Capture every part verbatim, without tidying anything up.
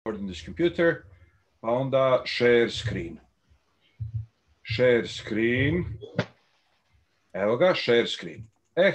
recording this computer, pa onda share screen. Share screen. Evo ga, share screen. Eh.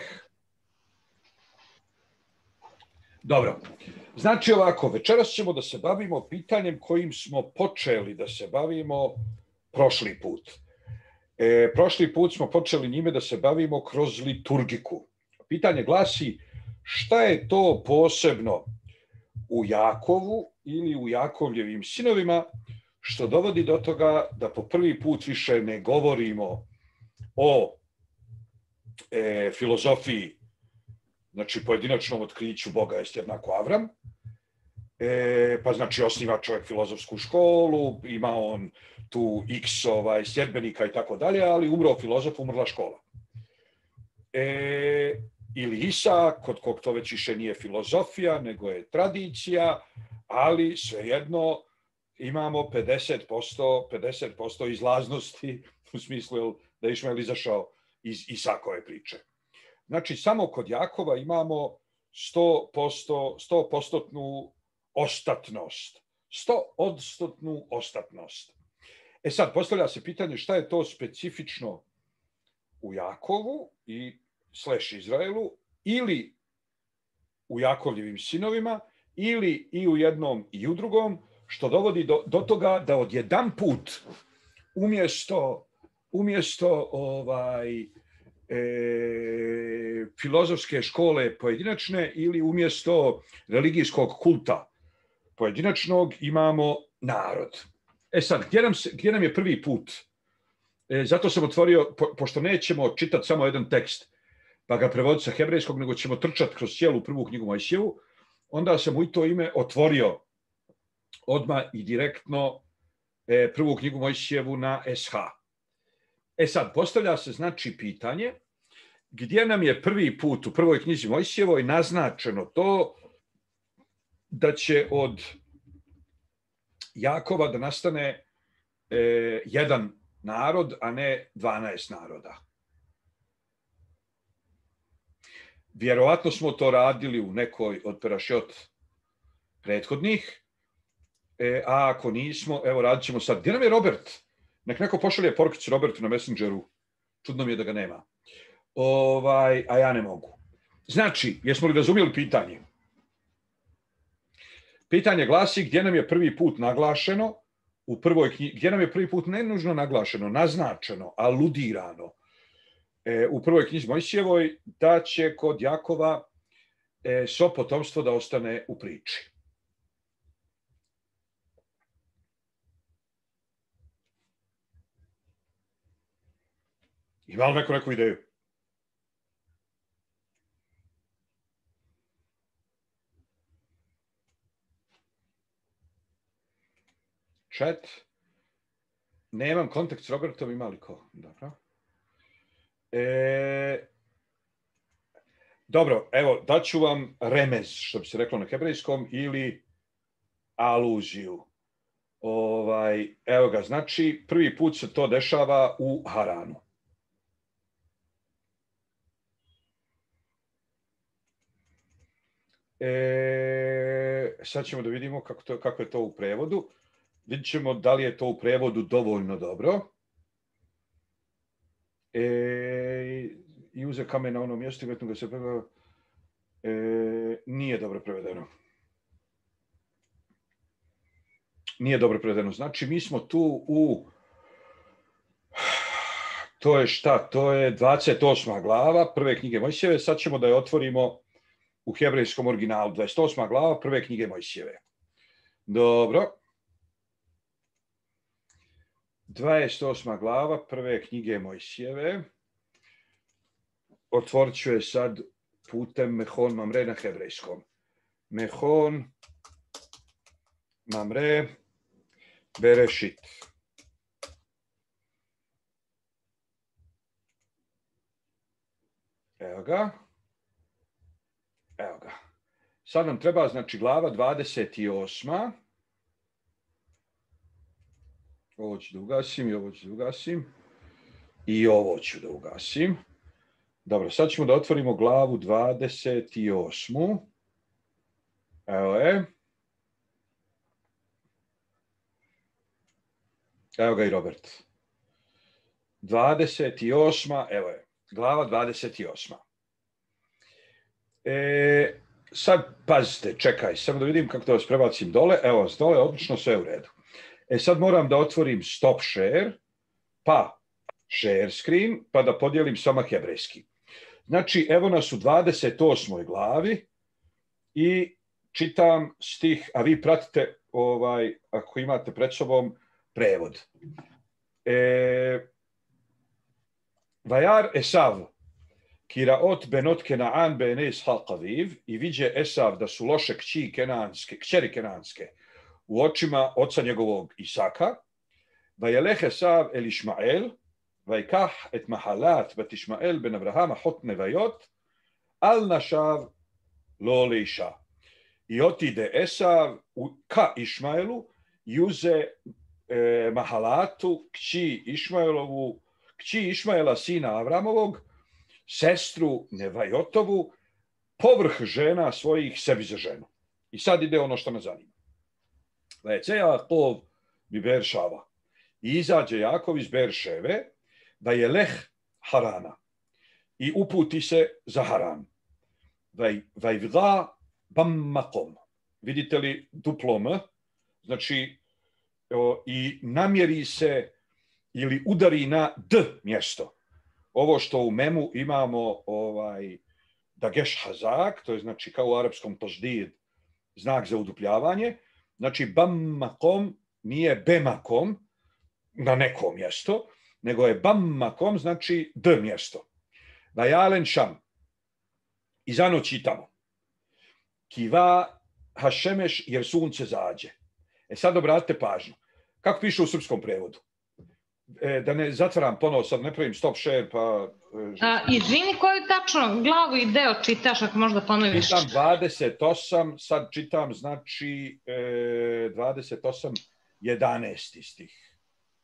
Dobro. Znači ovako, večeras ćemo da se bavimo pitanjem kojim smo počeli da se bavimo prošli put. E, prošli put smo počeli njime da se bavimo kroz liturgiku. Pitanje glasi, šta je to posebno u Jakovu ili u Jakovljevim sinovima što dovodi do toga da po prvi put više ne govorimo o e, filozofiji, znači pojedinačnom otkriću Boga jest jednako Avram, e, pa znači osniva čovjek filozofsku školu, ima on tu x ovaj, sljedbenika i tako dalje, ali umro filozof, umrla škola. E, ili Isa, kod kog to već više nije filozofija, nego je tradicija, ali svejedno imamo pedeset posto, pedeset posto izlaznosti, u smislu da je Išmael izašao iz Isakove priče. Znači, samo kod Jakova imamo sto posto, sto postotnu ostatnost. sto odstotnu ostatnost. E sad, postavlja se pitanje šta je to specifično u Jakovu i slash Izraelu, ili u Jakovljevim sinovima, ili i u jednom i u drugom, što dovodi do, do toga da odjedan put umjesto, umjesto ovaj, e, filozofske škole pojedinačne ili umjesto religijskog kulta pojedinačnog imamo narod. E sad, gdje nam, se, gdje nam je prvi put? E, zato sam otvorio, po, pošto nećemo čitati samo jedan tekst, pa ga prevoditi sa hebrejskog, nego ćemo trčati kroz cijelu prvu knjigu Mojsijevu, onda sam u to ime otvorio odmah i direktno e, prvu knjigu Mojsijevu na es ha. E sad, postavlja se znači pitanje, gdje nam je prvi put u prvoj knjizi Mojsijevoj naznačeno to da će od Jakova da nastane e, jedan narod, a ne dvanaest naroda. Vjerovatno smo to radili u nekoj od perašjot prethodnih, e, a ako nismo, evo radit ćemo sad. Gdje nam je Robert? Nek neko pošalje porukicu Robertu na Messengeru. Čudno mi je da ga nema. Ovaj, a ja ne mogu. Znači, jesmo li razumjeli pitanje? Pitanje glasi gdje nam je prvi put naglašeno, u prvoj knjigi, gdje nam je prvi put ne nužno naglašeno, naznačeno, aludirano, e, u prvoj knjizi Mojsijevoj, da će kod Jakova e, svo potomstvo da ostane u priči. Ima li neko neku ideju? Chat. Nemam kontakt s Robertom, ima li ko? Dobro. E, dobro, evo, daću vam remez, što bi se reklo na hebrejskom, ili aluziju. Ovaj, evo ga, znači, prvi put se to dešava u Haranu. E, sad ćemo da vidimo kako, to, kako je to u prevodu. Vidjet ćemo da li je to u prevodu dovoljno dobro. E, I uze kamen na ono mjesto, i ga se preva, e, nije dobro prevedeno. Nije dobro prevedeno. Znači, mi smo tu u... To je šta? To je dvadeset osma glava prve knjige Mojsijeve. Sad ćemo da je otvorimo u hebrejskom originalu. dvadeset osma glava prve knjige Mojsijeve. Dobro. dvadeset osma glava prve knjige Mojsijeve. Otvorit ću je sad putem Mehon Mamre na hebrejskom. Mehon Mamre Berešit. Evo ga. Evo ga. Sad nam treba, znači, glava dvadeset osma. Ovo ću da ugasim i ovo ću da ugasim. I ovo ću da ugasim. Dobro, sad ćemo da otvorimo glavu dvadeset osmu. Evo je. Evo ga i Robert. dvadeset osma. Evo je. Glava dvadeset osma. E, sad, pazite, čekaj, samo da vidim kako da vas prebacim dole. Evo, s dole, odlično, sve u redu. E sad moram da otvorim stop share, pa share screen, pa da podijelim sama hebrejski. Znači, evo nas u dvadeset osmoj glavi i čitam stih, a vi pratite, ovaj, ako imate pred sobom, prevod. E, Vajar Esav, Kiraot benot Kenaan bene Ishaq aviv, i viđe Esav da su loše kći kenanske, kćeri kenanske u očima oca njegovog Isaka. Vajelech Esav el Išmael, vajkah et mahalat bat Išmael ben Avraham hot nevajot, al našav lo leiša. I otide Esav ka Išmaelu i uze e, mahalatu kći Išmaelovu, kći Išmaela sina Avramovog, sestru Nevajotovu, povrh žena svojih sebi za ženu. I sad ide ono što me zanima. Vece Jakov bi Beršava. I izađe Jakov iz Berševe, da je leh Harana. I uputi se za Haran. Vajvda bammakom. Vidite li duplo M? Znači, o, i namjeri se ili udari na D mjesto. Ovo što u memu imamo ovaj, dageš hazak, to je znači kao u arapskom taždid, znak za udupljavanje. Znači bammakom nije bemakom na neko mjesto, nego je bammakom, znači D mjesto. Vajalen šam. I zanoći tamo. Kiva hašemeš jer sunce zađe. E sad obratite pažnju. Kako piše u srpskom prevodu? E, da ne zatvaram ponovo, sad ne pravim stop share, pa... A, izvini, koju tačno glavu i deo čitaš, ako možda ponoviš? Čitam dvadeset osam, sad čitam, znači, e, dvadeset osam, jedanaesti stih.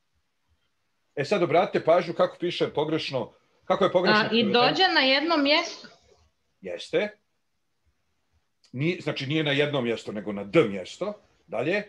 E sad obratite pažnju kako piše pogrešno, kako je pogrešno... A, I dođe na jedno mjesto? Jeste. Nije, znači nije na jedno mjesto, nego na D mjesto. Dalje.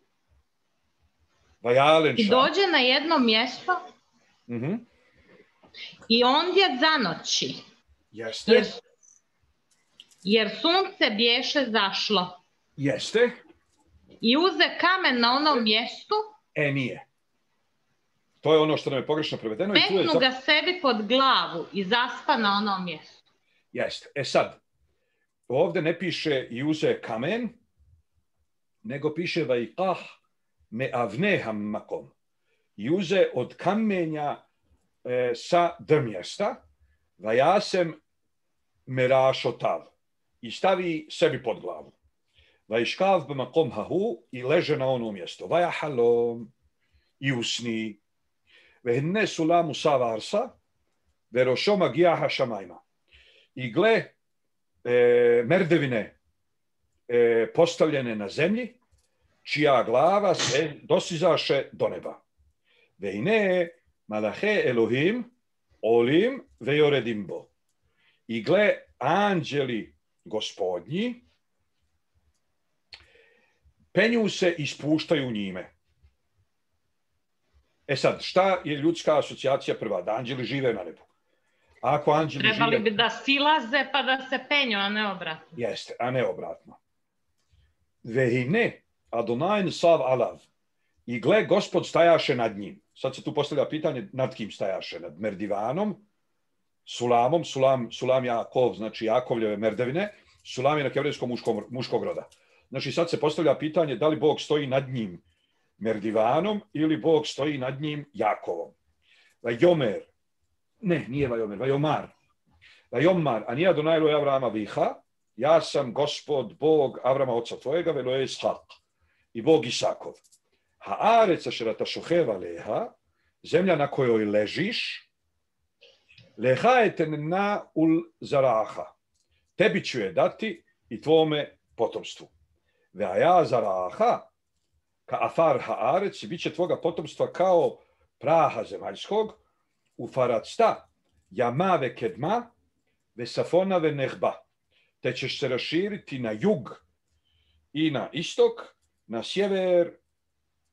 I dođe na jedno mjesto uh-huh. i ondje zanoći. Jeste. Jer, jer sunce bješe zašlo. Jeste. I uze kamen na onom mjestu. E, nije. To je ono što nam je pogrešno prevedeno. Metnu i tu je... ga sebi pod glavu i zaspa na onom mjestu. Jeste. E sad, ovdje ne piše i uze kamen, nego piše vajkah me avneham makom. I uze od kamenja e, sa D mjesta, vajasem merašotav. I stavi sebi pod glavu. Vajškav b'makom hahu i leže na ono mjesto. Vajahalom i usni. Vehne sulamu savarsa, verošoma gijaha šamajma. I gle, e, merdevine e, postavljene na zemlji, čija glava se dosizaše do neba. Vejne malahe Elohim olim vejoredim bo. I gle, anđeli gospodnji penju se i spuštaju njime. E sad, šta je ljudska asocijacija prva? Da anđeli žive na nebu. Ako anđeli Trebali žive... bi da silaze pa da se penju, a ne obratno. Jeste, a ne obratno. Vehine Adonajn sav alav. I gle, Gospod stajaše nad njim. Sad se tu postavlja pitanje nad kim stajaše? Nad Merdivanom, Sulamom, Sulam, Sulam Jakov, znači Jakovljeve merdevine, Sulam je na hebrejskom muškom, muškog roda. Znači sad se postavlja pitanje da li Bog stoji nad njim Merdivanom ili Bog stoji nad njim Jakovom. Vajomer, ne, nije Vajomer, Vajomar. Vajomar, a nije Adonaj Eloj Avrama viha, ja sam Gospod, Bog Avrama oca tvojega, velo je Ishak. I Bog Isakov. Haareca šerata šoheva leha, zemlja na kojoj ležiš, leha je tenna ul zaraha. Tebi ću je dati i tvome potomstvu. Veaja zaraha, ka afar haarec, bit će tvoga potomstva kao praha zemaljskog, u faracta, jamave kedma, ve safonave nehba. Te ćeš se raširiti na jug i na istok, na sjever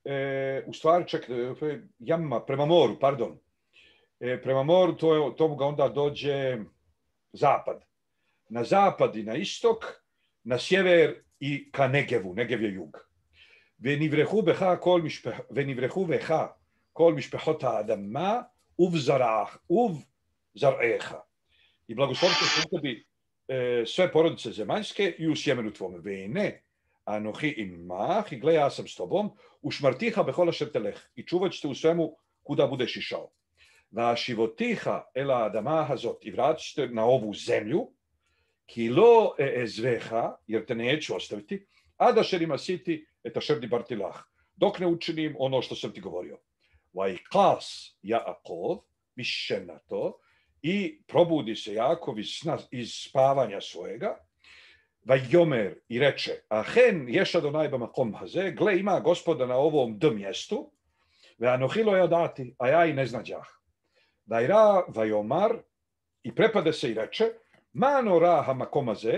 e, u stvari čak, Jamma, prema moru, pardon. E, prema moru, to je, tomu ga onda dođe zapad. Na zapad i na istok, na sjever i ka Negevu. Negev je jug. ונברחו בך כל משפח, ונברחו בך כל משפחות האדמה ובזרעך, ובזרעך. I blagoslovit će se u tebi e, sve porodice zemaljske i u sjemenu tvome. Vene, anohi imah, i gle, ja sam s tobom, u šmartiha behola šerteleh, i čuvat ćete u svemu kuda budeš išao. Va šivotiha ela adama hazot, i vratit ćete na ovu zemlju, kilo e ezveha, jer te neću ostaviti, a da šerima siti, eta šerdi bartilah, dok ne učinim ono što sam ti govorio. Vajkas Jaakov, više na to, i probudi se Jakov iz, iz spavanja svojega, Vajomer, i reče, ahen ješa do najbama kom haze, gle, ima gospoda na ovom d mjestu, ve anohilo je dati, a ja i ne znađah. Vajra, vajomar, i prepade se i reče, mano raha makomaze,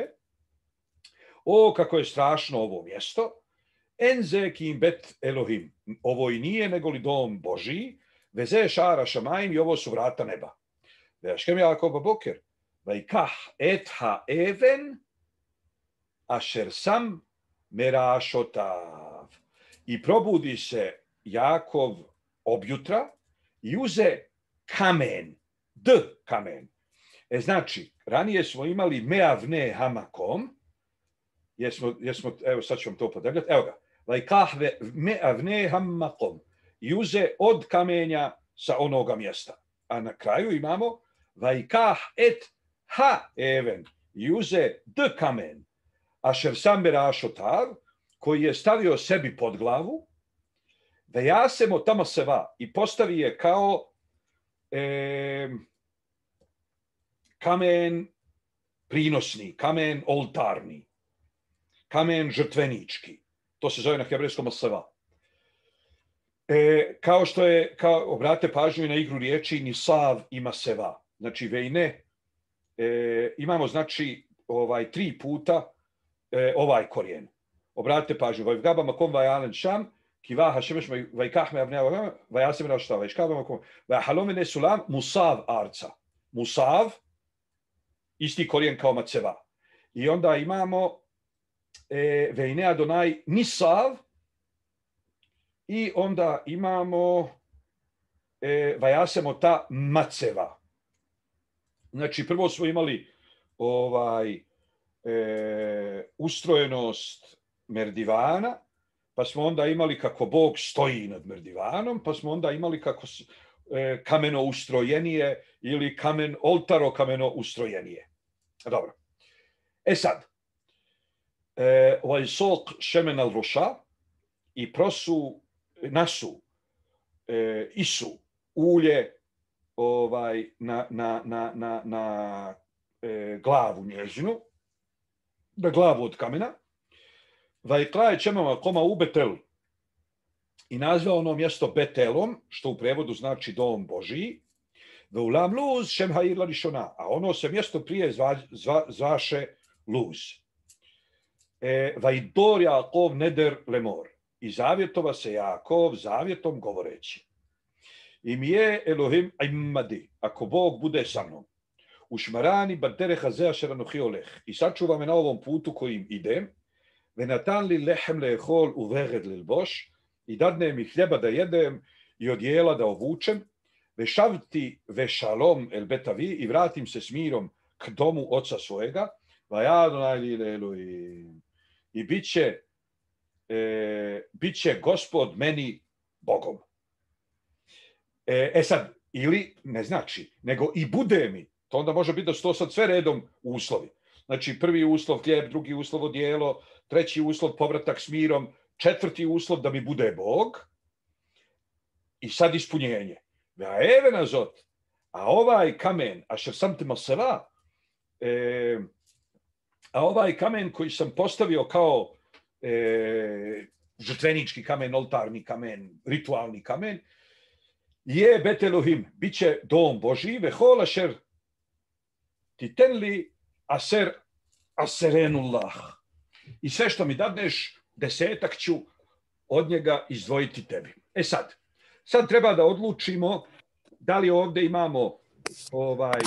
o, kako je strašno ovo mjesto, enze kim bet Elohim, ovo i nije nego li dom Božiji, veze šara šamajim, i ovo su vrata neba. Veškem Jakova boker, vajkah et ha even, ašer sam merašotav. I probudi se Jakov objutra i uze kamen, d kamen. E znači, ranije smo imali meavne hamakom, jesmo, jesmo, evo sad ću vam to podavljati, evo ga, vajkahve meavne hamakom, i uze od kamenja sa onoga mjesta. A na kraju imamo vajkah et ha even, i uze d kamen, ašer sam merašotav, koji je stavio sebi pod glavu, da jasemo tamo seva, i postavi je kao e, kamen prinosni, kamen oltarni, kamen žrtvenički. To se zove na hebrejskom seva. E, kao što je, kao, obrate pažnju na igru riječi, nisav ima seva. Znači, vejne, e, imamo znači ovaj tri puta e, ovaj korijen. Obrate pažnju. Vajvgaba makom vajalen šam, kiva hašemeš vajkah me avnea vajasem rašta, vajškaba makom vajalomene sulam, musav arca. Musav, isti korijen kao maceva. I onda imamo e, vejne Adonai nisav, i onda imamo e, vajasemo ta maceva. Znači, prvo smo imali ovaj e, ustrojenost merdivana, pa smo onda imali kako Bog stoji nad merdivanom, pa smo onda imali kako e, kameno ustrojenije ili kamen, oltaro kameno ustrojenije. Dobro. E sad, e, ovaj sok šemen al roša, i prosu, nasu, e, isu, ulje ovaj, na, na, na, na, na e, glavu njezinu, na glavu od kamena, vajklaje čemama koma u Betel, i nazvao ono mjesto Betelom, što u prevodu znači dom Božiji, ve ulam luz šem hair larišona, a ono se mjesto prije zva, zva, zvaše Luz. E, vajdor Jakov neder lemor, i zavjetova se Jakov zavjetom govoreći, im je Elohim imadi, ako Bog bude sa mnom, u šmarani badere hazea šeranohi oleh, i sačuva me na ovom putu kojim idem, venatan li lehem lehol u vered lilboš, i dadne mi hljeba da jedem i odjela da obučem, vešavti vešalom el betavi, i vratim se s mirom k domu oca svojega, vajadonaj li Elohim, i bit će, e, bit će Gospod meni Bogom. E, e sad, ili ne znači, nego i bude mi. To onda može biti da su to sad sve redom uslovi. Znači, prvi uslov hljeb, drugi uslov odjelo, treći uslov povratak s mirom, četvrti uslov da mi bude Bog, i sad ispunjenje. A evenazot, a ovaj kamen, ašer sam te maseva, e, a ovaj kamen koji sam postavio kao e, žrtvenički kamen, oltarni kamen, ritualni kamen, je Bet Elohim, bit će dom Božiji, vehol ašer titenli aser aserenullah. I sve što mi dadneš, desetak ću od njega izdvojiti tebi. E sad, sad treba da odlučimo da li ovdje imamo ovaj,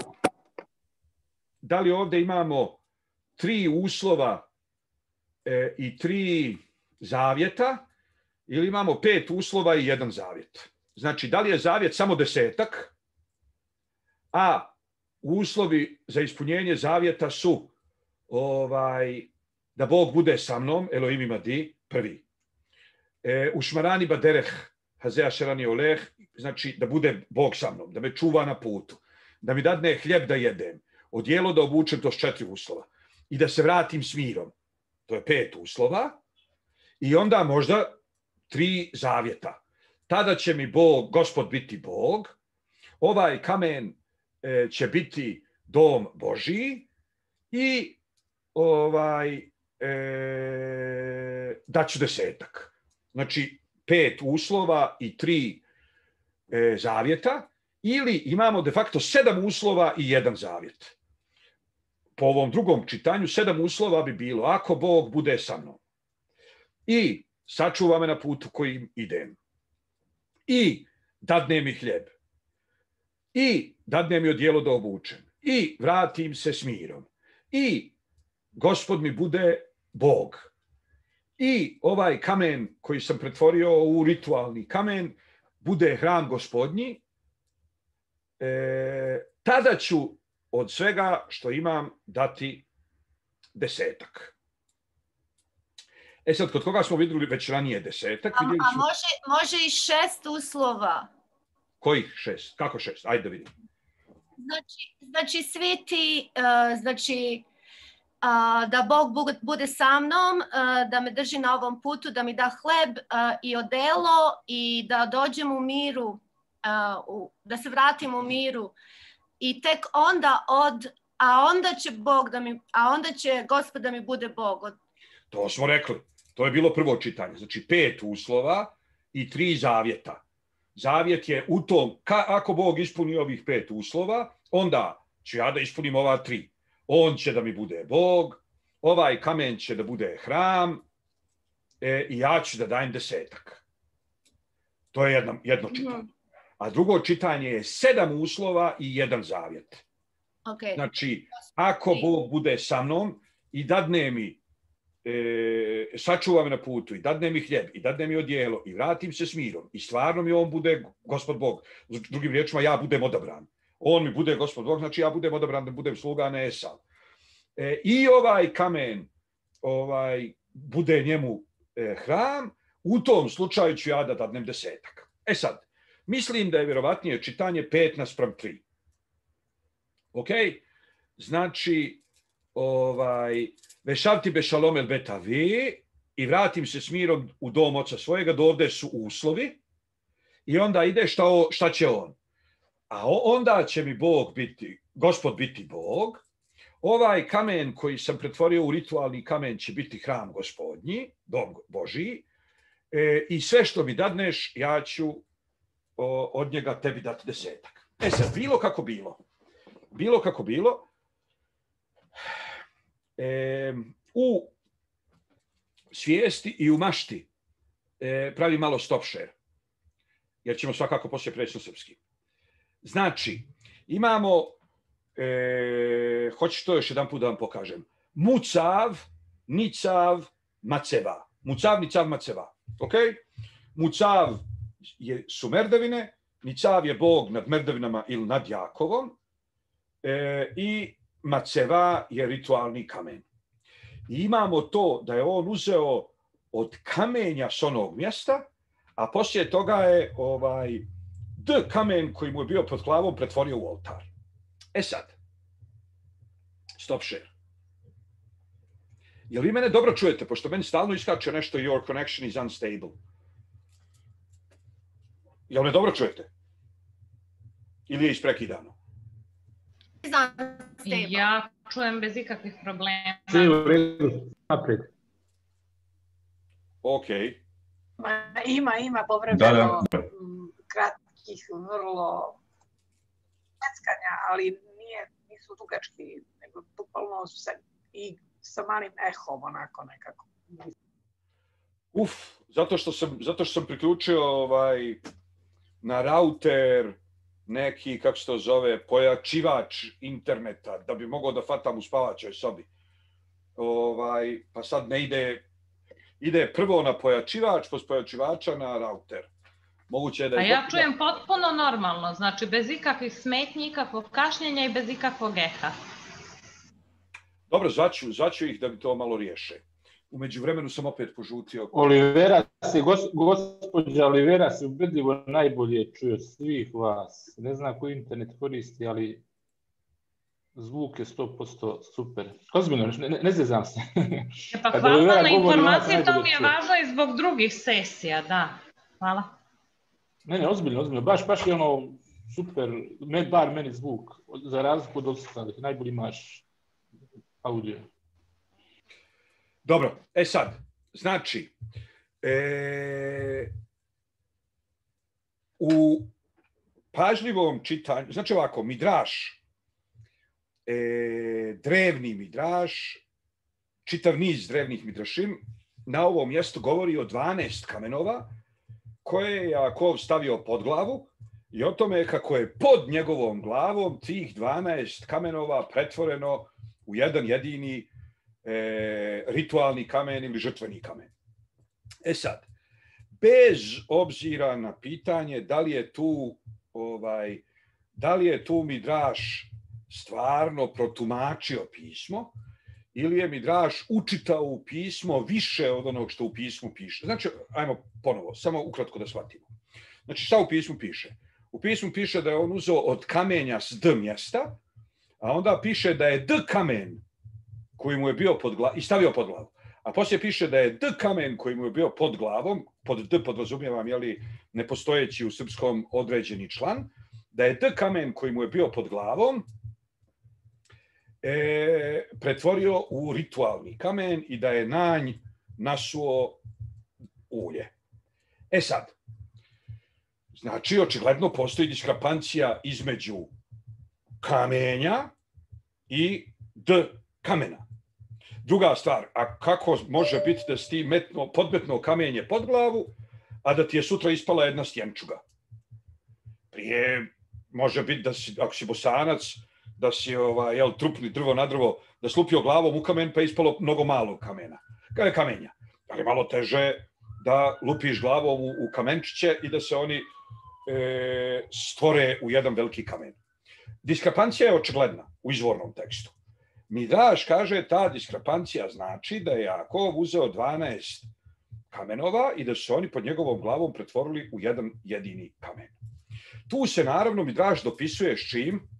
da li ovdje imamo tri uslova e, i tri zavjeta ili imamo pet uslova i jedan zavjet. Znači, da li je zavjet samo desetak, a uslovi za ispunjenje zavjeta su ovaj, da Bog bude sa mnom, Elohim imadi, prvi. E, Ušmarani badereh, hazea šerani oleh, znači da bude Bog sa mnom, da me čuva na putu, da mi dadne hljeb da jedem, odijelo da obučem, to s četiri uslova, i da se vratim s mirom, to je pet uslova, i onda možda tri zavjeta. Tada će mi Bog, Gospod biti Bog, ovaj kamen e, će biti dom Božiji i ovaj, e, daću desetak. Znači, pet uslova i tri e, zavjeta, ili imamo de facto sedam uslova i jedan zavjet. Po ovom drugom čitanju, sedam uslova bi bilo ako Bog bude sa mnom i sačuva me na putu kojim idem i dadne mi hljeb i dadne mi odijelo da obučem i vratim se s mirom i Gospod mi bude Bog i ovaj kamen koji sam pretvorio u ritualni kamen bude hram Gospodnji, e, tada ću od svega što imam dati desetak. E sad, kod koga smo vidjeli već ranije desetak? A, vidjeli a smo... može, može i šest uslova. Kojih šest? Kako šest? Ajde da vidim. Znači, znači svi ti, uh, znači uh, da Bog bude sa mnom, uh, da me drži na ovom putu, da mi da hleb uh, i odelo i da dođem u miru, uh, u, da se vratim u miru. I tek onda od, a onda će Bog da mi, a onda će Gospod da mi bude Bog. To smo rekli. To je bilo prvo čitanje. Znači pet uslova i tri zavjeta. Zavjet je u tom, ka, ako Bog ispuni ovih pet uslova, onda ću ja da ispunim ova tri. On će da mi bude Bog, ovaj kamen će da bude hram e, i ja ću da dajem desetak. To je jedno, jedno čitanje. A drugo čitanje je sedam uslova i jedan zavjet. Okay. Znači, ako Bog bude sa mnom i dadne mi, e, sačuva me na putu i dadne mi hljeb i dadne mi odijelo i vratim se s mirom i stvarno mi on bude Gospod Bog. Drugim riječima, ja budem odabran. On mi bude Gospod Bog, znači ja budem odabran da budem sluga, ne Esav. E, I ovaj kamen ovaj, bude njemu e, hram, u tom slučaju ću ja da dadnem desetak. E sad, mislim da je vjerovatnije čitanje pet naspram tri. Ok? Znači, ovaj, vešavti bešalom el betavi i vratim se s mirom u dom oca svojega, do ovdje su uslovi i onda ide šta, o, šta će on. A onda će mi Bog biti, Gospod biti Bog, ovaj kamen koji sam pretvorio u ritualni kamen će biti hram Gospodnji, dom Božiji, e, i sve što mi dadneš, ja ću o, od njega tebi dati desetak. E sad, bilo kako bilo, bilo kako bilo, e, u svijesti i u mašti e, pravi malo stop share, jer ćemo svakako poslije preći na srpski. Znači, imamo, e, hoću to još jedan put da vam pokažem, mucav, nicav, maceva. Mucav, nicav, maceva. Ok? Mucav je, su merdevine, nicav je Bog nad merdevinama ili nad Jakovom e, i maceva je ritualni kamen. I imamo to da je on uzeo od kamenja s onog mjesta, a poslije toga je ovaj D kamen koji mu je bio pod glavom pretvorio u oltar. E sad, stop share. Jel vi mene dobro čujete, pošto meni stalno iskače nešto your connection is unstable. Jel me dobro čujete? Ili je isprekidano? Ja čujem bez ikakvih problema. Sve u redu, naprijed. Ok. Ima, ima povremeno Da, da. kratkih, vrlo peckanja, ali nije, nisu dugački, nego bukvalno se i sa malim ehom onako nekako. Uf, zato što sam, zato što sam priključio ovaj, na router neki, kako se to zove, pojačivač interneta, da bi mogao da fatam u spavačoj sobi. Ovaj, pa sad ne ide, ide prvo na pojačivač, posle pojačivača na router. Moguće je da je... A ja čujem potpuno normalno, znači bez ikakvih smetnji, ikakvog kašnjenja i bez ikakvog eha. Dobro, zvaću, zvaću ih da bi to malo riješe. U međuvremenu sam opet požutio. Olivera se, gos, gospođa Olivera se ubedljivo najbolje čuje svih vas. Ne znam koji internet koristi, ali zvuk je sto posto super. Ozbiljno, ne, ne, ne zezam se. E pa hvala na informacije, to mi je važno i zbog drugih sesija, da. Hvala. Ne, ne, ozbiljno, ozbiljno. Baš, baš je ono super, ne, bar meni zvuk, za razliku od ostalih, najbolji imaš audio. Dobro, e sad, znači, e, u pažljivom čitanju, znači ovako, midraš, e, drevni midraš, čitav niz drevnih midrašim, na ovom mjestu govori o dvanaest kamenova, koje je Jakov stavio pod glavu i o tome kako je pod njegovom glavom tih dvanaest kamenova pretvoreno u jedan jedini e, ritualni kamen ili žrtveni kamen. E sad, bez obzira na pitanje da li je tu, ovaj, da li je tu midraš stvarno protumačio pismo ili je midraš učitao u pismo više od onog što u pismu piše. Znači, ajmo ponovo, samo ukratko da shvatimo. Znači, šta u pismu piše? U pismu piše da je on uzeo od kamenja s D mjesta, a onda piše da je D kamen koji mu je bio pod glavom, i stavio pod glavu. A poslije piše da je D kamen koji mu je bio pod glavom, pod D podrazumijevam, jeli, nepostojeći u srpskom određeni član, da je D kamen koji mu je bio pod glavom e, pretvorio u ritualni kamen i da je na nj nasuo ulje. E sad, znači, očigledno postoji diskrepancija između kamenja i D kamena. Druga stvar, a kako može biti da si ti metno, podmetno kamenje pod glavu, a da ti je sutra ispala jedna stjenčuga? Prije može biti da si, ako si bosanac, da si ovaj, jel, trupni drvo na drvo, da slupio glavom u kamen pa je ispalo mnogo malog kamena. Kada je kamenja? Ali malo teže da lupiš glavom u, u kamenčiće i da se oni e, stvore u jedan veliki kamen. Diskrepancija je očigledna u izvornom tekstu. Midraš kaže ta diskrepancija znači da je Jakov uzeo dvanaest kamenova i da su oni pod njegovom glavom pretvorili u jedan jedini kamen. Tu se naravno Midraš dopisuje s čim?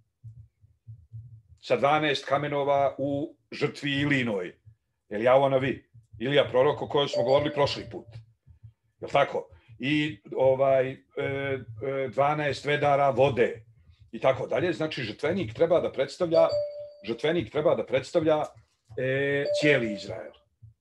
Sa dvanaest kamenova u žrtvi Ilinoj. Elijahu navi, Ilija prorok o kojoj smo govorili prošli put. Je li tako? I ovaj, dvanaest vedara vode i tako dalje. Znači žrtvenik treba da predstavlja žrtvenik treba da predstavlja e, cijeli Izrael.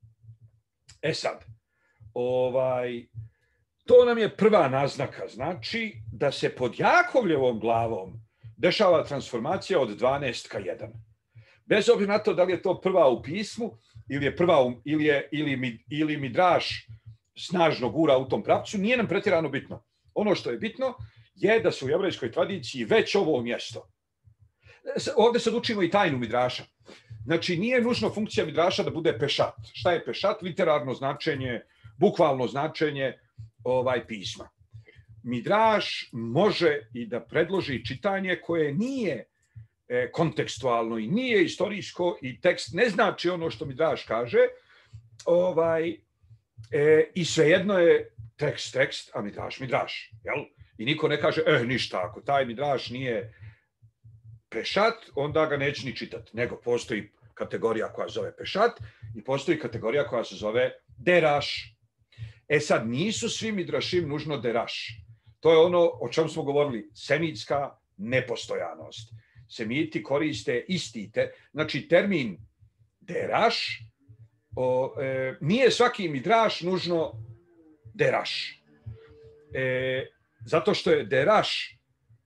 E sad, ovaj, to nam je prva naznaka. Znači da se pod Jakovljevom glavom dešava transformacija od dvanaest ka jedan. Bez obzira na to da li je to prva u pismu ili je prva u, ili, je, ili, ili Midraš snažno gura u tom pravcu, nije nam pretjerano bitno. Ono što je bitno je da se u jevrejskoj tradiciji već ovo mjesto. Ovdje sad učimo i tajnu Midraša. Znači, nije nužno funkcija Midraša da bude pešat. Šta je pešat? Literarno značenje, bukvalno značenje ovaj, pisma. Midraš može i da predloži čitanje koje nije e, kontekstualno i nije istorijsko i tekst ne znači ono što Midraš kaže. Ovaj, e, I svejedno je tekst tekst, a Midraš Midraš. Jel? I niko ne kaže, eh, ništa, ako taj Midraš nije pešat, onda ga neće ni čitati. Nego postoji kategorija koja se zove pešat i postoji kategorija koja se zove deraš. E sad, nisu svi midrašim nužno deraš. To je ono o čemu smo govorili, semitska nepostojanost. Semiti koriste istite, znači termin deraš, o, e, nije svaki midraš nužno deraš. E, zato što je deraš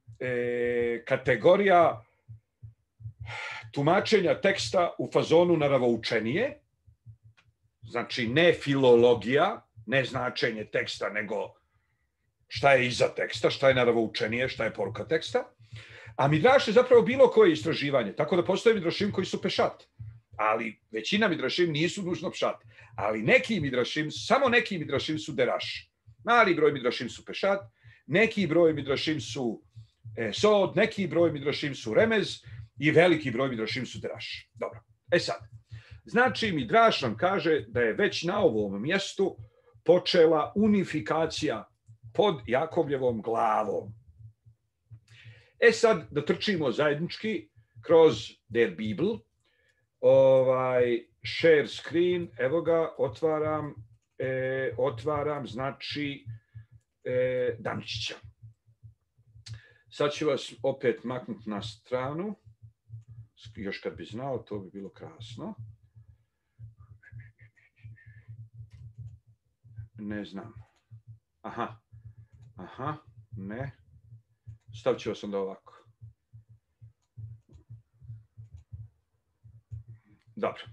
e, kategorija tumačenja teksta u fazonu naravoučenije, znači ne filologija, ne značenje teksta, nego šta je iza teksta, šta je naravoučenije, šta je poruka teksta. A midraš je zapravo bilo koje istraživanje, tako da postoje midrašim koji su pešat. Ali većina midrašim nisu nužno pšat. Ali neki midrašim, samo neki midrašim su deraš. Mali broj midrašim su pešat, neki broj midrašim su e, sod, neki broj midrašim su remez i veliki broj midrašim su deraš. Dobro, e sad. Znači, midraš nam kaže da je već na ovom mjestu počela unifikacija pod Jakovljevom glavom. E sad, da trčimo zajednički kroz Der Bibel, ovaj, share screen, evo ga, otvaram, e, otvaram, znači, e, Damčića. Sad ću vas opet maknuti na stranu, još kad bi znao, to bi bilo krasno. Ne znam. Aha, aha, ne. Stavit ću vas onda ovako. Dobro.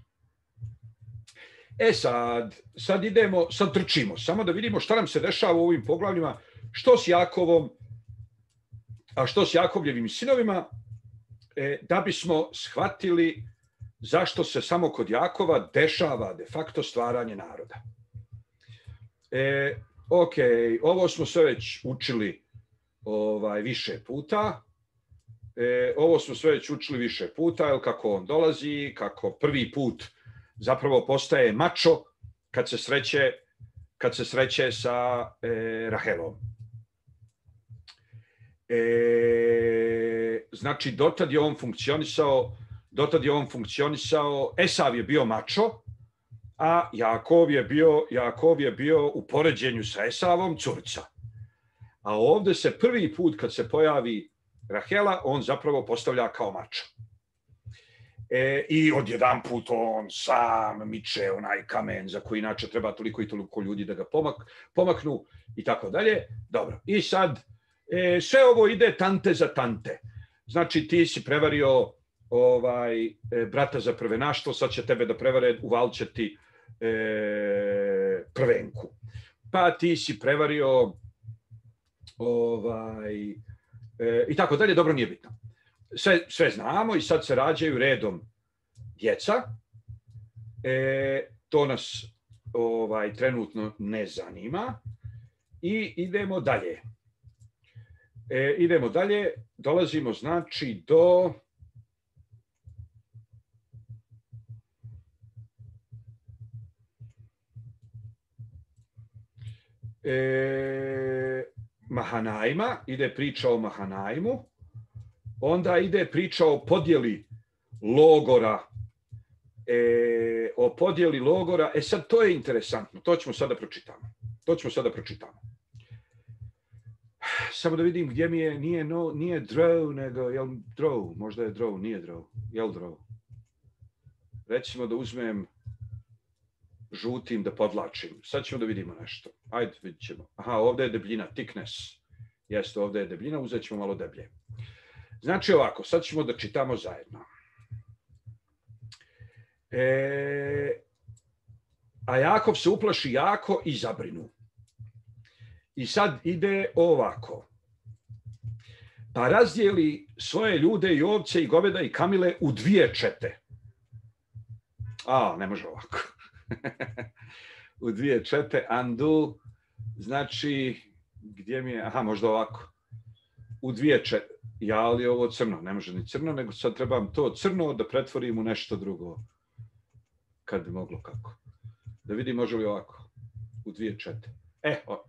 E sad, sad idemo, sad trčimo, samo da vidimo šta nam se dešava u ovim poglavljima, što s Jakovom, a što s Jakovljevim sinovima, e, da bismo shvatili zašto se samo kod Jakova dešava de facto stvaranje naroda. E, ok, ovo smo sve već učili ovaj, više puta. E, ovo smo sve već učili više puta, jer kako on dolazi, kako prvi put zapravo postaje mačo kad se sreće, kad se sreće sa e, Rahelom. E, znači, dotad je on funkcionisao, dotad je on funkcionisao, Esav je bio mačo, a Jakov je bio, Jakov je bio u poređenju sa Esavom curca. A ovdje se prvi put kad se pojavi Rahela, on zapravo postavlja kao mača. E, I odjedan put on sam miče onaj kamen za koji inače treba toliko i toliko ljudi da ga pomak, pomaknu i tako dalje. Dobro. I sad e, sve ovo ide tante za tante. Znači ti si prevario ovaj, e, brata za prvenaštvo, sad će tebe da prevare, uvalit će ti e, prvenku. Pa ti si prevario ovaj, e, i tako dalje, dobro, nije bitno. Sve, sve znamo i sad se rađaju redom djeca. E, to nas ovaj, trenutno ne zanima. I idemo dalje. E, idemo dalje, dolazimo znači do... E, Mahanajma, ide priča o Mahanajmu, onda ide priča o podjeli logora, e, o podjeli logora, e sad to je interesantno, to ćemo sada pročitamo, to ćemo sada pročitamo. Samo da vidim gdje mi je, nije, no, nije Drow, nego, jel Drow, možda je Drow, nije Drow, jel Drow? Recimo da uzmem žutim da podlačim. Sad ćemo da vidimo nešto. Ajde, vidit ćemo. Aha, ovdje je debljina, thickness. Jeste, ovdje je debljina, uzet ćemo malo deblje. Znači ovako, sad ćemo da čitamo zajedno. E, a Jakov se uplaši jako i zabrinu. I sad ide ovako. Pa razdijeli svoje ljude i ovce i goveda i kamile u dvije čete. A, ne može ovako. U dvije čete, andu, znači, gdje mi je, aha, možda ovako, u dvije čete, ja, ali ovo crno, ne može ni crno, nego sad trebam to crno da pretvorim u nešto drugo, kad bi moglo kako. Da vidim, može li ovako, u dvije čete. E, o.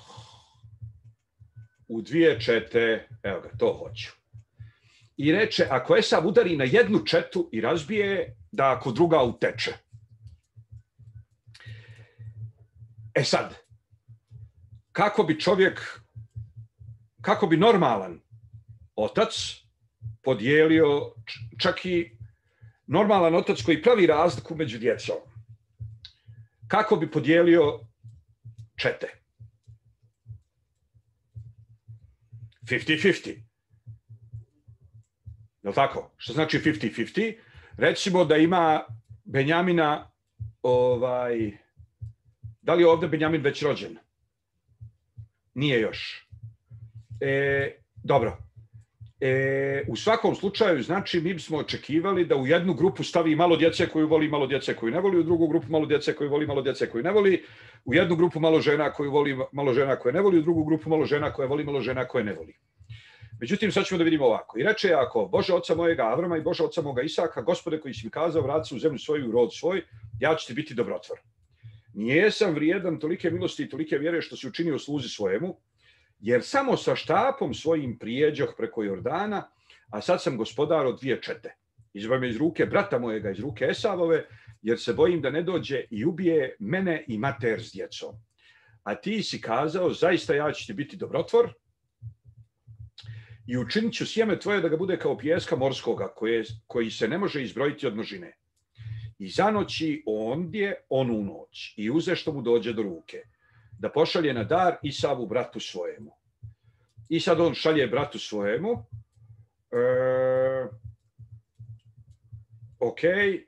U dvije čete, evo ga, to hoću. I reče, ako Esav udari na jednu četu i razbije, da ako druga uteče. E sad, kako bi čovjek, kako bi normalan otac podijelio, čak i normalan otac koji pravi razliku među djecom, kako bi podijelio čete? pedeset pedeset. Je li tako? Što znači pedeset pedeset? Recimo da ima Benjamina ovaj... Da li je ovdje Benjamin već rođen? Nije još. E, dobro. E, u svakom slučaju, znači, mi bismo očekivali da u jednu grupu stavi malo djece koju voli, malo djece koju ne voli, u drugu grupu malo djece koju voli, malo djece koju ne voli, u jednu grupu malo žena koju voli, malo žena koje ne voli, u drugu grupu malo žena koje voli, malo žena koje ne voli. Međutim, sad ćemo da vidimo ovako. I reče Jakov, Bože oca mojega Avrama i Bože oca moga Isaka, Gospode koji si mi kazao, vrati se u zemlju svoju, u rod svoj, ja ću ti biti dobrotvor. Nijesam vrijedan tolike milosti i tolike vjere što si učinio sluzi svojemu, jer samo sa štapom svojim prijeđoh preko Jordana, a sad sam gospodar od dvije čete. Izbavi me iz ruke brata mojega, iz ruke Esavove, jer se bojim da ne dođe i ubije mene i mater s djecom. A ti si kazao, zaista ja ću ti biti dobrotvor i učinit ću sjeme tvoje da ga bude kao pijeska morskoga, koje, koji se ne može izbrojiti od množine. I zanoći ondje onu noć i uze što mu dođe do ruke, da pošalje na dar Isavu bratu svojemu. I sad on šalje bratu svojemu. E, ok.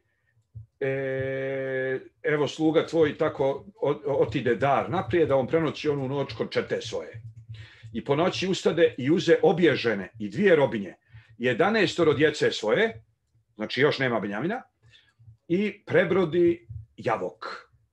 E, evo sluga tvoj tako otide dar naprijed, da on prenoći onu noć kod čete svoje. I po noći ustade i uze obje žene i dvije robinje, jedanaestoro djece svoje, znači još nema Benjamina, i prebrodi javok.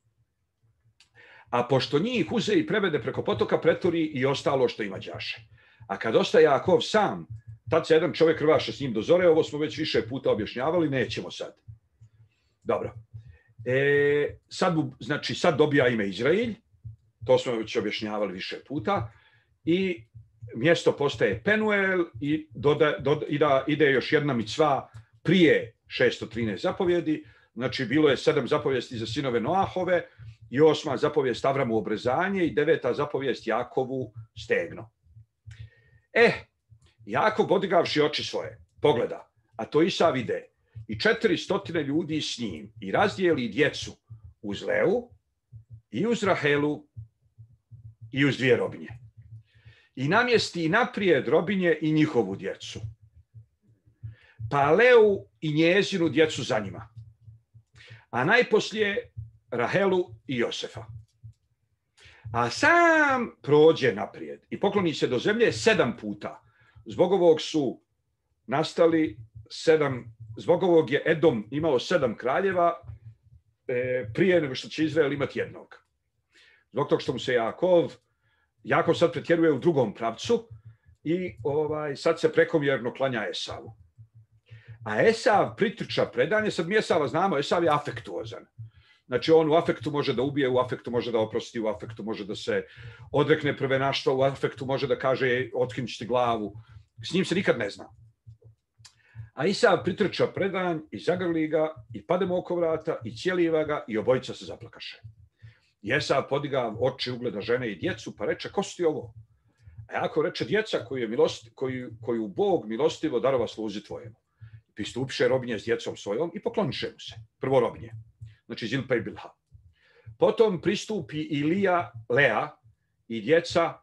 A pošto njih uze i prevede preko potoka, pretori i ostalo što ima đaše. A kad ostaje Jakov sam, tad se jedan čovjek rvaše s njim do zore, ovo smo već više puta objašnjavali, nećemo sad. Dobro. E, sad, znači, sad dobija ime Izrailj, to smo već objašnjavali više puta, i mjesto postaje Penuel i doda, doda, ida, ide još jedna micva prije šesto trinaest zapovjedi, znači bilo je sedam zapovijesti za sinove Noahove, i osma zapovijest Avramu obrezanje i deveta zapovijest Jakovu stegno. E, Jakov podigavši oči svoje, pogleda, a to Isav ide, i četiri stotine ljudi s njim, i razdijeli djecu uz Leu, i uz Rahelu, i uz dvije robinje. I namjesti naprijed robinje i njihovu djecu. Pa Leu i njezinu djecu za njima. A najposlije Rahelu i Josefa. A sam prođe naprijed i pokloni se do zemlje sedam puta. Zbog ovog su nastali sedam, zbog ovog je Edom imao sedam kraljeva e, prije nego što će Izrael imati jednog. Zbog tog što mu se Jakov, Jakov sad pretjeruje u drugom pravcu i ovaj, sad se prekomjerno klanja Esavu. A Esav pritrča predanje, sad mi Esava znamo, Esav je afektuozan. Znači on u afektu može da ubije, u afektu može da oprosti, u afektu može da se odrekne prvenaštva, u afektu može da kaže otkinut ću ti glavu. S njim se nikad ne zna. A Isav pritrča predanj i zagrli ga i pademo oko vrata i cijeliva ga i obojica se zaplakaše. I Esav podiga oči, ugleda žene i djecu pa reče, ko su ti ovo? A Jakov reče, djeca koju, je milosti, koju, koju Bog milostivo darova sluzi tvojemu. Pristupiše robinje s djecom svojom i pokloniše mu se. Prvo robinje. Znači Zilpa i Bilha. Potom pristupi Ilija, Lea i djeca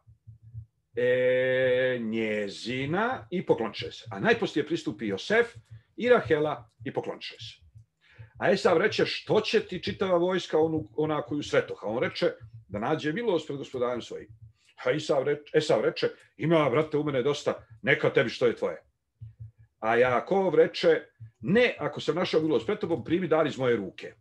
e, njezina i pokloniše se. A najposlije pristupi Josef i Rahela i pokloniše se. A Esav reče, što će ti čitava vojska onu, ona koju sretoha? On reče, da nađe milost pred gospodarem svojim. A Esav reče, Esav reče, ima, brate, u mene dosta, neka tebi što je tvoje. A Jakov reče, ne, ako sam našao milost pred tobom, primi dar iz moje ruke.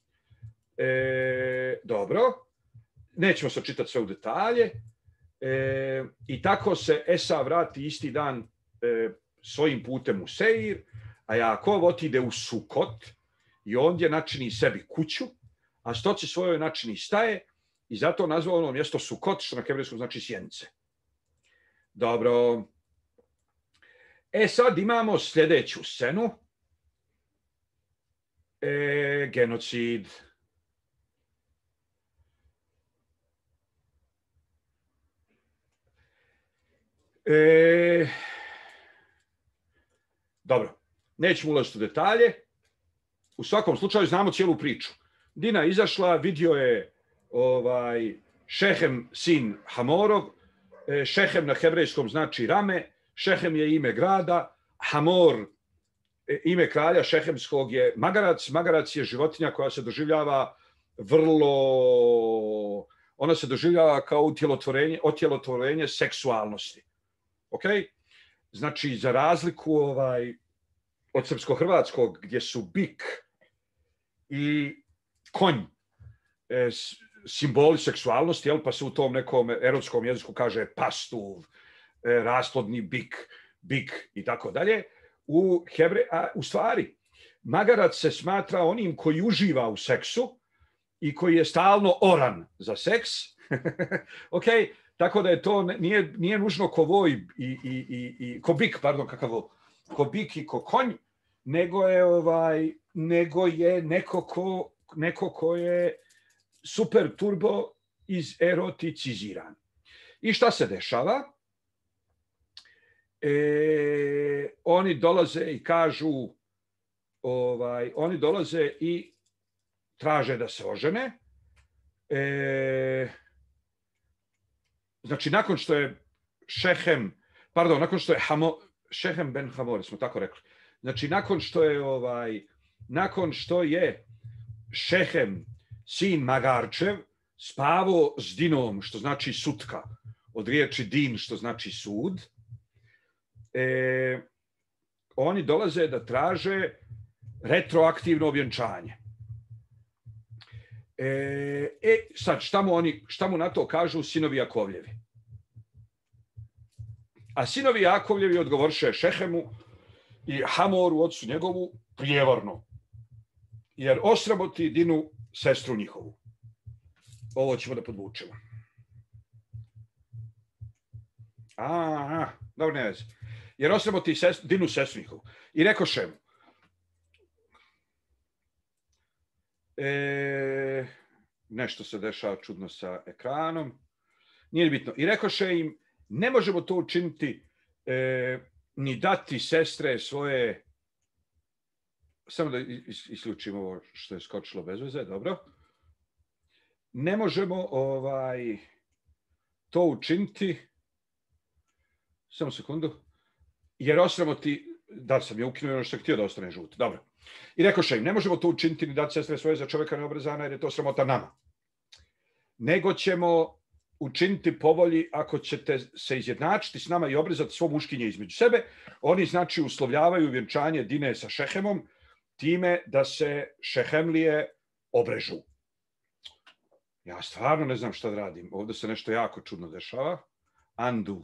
E, dobro, nećemo se čitati sve u detalje. E, I tako se Esav vrati isti dan e, svojim putem u Seir, a Jakov otide u Sukot i ondje načini sebi kuću, a stoci svojoj načini staje i zato nazvao ono mjesto Sukot, što na hebrejskom znači sjenice. Dobro. E sad imamo sljedeću scenu. E, genocid. E, dobro, nećemo ulaziti u detalje. U svakom slučaju znamo cijelu priču. Dina izašla, vidio je ovaj, Šehem sin Hamorov. E, Šehem na hebrejskom znači rame. Šehem je ime grada. Hamor, e, ime kralja Šehemskog je magarac. Magarac je životinja koja se doživljava vrlo, ona se doživljava kao utjelotvorenje, otjelotvorenje seksualnosti. Ok? Znači, za razliku ovaj, od srpsko-hrvatskog, gdje su bik i konj e, simboli seksualnosti, jel, pa se u tom nekom erotskom jeziku kaže pastuv, e, rasplodni bik, bik i tako dalje. U, Hebre, a, u stvari, magarac se smatra onim koji uživa u seksu i koji je stalno oran za seks. Ok? Tako da je to, nije, nije nužno ko voj i, i, i, i ko bik, pardon, kakav ko bik i ko konj, nego je, ovaj, nego je neko, ko, neko ko je super turbo izeroticiziran. I šta se dešava? E, oni dolaze i kažu, ovaj, oni dolaze i traže da se ožene. E, znači, nakon što je Šehem, pardon, nakon što je Hamo, Šehem ben Hamor, smo tako rekli. Znači, nakon što je ovaj, nakon što je Šehem, sin Magarčev, spavao s Dinom, što znači sutka, od riječi din, što znači sud, e, oni dolaze da traže retroaktivno vjenčanje. E, e sad, šta mu, oni, šta mu na to kažu sinovi Jakovljevi? A sinovi Jakovljevi odgovorše Šehemu i Hamoru, ocu njegovu, prijevarno. Jer osramoti Dinu, sestru njihovu. Ovo ćemo da podvučemo. A, dobro, ne vezi. Jer osramoti sest, Dinu, sestru njihovu. I reko Šemu, e, nešto se dešava čudno sa ekranom. Nije bitno. I rekoše im, ne možemo to učiniti e, ni dati sestre svoje. Samo da isključimo ovo što je skočilo bez veze, dobro. Ne možemo ovaj, to učiniti. Samo sekundu. Jer osramoti, da sam je ukinuo ono što je htio da ostane žut. Dobro. I rekoše im, ne možemo to učiniti ni dati sestre svoje za čovjeka neobrezana jer je to sramota nama. Nego ćemo učiniti povolji ako ćete se izjednačiti s nama i obrezati svo muškinje između sebe. Oni znači uslovljavaju vjenčanje Dine sa Šehemom time da se Šehemlije obrežu. Ja stvarno ne znam šta da radim. Ovdje se nešto jako čudno dešava. Undo.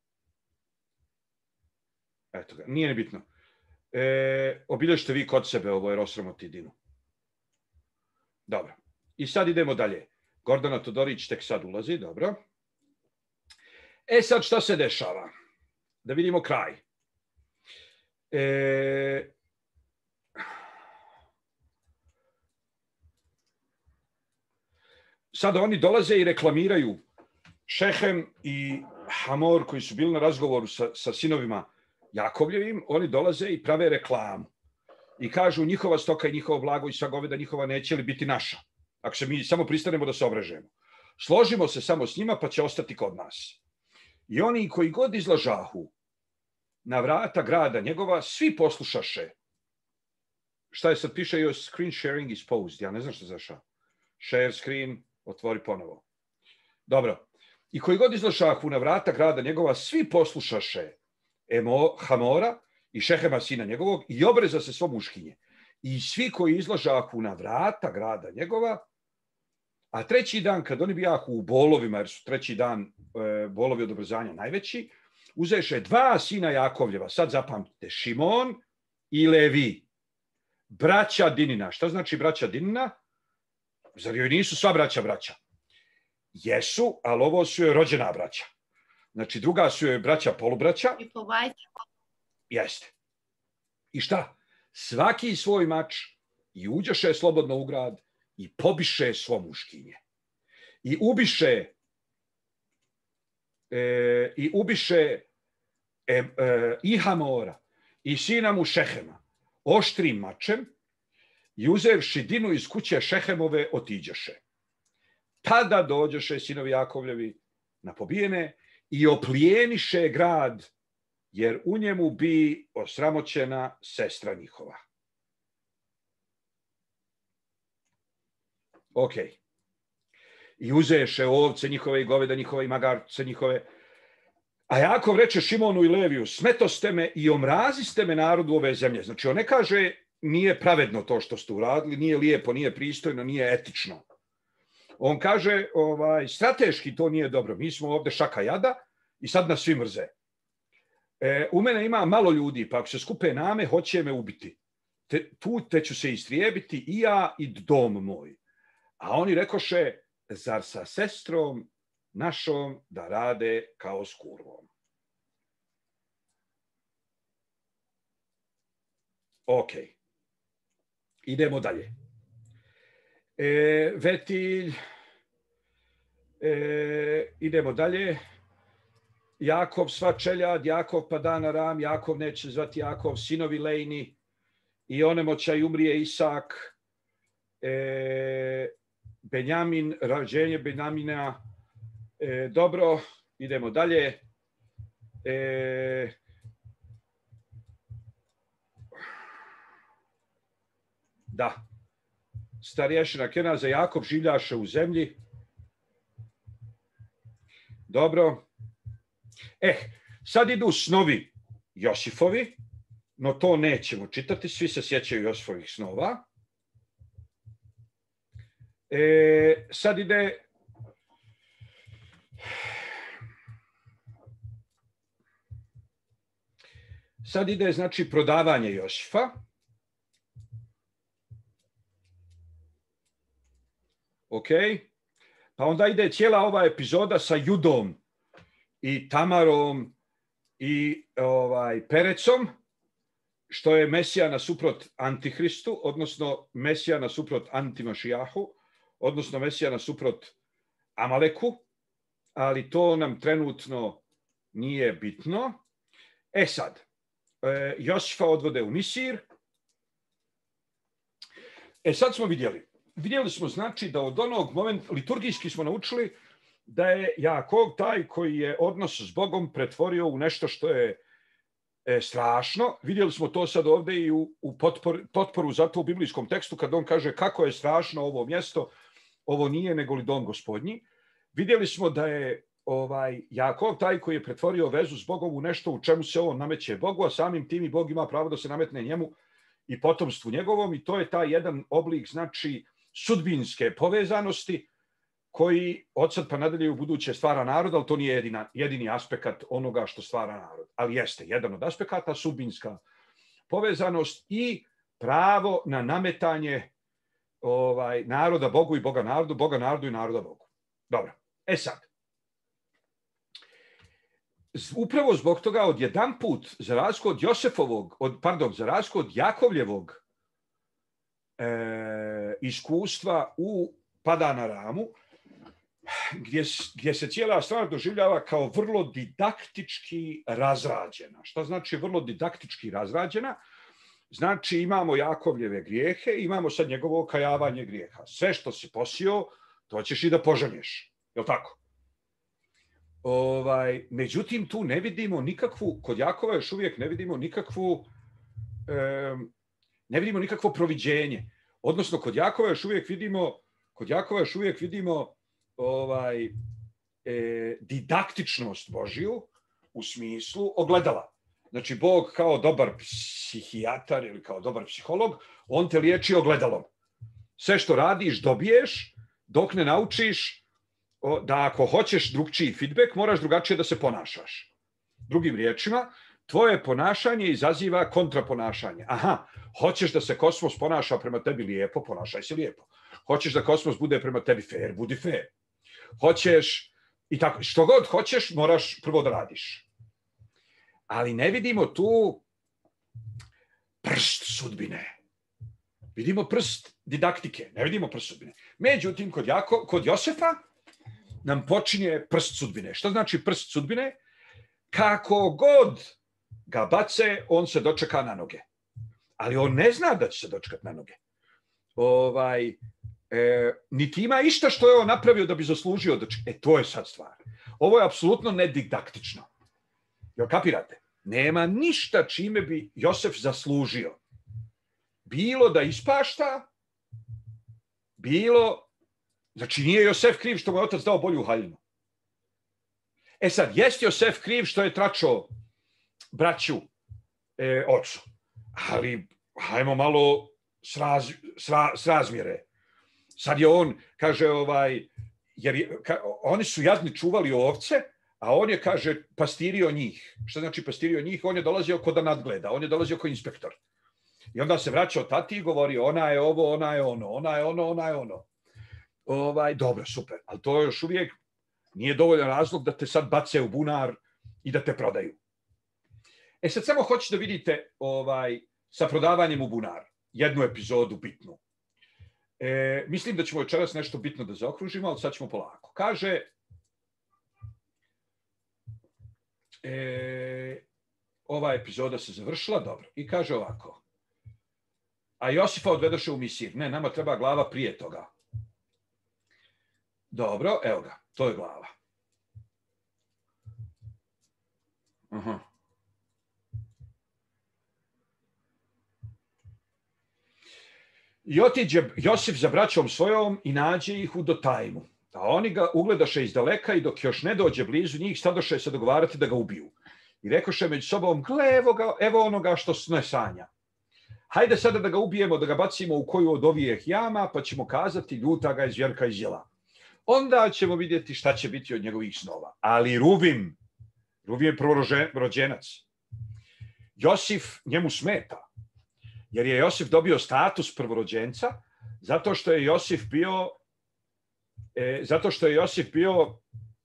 Eto ga, nije nebitno. E, obilježite vi kod sebe ovo jer osramoti Dinu. Dobro. I sad idemo dalje. Gordana Todorić tek sad ulazi, dobro. E sad šta se dešava? Da vidimo kraj. E, sada oni dolaze i reklamiraju Šehem i Hamor koji su bili na razgovoru sa, sa sinovima Jakovljevim, oni dolaze i prave reklamu. I kažu njihova stoka i njihovo blago i sva goveda njihova neće li biti naša. Ako se mi samo pristanemo da se obrežemo. Složimo se samo s njima pa će ostati kod nas. I oni koji god izlažahu na vrata grada njegova, svi poslušaše. Šta je sad piše? Your screen sharing is paused. Ja ne znam što zaša. Share screen, otvori ponovo. Dobro. I koji god izlažahu na vrata grada njegova, svi poslušaše Emo, Hamora i Šehema sina njegovog i obreza se svo muškinje. I svi koji izlažahu na vrata grada njegova, a treći dan kad oni bijahu u bolovima, jer su treći dan e, bolovi od obrzanja najveći, uzeše dva sina Jakovljeva, sad zapamtite, Šimon i Levi, braća Dinina. Šta znači braća Dinina? Zar joj nisu sva braća braća? Jesu, ali ovo su joj rođena braća. Znači druga su joj braća polubraća. I po vajci. Jeste. I šta? Svaki svoj mač i uđeše slobodno u grad i pobiše svo muškinje. I ubiše e, i ubiše e, e, i Hamora i sina mu Šehema oštrim mačem i uzevši Dinu iz kuće Šehemove otiđeše. Tada dođeše sinovi Jakovljevi na pobijene i oplijeniše grad jer u njemu bi osramoćena sestra njihova. Ok. I uzeše ovce njihove i goveda njihove i magarce njihove. A Jakov reče Šimonu i Leviju, smetoste me i omraziste me narodu ove zemlje. Znači, on ne kaže nije pravedno to što ste uradili, nije lijepo, nije pristojno, nije etično. On kaže, ovaj, strateški to nije dobro. Mi smo ovdje šaka jada i sad nas svi mrze. E, u mene ima malo ljudi, pa ako se skupe name, hoće me ubiti. Te, tu te ću se istrijebiti i ja i dom moj. A oni rekoše, zar sa sestrom našom da rade kao s kurvom. Ok. Idemo dalje. E, Vetilj. E, idemo dalje. Jakov sva čeljad, Jakov Padan Aram, Jakov neće zvati Jakov, sinovi Lejni i onemoća i umrije Isak. E, Benjamin, rađenje Benjamina. E, dobro, idemo dalje. E, da. Starješina Kenaza Jakov življaše u zemlji. Dobro. Eh, sad idu snovi Josifovi, no to nećemo čitati, svi se sjećaju Josifovih snova. E, sad ide sad ide znači prodavanje Josifa. Ok. Pa onda ide cijela ova epizoda sa Judom i Tamarom i ovaj, Perecom, što je Mesija nasuprot Antihristu, odnosno Mesija nasuprot Antimašijahu, odnosno Mesija nasuprot Amaleku, ali to nam trenutno nije bitno. E sad, Josifa odvode u Misir. E sad smo vidjeli. Vidjeli smo znači da od onog momenta, liturgijski smo naučili da je Jakov taj koji je odnos s Bogom pretvorio u nešto što je e, strašno. Vidjeli smo to sad ovdje i u, u potpor, potporu za to u biblijskom tekstu kad on kaže kako je strašno ovo mjesto, ovo nije nego li dom gospodnji. Vidjeli smo da je ovaj, Jakov taj koji je pretvorio vezu s Bogom u nešto u čemu se on nameće Bogu, a samim tim i Bog ima pravo da se nametne njemu i potomstvu njegovom i to je taj jedan oblik znači sudbinske povezanosti koji od sad pa nadalje u buduće stvara narod, ali to nije jedina, jedini aspekt onoga što stvara narod. Ali jeste jedan od aspekata, sudbinska povezanost i pravo na nametanje ovaj, naroda Bogu i Boga narodu, Boga narodu i naroda Bogu. Dobro, e sad. Upravo zbog toga odjedan put, za razliku od Josefovog, od, pardon, za razliku od Jakovljevog e, iskustva u Padan Aramu, gdje, gdje se cijela stvar doživljava kao vrlo didaktički razrađena. Šta znači vrlo didaktički razrađena? Znači imamo Jakovljeve grijehe, imamo sad njegovo okajavanje grijeha. Sve što si posio, to ćeš i da poželješ. Je li tako? Ovaj, međutim, tu ne vidimo nikakvu, kod Jakova još uvijek ne vidimo nikakvu, eh, ne vidimo nikakvo proviđenje. Odnosno, kod Jakova još uvijek vidimo, kod Jakova još uvijek vidimo ovaj, eh, didaktičnost Božiju u smislu ogledala. Znači, Bog kao dobar psihijatar ili kao dobar psiholog, on te liječi ogledalom. Sve što radiš, dobiješ, dok ne naučiš da ako hoćeš drugčiji feedback, moraš drugačije da se ponašaš. Drugim riječima, tvoje ponašanje izaziva kontraponašanje. Aha, hoćeš da se kosmos ponaša prema tebi lijepo, ponašaj se lijepo. Hoćeš da kosmos bude prema tebi fair, budi fair. Hoćeš, i tako, što god hoćeš, moraš prvo da radiš. Ali ne vidimo tu prst sudbine. Vidimo prst didaktike, ne vidimo prst sudbine. Međutim, kod, Jako, kod Josefa nam počinje prst sudbine. Što znači prst sudbine? Kako god ga bace, on se dočeka na noge. Ali on ne zna da će se dočekati na noge. Ovaj, e, niti ima išta što je on napravio da bi zaslužio dočekati. E, to je sad stvar. Ovo je apsolutno nedidaktično. Jel kapirate? Nema ništa čime bi Josef zaslužio. Bilo da ispašta, bilo Znači nije Josef kriv što mu je otac dao bolju haljinu. E sad, jest Josef kriv što je tračao braću e, ocu, ali hajmo malo sraz, sra, srazmjere. Sad je on, kaže, ovaj, jer je, ka, oni su jadni čuvali ovce, a on je, kaže, pastirio njih. Šta znači pastirio njih? On je dolazio kod da nadgleda, on je dolazio kao inspektor. I onda se vraćao tati i govorio, ona je ovo, ona je ono, ona je ono, ona je ono. Ovaj, dobro, super, ali to još uvijek nije dovoljan razlog da te sad bace u bunar i da te prodaju. E sad samo hoću da vidite ovaj, sa prodavanjem u bunar jednu epizodu bitnu. E, mislim da ćemo večeras nešto bitno da zaokružimo, ali sad ćemo polako. Kaže, e, ova epizoda se završila, dobro, i kaže ovako. A Josifa odvedoše u Misir. Ne, nama treba glava prije toga. Dobro, evo ga, to je glava. Aha. I otiđe Josif za braćom svojom i nađe ih u Dotajmu. A oni ga ugledaše iz daleka i dok još ne dođe blizu njih, stadoše se dogovarati da ga ubiju. I rekoše među sobom, gle, evo, ga, evo onoga što ne sanja. Hajde sada da ga ubijemo, da ga bacimo u koju od ovih jama, pa ćemo kazati ljuta ga je zvjerka iz jela. Onda ćemo vidjeti šta će biti od njegovih snova. Ali Ruvim, Ruvim je prvorođenac. Josif njemu smeta, jer je Josif dobio status prvorođenca, zato što je Josif bio, e, zato što je Josif bio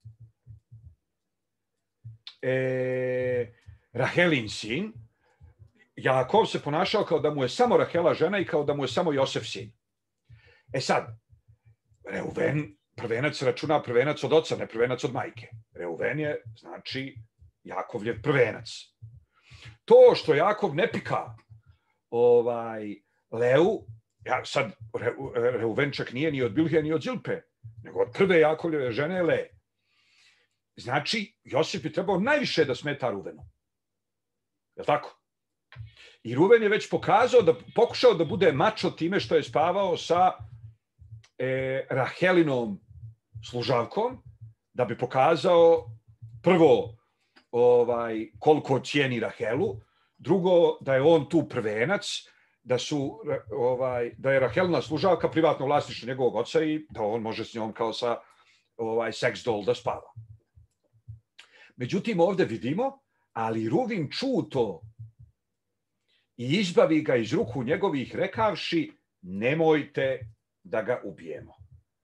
e, Rahelin sin. Jakov se ponašao kao da mu je samo Rahela žena i kao da mu je samo Josef sin. E sad, Reuven prvenac računa prvenac od oca, ne prvenac od majke. Reuven je, znači, Jakovljev prvenac. To što Jakov ne pika ovaj, Leu, ja, sad Re, Reuven čak nije ni od Bilhe, ni od Zilpe, nego od prve Jakovljeve žene Le. Znači, Josip bi trebao najviše da smeta Ruvenu. Je li tako? I Ruven je već pokazao da pokušao da bude mačo time što je spavao sa e, Rahelinom služavkom, da bi pokazao prvo ovaj, koliko cijeni Rahelu, drugo da je on tu prvenac, da, su, ovaj, da je Rahelina služavka privatno vlasništvo njegovog oca i da on može s njom kao sa ovaj, seks doll da spava. Međutim, ovdje vidimo, ali Ruvin čuo to i izbavi ga iz ruku njegovih rekavši, nemojte da ga ubijemo.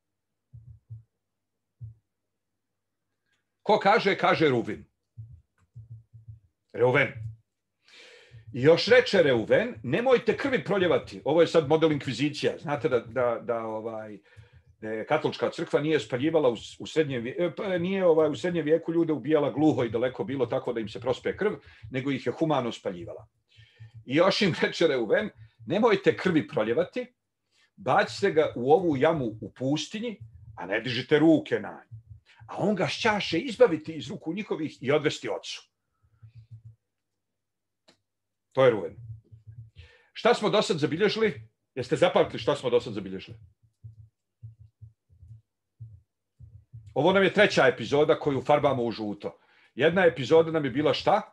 Ko kaže? Kaže Ruvin. Reuven. I još reče Reuven, nemojte krvi proljevati. Ovo je sad model inkvizicija. Znate da, da, da ovaj, katolička crkva nije spaljivala u, u srednjem vijeku, nije ovaj, u srednjem vijeku ljude ubijala gluho i daleko bilo tako da im se prospe krv, nego ih je humano spaljivala. I još im reče Reuven, nemojte krvi proljevati, bacite ga u ovu jamu u pustinji, a ne dižite ruke na nju. A on ga šćaše izbaviti iz ruku njihovih i odvesti ocu. To je Reuven. Šta smo do sad zabilježili? Jeste zapamtili šta smo do sad zabilježili? Ovo nam je treća epizoda koju farbamo u žuto. Jedna epizoda nam je bila šta?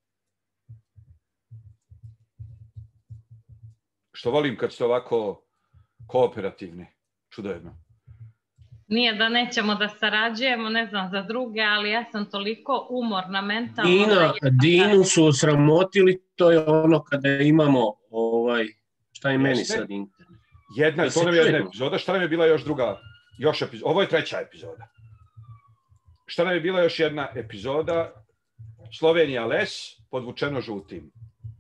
Što volim kad ste ovako kooperativni. Čudovno. Nije da nećemo da sarađujemo, ne znam za druge, ali ja sam toliko umorna mentalno. Dina, Dinu su osramotili, to je ono kada imamo, ovaj, šta je meni sad internet. Jedna, to nam je jedna epizoda, šta nam je bila još druga, još epizoda, ovo je treća epizoda. Šta nam je bila još jedna epizoda, Slovenija les, podvučeno žutim.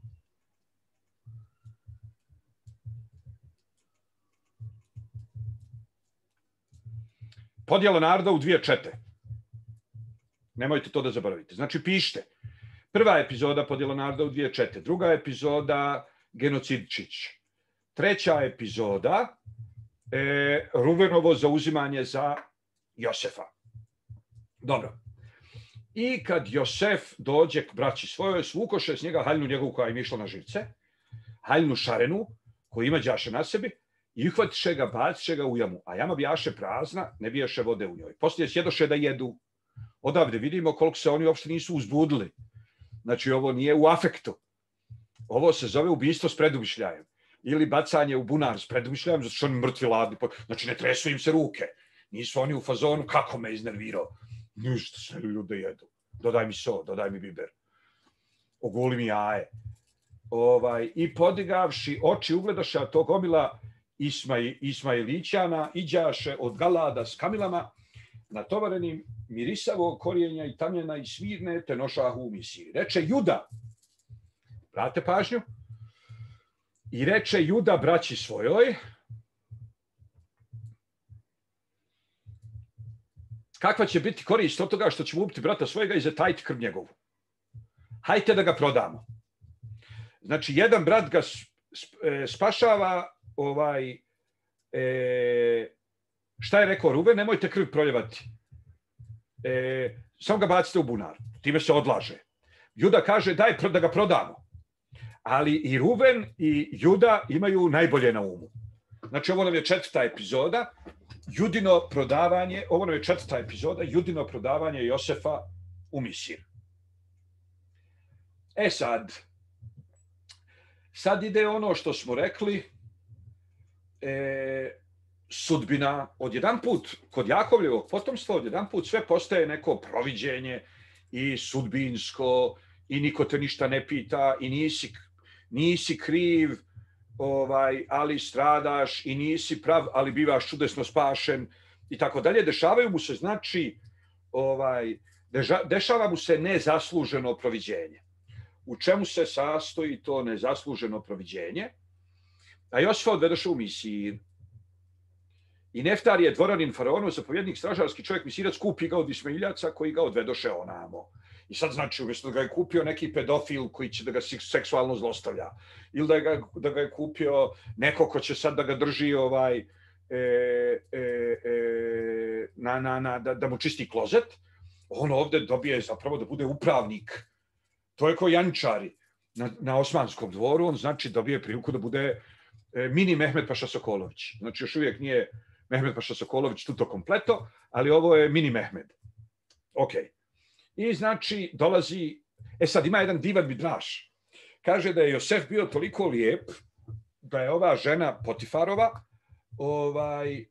Podjela naroda u dvije čete. Nemojte to da zaboravite. Znači, pišite. Prva epizoda podjela naroda u dvije čete. Druga epizoda genocidčić. Treća epizoda e, Ruvenovo zauzimanje za Josefa. Dobro. I kad Josef dođe k braći svojoj, svukoše s njega haljnu njegovu koja im išla na živce, haljnu šarenu koju ima đaše na sebi i uhvatiše ga, baciše ga u jamu, a jama bijaše prazna, ne bijaše vode u njoj. Poslije sjedoše da jedu. Odavde vidimo koliko se oni uopšte nisu uzbudili. Znači, ovo nije u afektu. Ovo se zove ubistvo s predumišljajem. Ili bacanje u bunar s predumišljajem, zato što oni mrtvi ladni. Znači, ne tresu im se ruke. Nisu oni u fazonu, kako me iznervirao. Ništa, sve ljude jedu. Dodaj mi so, dodaj mi biber. Oguli mi jaje. Ovaj, I podigavši oči ugledaše, a to gomila Ismaj, Ismailićana, iđaše od Galada s kamilama, natovarenim mirisavog korijenja i tamjena i svirne, te nošahu u misiji. Reče Juda, brate pažnju, i reče Juda braći svojoj, kakva će biti korist od toga što ćemo ubiti brata svojega i zatajiti krv njegovu. Hajte da ga prodamo. Znači, jedan brat ga spašava, ovaj, e, šta je rekao Ruben, nemojte krv proljevati. E, samo ga bacite u bunar, time se odlaže. Juda kaže, daj da ga prodamo. Ali i Ruben i Juda imaju najbolje na umu. Znači, ovo nam je četvrta epizoda, Judino prodavanje, ovo nam je četvrta epizoda, Judino prodavanje Josefa u Misir. E sad, sad ide ono što smo rekli, e, sudbina, odjedan put, kod Jakovljevog potomstva, odjedan put sve postaje neko proviđenje i sudbinsko, i niko te ništa ne pita, i nisi, nisi kriv, ovaj, ali stradaš, i nisi prav, ali bivaš čudesno spašen, i tako dalje. Dešavaju mu se, znači, ovaj, deža, dešava mu se nezasluženo proviđenje. U čemu se sastoji to nezasluženo proviđenje? A Josifa odvedoše u Misir. I Neftar je dvoranin faraonov, zapovjednik, stražarski čovjek, misirac, kupi ga od Ismailjaca koji ga odvedoše onamo. I sad znači, umjesto da ga je kupio neki pedofil koji će da ga seksualno zlostavlja, ili da ga, da ga je kupio neko ko će sad da ga drži ovaj, e, e, e, na, na, na, da, da mu čisti klozet, on ovdje dobije zapravo da bude upravnik. To je ko jančari na, na Osmanskom dvoru, on znači dobije priliku da bude mini Mehmed Paša Sokolović. Znači još uvijek nije Mehmed Paša Sokolović tuto kompleto, ali ovo je mini Mehmed. Ok. I znači dolazi, e sad ima jedan divan midraš. Kaže da je Josef bio toliko lijep da je ova žena Potifarova ovaj,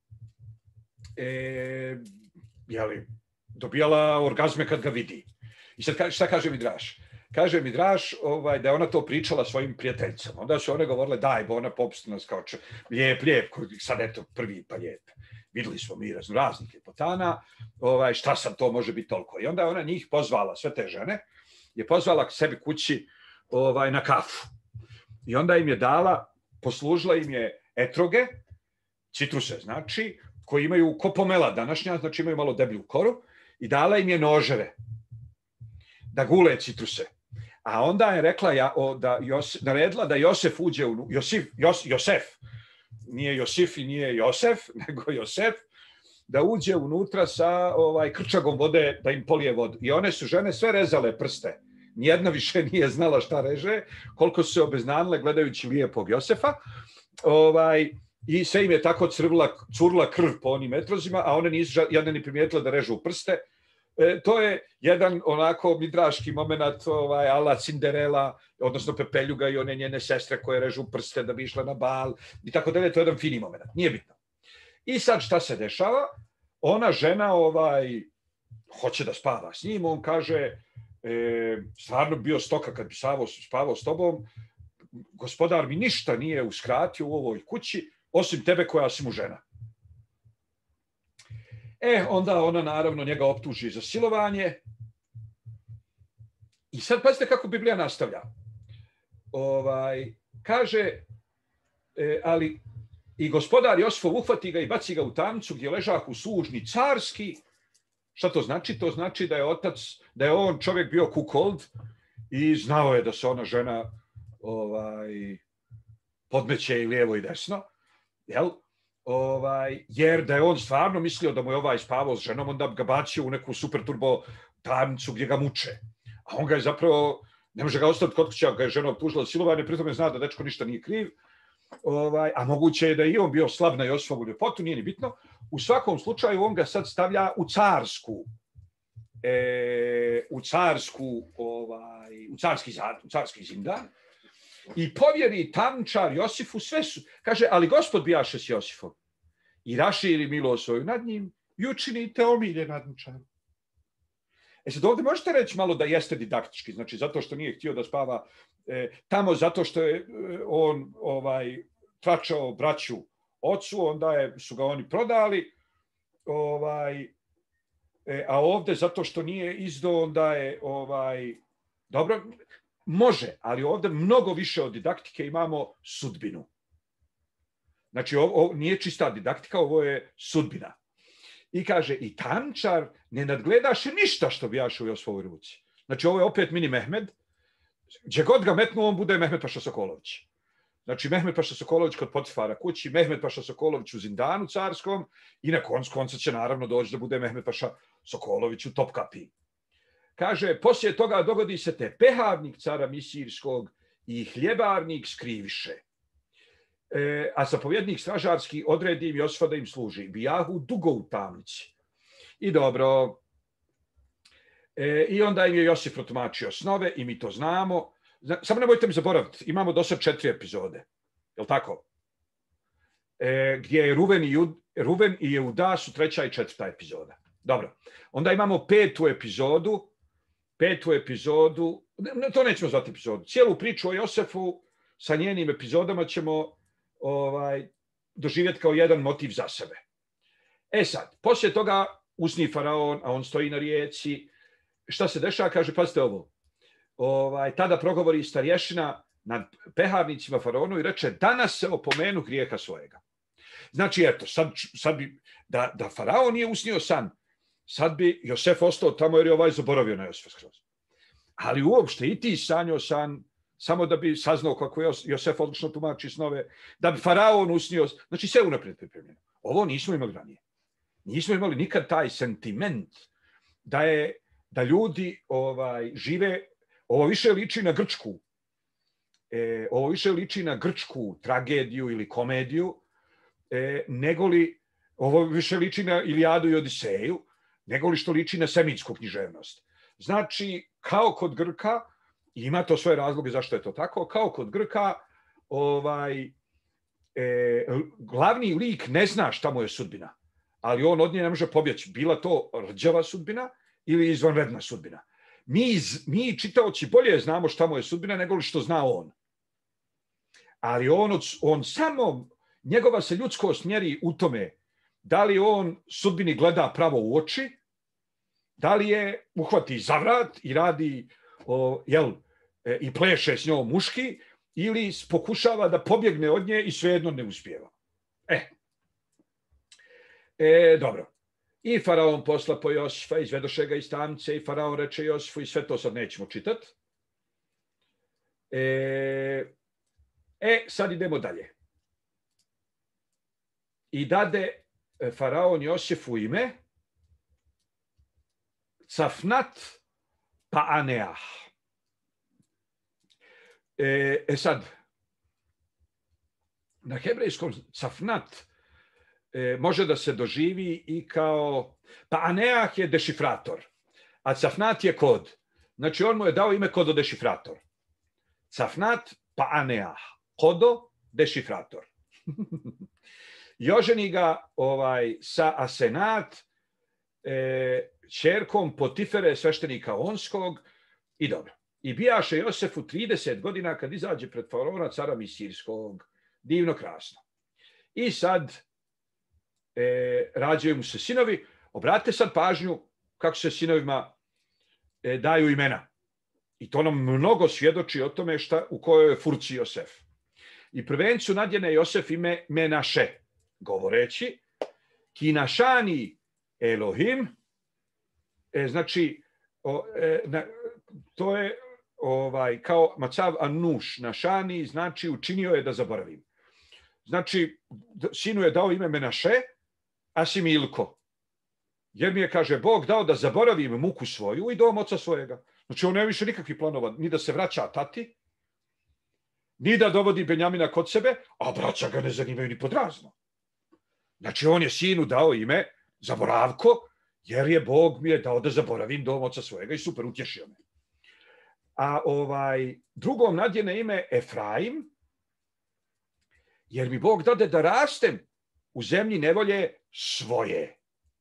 e, jeli, dobijala orgazme kad ga vidi. I sad šta kaže midraš? Kaže Midraš ovaj, da je ona to pričala svojim prijateljicama. Onda su one govorile, daj, bo ona popust nas kao če, lijep, lijep, sad eto prvi pa lijep. Vidjeli smo mi razno raznih ljepotana, ovaj, šta sad to može biti toliko. I onda je ona njih pozvala, sve te žene, je pozvala k sebi kući ovaj, na kafu. I onda im je dala, poslužila im je etroge, citruse znači, koji imaju ko pomela današnja, znači imaju malo deblju koru, i dala im je noževe da gule citruse. A onda je rekla ja, o, da Josef, naredila da Josef uđe u Josif, Jos, Josef, nije Josif i nije Josef, nego Josef, da uđe unutra sa ovaj, krčagom vode da im polije vodu. I one su žene sve rezale prste. Nijedna više nije znala šta reže, koliko su se obeznanile gledajući lijepog Josefa. Ovaj, I sve im je tako crvila, curla krv po onim etrozima, a one nisu jedna ni primijetila da režu prste. E, to je jedan onako midraški moment, ovaj, ala Cinderela, odnosno Pepeljuga i one njene sestre koje režu prste da bi išle na bal i tako dalje. To je jedan fini moment, nije bitno. I sad šta se dešava? Ona žena ovaj, hoće da spava s njim, on kaže, e, stvarno bio stoka kad bi spavao, spavao s tobom, gospodar mi ništa nije uskratio u ovoj kući, osim tebe koja si mu žena. E, onda ona naravno njega optuži za silovanje. I sad pazite kako Biblija nastavlja. Ovaj, kaže, e, ali i gospodar Josifov uhvati ga i baci ga u tamnicu gdje ležak u sužnji carski. Šta to znači? To znači da je otac, da je on čovjek bio kukold i znao je da se ona žena ovaj, podmeće i lijevo i desno. Jel? Ovaj, jer da je on stvarno mislio da mu je ovaj spavao s ženom, onda ga bacio u neku super turbo tamnicu gdje ga muče. A on ga je zapravo, ne može ga ostaviti kod kuće, ga je žena optužila silovanje, pritom je zna da dečko ništa nije kriv. ovaj, a moguće je da je i on bio slab na Josifovu ljepotu, nije ni bitno. U svakom slučaju on ga sad stavlja u carsku, e, u carsku, ovaj, u carski, u carski zindan i povjeri tamničar Josifu sve su. Kaže, ali gospod bijaše s Josifom i raširi milost svoju nad njim i učinite omilje nadničaru. E sad ovdje možete reći malo da jeste didaktički, znači zato što nije htio da spava e, tamo, zato što je e, on ovaj, tračao braću ocu, onda je, su ga oni prodali, ovaj, e, a ovdje zato što nije izdao, onda je ovaj, dobro, može, ali ovdje mnogo više od didaktike imamo sudbinu. Znači ovo, ovo nije čista didaktika, ovo je sudbina. I kaže, i tamničar ne nadgledaše ništa što bijaše u Josifovoj ruci. Znači, ovo je opet mini Mehmed. Gdje god ga metnu, on bude Mehmed Paša Sokolović. Znači, Mehmed Paša Sokolović kod Potifara kući, Mehmed Paša Sokolović u zindanu carskom i na koncu konca će naravno doći da bude Mehmed Paša Sokolović u Topkapi. Kaže, poslije toga dogodi se te pehavnik cara Misirskog i hljebarnik skriviše. E, a zapovjednik stražarski odredi im Josifa da im služi. Bijahu dugo u tamnici. I dobro. E, I onda im je Josif protumačio snove i mi to znamo. Samo nemojte mi zaboraviti, imamo do sad četiri epizode. Je li tako? E, gdje je Ruven i, Jud, Ruven i Jeuda su treća i četvrta epizoda. Dobro. Onda imamo petu epizodu. Petu epizodu. Ne, to nećemo zvati epizodu. Cijelu priču o Josefu sa njenim epizodama ćemo ovaj, doživjeti kao jedan motiv za sebe. E sad, poslije toga usni faraon, a on stoji na rijeci. Šta se dešava? Kaže, pazite ovo. Ovaj, tada progovori starješina nad peharnicima faraonu i reče, danas se opomenu grijeha svojega. Znači, eto, sad, sad bi, da, da faraon nije usnio san, sad bi Josef ostao tamo jer je ovaj zaboravio na Josefa skroz. Ali uopšte i ti sanjao san, samo da bi saznao kako Josef odlično tumači snove, da bi faraon usnio, znači sve unaprijed pripremljeno. Ovo nismo imali ranije. Nismo imali nikad taj sentiment da, je, da ljudi ovaj, žive, ovo više liči na grčku, e, ovo više liči na grčku tragediju ili komediju, e, nego li, ovo više liči na Ilijadu i Odiseju, nego li što liči na semitsku književnost. Znači, kao kod Grka, ima to svoje razloge zašto je to tako, kao kod Grka, ovaj, e, glavni lik ne zna šta mu je sudbina, ali on od nje ne može pobjeći. Bila to rđava sudbina ili izvanredna sudbina. Mi, mi čitaoci bolje znamo šta mu je sudbina nego li što zna on. Ali on, on samo, njegova se ljudskost mjeri u tome da li on sudbini gleda pravo u oči, da li je uhvati za vrat i radi o, jel, e, i pleše s njom muški, ili pokušava da pobjegne od nje i svejedno ne uspijeva. E, e dobro. I faraon posla po Josifa, izvedoše ga iz tamnice i faraon reče Josifu i sve to sad nećemo čitati. E, e, sad idemo dalje. I dade faraon Josifu ime Cafnat Paaneah. E, e sad, na hebrejskom Cafnat e, može da se doživi i kao, Paaneah je dešifrator, a Cafnat je kod. Znači on mu je dao ime kododešifrator. Cafnat Paaneah, kodo dešifrator. I oženi ga ovaj, sa Asenat, e, čerkom Potifere, sveštenika Onskog, i dobro. I bijaše Josefu trideset godina kad izađe pred faraona cara Misirskog. Divno, krasno. I sad e, rađaju mu se sinovi. Obratite sad pažnju kako se sinovima e, daju imena. I to nam mnogo svjedoči o tome šta, u kojoj je furci Josef. I prvencu nadjene Josef ime Menaše, govoreći Kinašani Elohim, e, znači o, e, na, to je ovaj, kao Macav Anuš Našani, znači učinio je da zaboravim. Znači, sinu je dao ime Menaše, a si Milko. Jer mi je, kaže, Bog dao da zaboravim muku svoju i dom oca svojega. Znači, on nema više nikakvih planova, ni da se vraća tati, ni da dovodi Benjamina kod sebe, a braća ga ne zanimaju ni podrazno. Znači, on je sinu dao ime Zaboravko, jer je Bog mi je dao da zaboravim dom oca svojega i super, utješio me. A ovaj, drugom nadjene ime Efraim, jer mi Bog dade da rastem u zemlji nevolje svoje.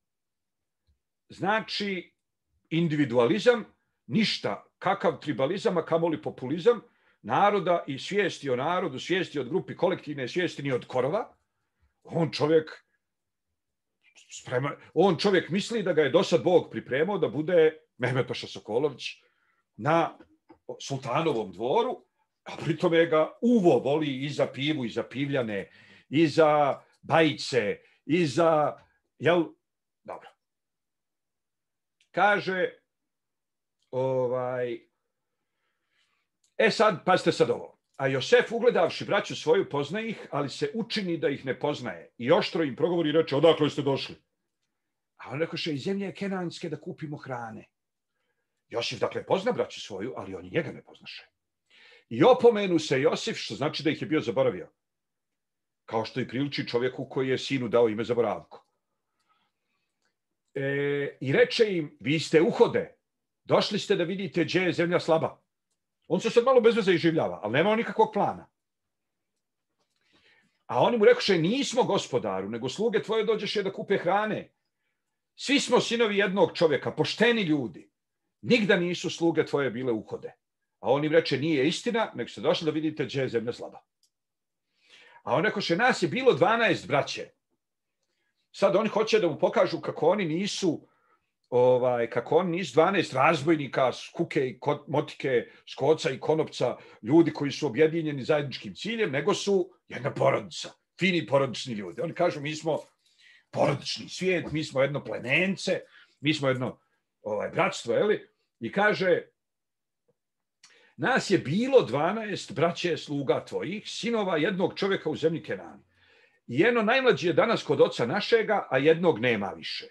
Znači, individualizam, ništa, kakav tribalizam, a kamoli populizam, naroda i svijesti o narodu, svijesti od grupi, kolektivne svijesti ni od korova. On čovjek sprema, on čovjek misli da ga je dosad Bog pripremao da bude Mehmet Paša Sokolović na sultanovom dvoru, a pritome ga uvo voli i za pivu, i za pivljane, i za bajice, i za... Jel? Dobro. Kaže, ovaj... E sad, pazite sad ovo. A Josef, ugledavši braću svoju, poznaje ih, ali se učini da ih ne poznaje. I oštro im progovori i reče, odakle ste došli? A on rekoše, iz zemlje Kenanske da kupimo hrane. Josif, dakle, pozna braću svoju, ali oni njega ne poznaše. I opomenu se Josif, što znači da ih je bio zaboravio. Kao što i priliči čovjeku koji je sinu dao ime Zaboravko. E, I reče im, vi ste uhode, došli ste da vidite gdje je zemlja slaba. On se sad malo bez veze iživljava, ali nema nikakvog plana. A oni mu rekoše, nismo gospodaru, nego sluge tvoje dođeše da kupe hrane. Svi smo sinovi jednog čovjeka, pošteni ljudi. Nigda nisu sluge tvoje bile uhode. A on im reče, nije istina, nego ste došli da vidite gdje je zemlja slaba. A on rekoše, nas je bilo dvanaest braće. Sad oni hoće da mu pokažu kako oni nisu, ovaj, kako oni nisu dvanaest razbojnika, kuke i motike, skoca i konopca, ljudi koji su objedinjeni zajedničkim ciljem, nego su jedna porodica, fini porodični ljudi. Oni kažu, mi smo porodični svijet, mi smo jedno plemence, mi smo jedno ovaj, bratstvo, jeli? I kaže, nas je bilo dvanaest braće sluga tvojih, sinova jednog čovjeka u zemlji Kenani. I jedno najmlađi je danas kod oca našega, a jednog nema više.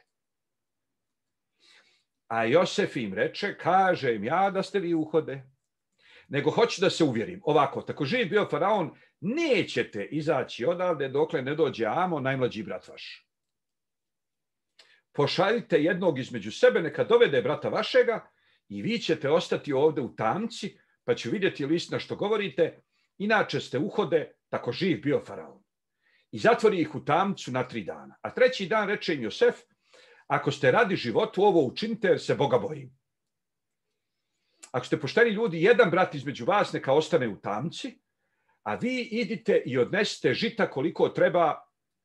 A Josef im reče, kažem ja da ste vi uhode, nego hoću da se uvjerim. Ovako, tako živ bio faraon, nećete izaći odavde dokle ne dođe Amon, najmlađi brat vaš. Pošaljite jednog između sebe, neka dovede brata vašega i vi ćete ostati ovdje u tamci, pa ću vidjeti je li istina što govorite, inače ste uhode, tako živ bio faraon. I zatvori ih u tamcu na tri dana. A treći dan reče im Josef, ako ste radi životu ovo učinite jer se Boga bojim. Ako ste pošteni ljudi, jedan brat između vas neka ostane u tamci, a vi idite i odnesite žita koliko treba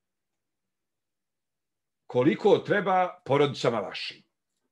koliko treba porodicama vašim.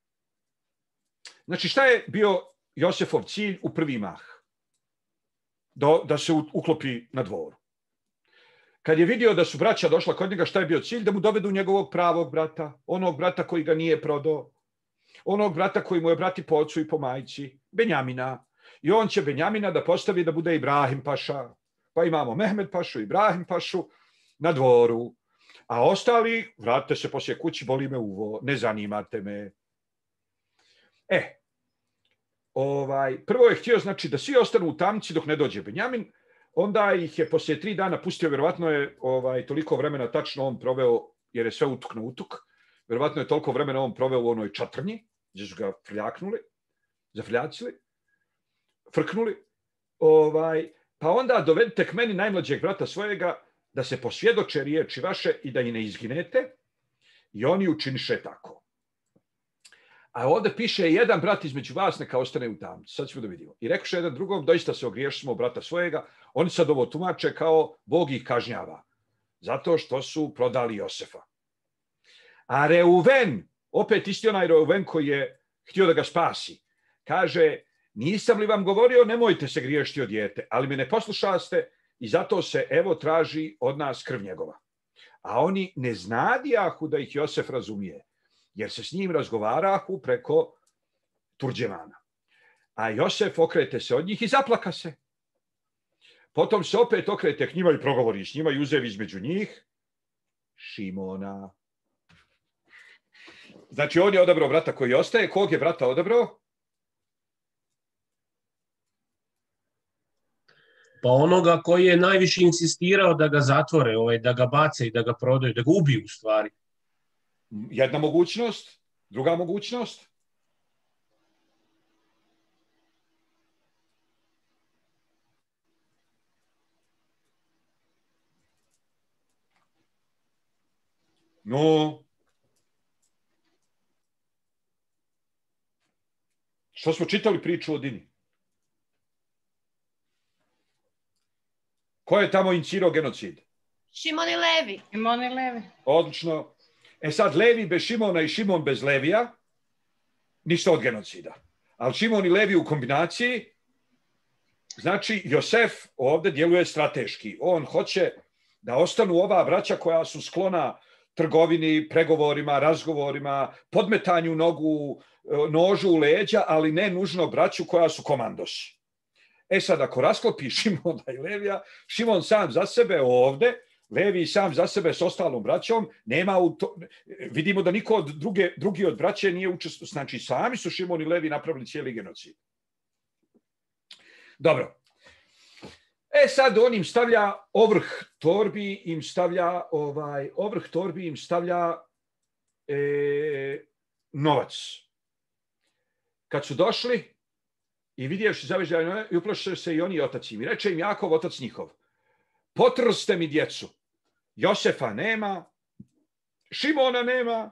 Znači šta je bio Josefov cilj u prvi mah? Da, da se uklopi na dvoru. Kad je vidio da su braća došla kod njega, šta je bio cilj? Da mu dovedu njegovog pravog brata, onog brata koji ga nije prodao, onog brata koji mu je brati po ocu i po majci, Benjamina. I on će Benjamina da postavi da bude Ibrahim paša. Pa imamo Mehmed pašu, Ibrahim pašu na dvoru. A ostali, vratite se poslije kući, boli me uvo, ne zanimate me. E, ovaj, prvo je htio znači da svi ostanu u tamci dok ne dođe Benjamin. Onda ih je poslije tri dana pustio, vjerovatno je ovaj, toliko vremena tačno on proveo, jer je sve utuk na utuk, vjerovatno je toliko vremena on proveo u onoj čatrnji, gdje su ga frljaknuli, zafrljacili, frknuli. Ovaj, pa onda dovedite k meni najmlađeg brata svojega, da se posvjedoče riječi vaše i da ih ne izginete. I oni učiniše tako. A ovdje piše, jedan brat između vas neka ostane u tamci. Sad ćemo da vidimo. I rekoše jedan drugom, doista se ogriješimo brata svojega. Oni sad ovo tumače kao Bog ih kažnjava. Zato što su prodali Josefa. A Reuven, opet isti onaj Reuven koji je htio da ga spasi, kaže, nisam li vam govorio, nemojte se griješiti od dijete, ali me ne poslušaste i zato se evo traži od nas krv njegova. A oni ne znadijahu da ih Josef razumije, jer se s njim razgovarahu preko turđemana. A Josef okrete se od njih i zaplaka se. Potom se opet okrete k njima i progovori s njima i uzev između njih Šimona. Znači on je odabrao brata koji ostaje. Kog je brata odabrao? Pa onoga koji je najviše insistirao da ga zatvore, ovaj, da ga bace i da ga prodaju, da ga ubiju u stvari. Jedna mogućnost, druga mogućnost. No, što smo čitali priču o Dini? Ko je tamo inicirao genocid? Šimon i Levi. Šimon i Levi. Odlično. E sad, Levi bez Šimona i Šimon bez Levija, ništa od genocida. Ali Šimon i Levi u kombinaciji, znači Josef ovdje djeluje strateški. On hoće da ostanu ova braća koja su sklona trgovini, pregovorima, razgovorima, podmetanju nogu, nožu u leđa, ali ne nužno braću koja su komandosi. E sad, ako rasklopi Šimona i Levija, Šimon sam za sebe ovdje, Levi sam za sebe s ostalom braćom, nema u to, vidimo da niko od druge, drugi od braće nije učestvovao. Znači, sami su Šimon i Levi napravili cijeli genocid. Dobro. E sad on im stavlja ovrh torbi, im stavlja ovaj ovrh torbi im stavlja e, novac. Kad su došli i vidjevši zavežljaju i uplaše se i oni otac im. I reče im Jakov, otac njihov, potrste mi djecu. Josefa nema, Šimona nema,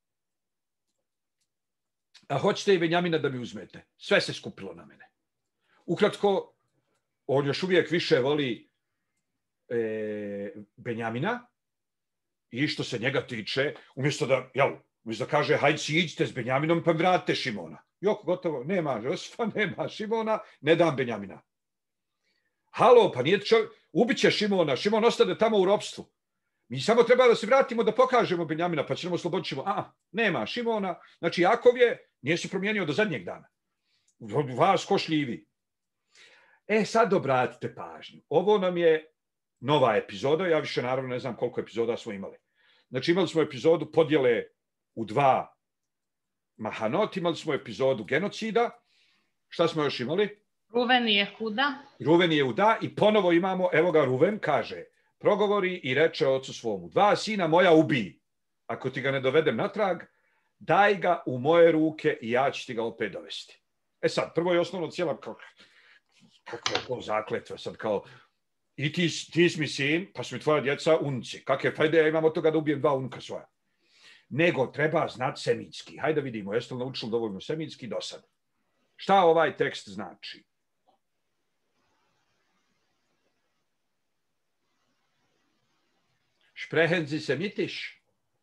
a hoćete i Benjamina da mi uzmete. Sve se skupilo na mene. Ukratko, on još uvijek više voli e, Benjamina i što se njega tiče, umjesto da, jel, umjesto da kaže hajde si iđite s Benjaminom pa vratite Šimona. Jok, gotovo, nema Josefa, nema Šimona, ne dam Benjamina. Halo, pa nije čovjek, ubit će Šimona, Šimon ostane tamo u ropstvu. Mi samo treba da se vratimo da pokažemo Benjamina, pa ćemo osloboditi Šimona. A, nema Šimona, znači Jakov je, nije se promijenio do zadnjeg dana. Vas ko šljivi. E, sad obratite pažnju. Ovo nam je nova epizoda, ja više naravno ne znam koliko epizoda smo imali. Znači imali smo epizodu podjele u dva Mahanot, imali smo epizodu genocida. Šta smo još imali? Ruven i Jehuda. Ruven i Jehuda i ponovo imamo, evo ga Ruven kaže, progovori i reče ocu svomu, dva sina moja ubij, ako ti ga ne dovedem natrag, daj ga u moje ruke i ja ću ti ga opet dovesti. E sad, prvo je osnovno cijela, kako, kako je to zakletva, sad kao, i ti, ti si mi sin, pa su mi tvoja djeca unci. Kakve fajde ja imam od toga da ubijem dva unuka svoja? Nego treba znati semitski. Hajde vidimo, jeste li naučili dovoljno semitski do sad? Šta ovaj tekst znači? Sprechen Sie semitisch?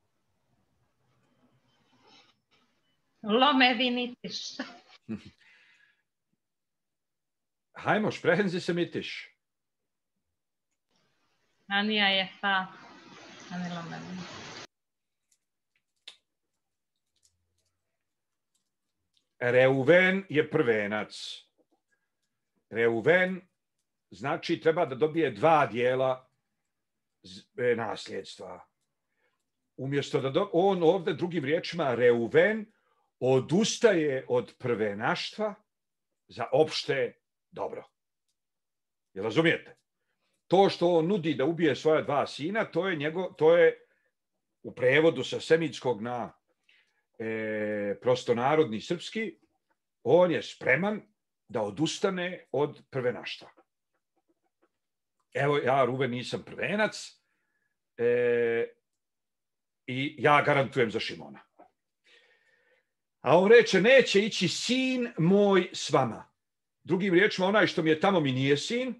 Lome vinitiš. Hajmo, sprechen Sie semitisch? Anija je fa. Ani lome vinitiš. Reuven je prvenac. Reuven znači treba da dobije dva dijela nasljedstva. Umjesto da do... on ovdje drugim riječima Reuven odustaje od prvenaštva za opšte dobro. Jel razumijete? To što on nudi da ubije svoja dva sina, to je, njego, to je u prevodu sa semitskog na e, prostonarodni srpski, on je spreman da odustane od prvenaštva. Evo, ja, Ruven, nisam prvenac e, i ja garantujem za Šimona. A on reče, neće ići sin moj s vama. Drugim riječima, onaj što mi je tamo mi nije sin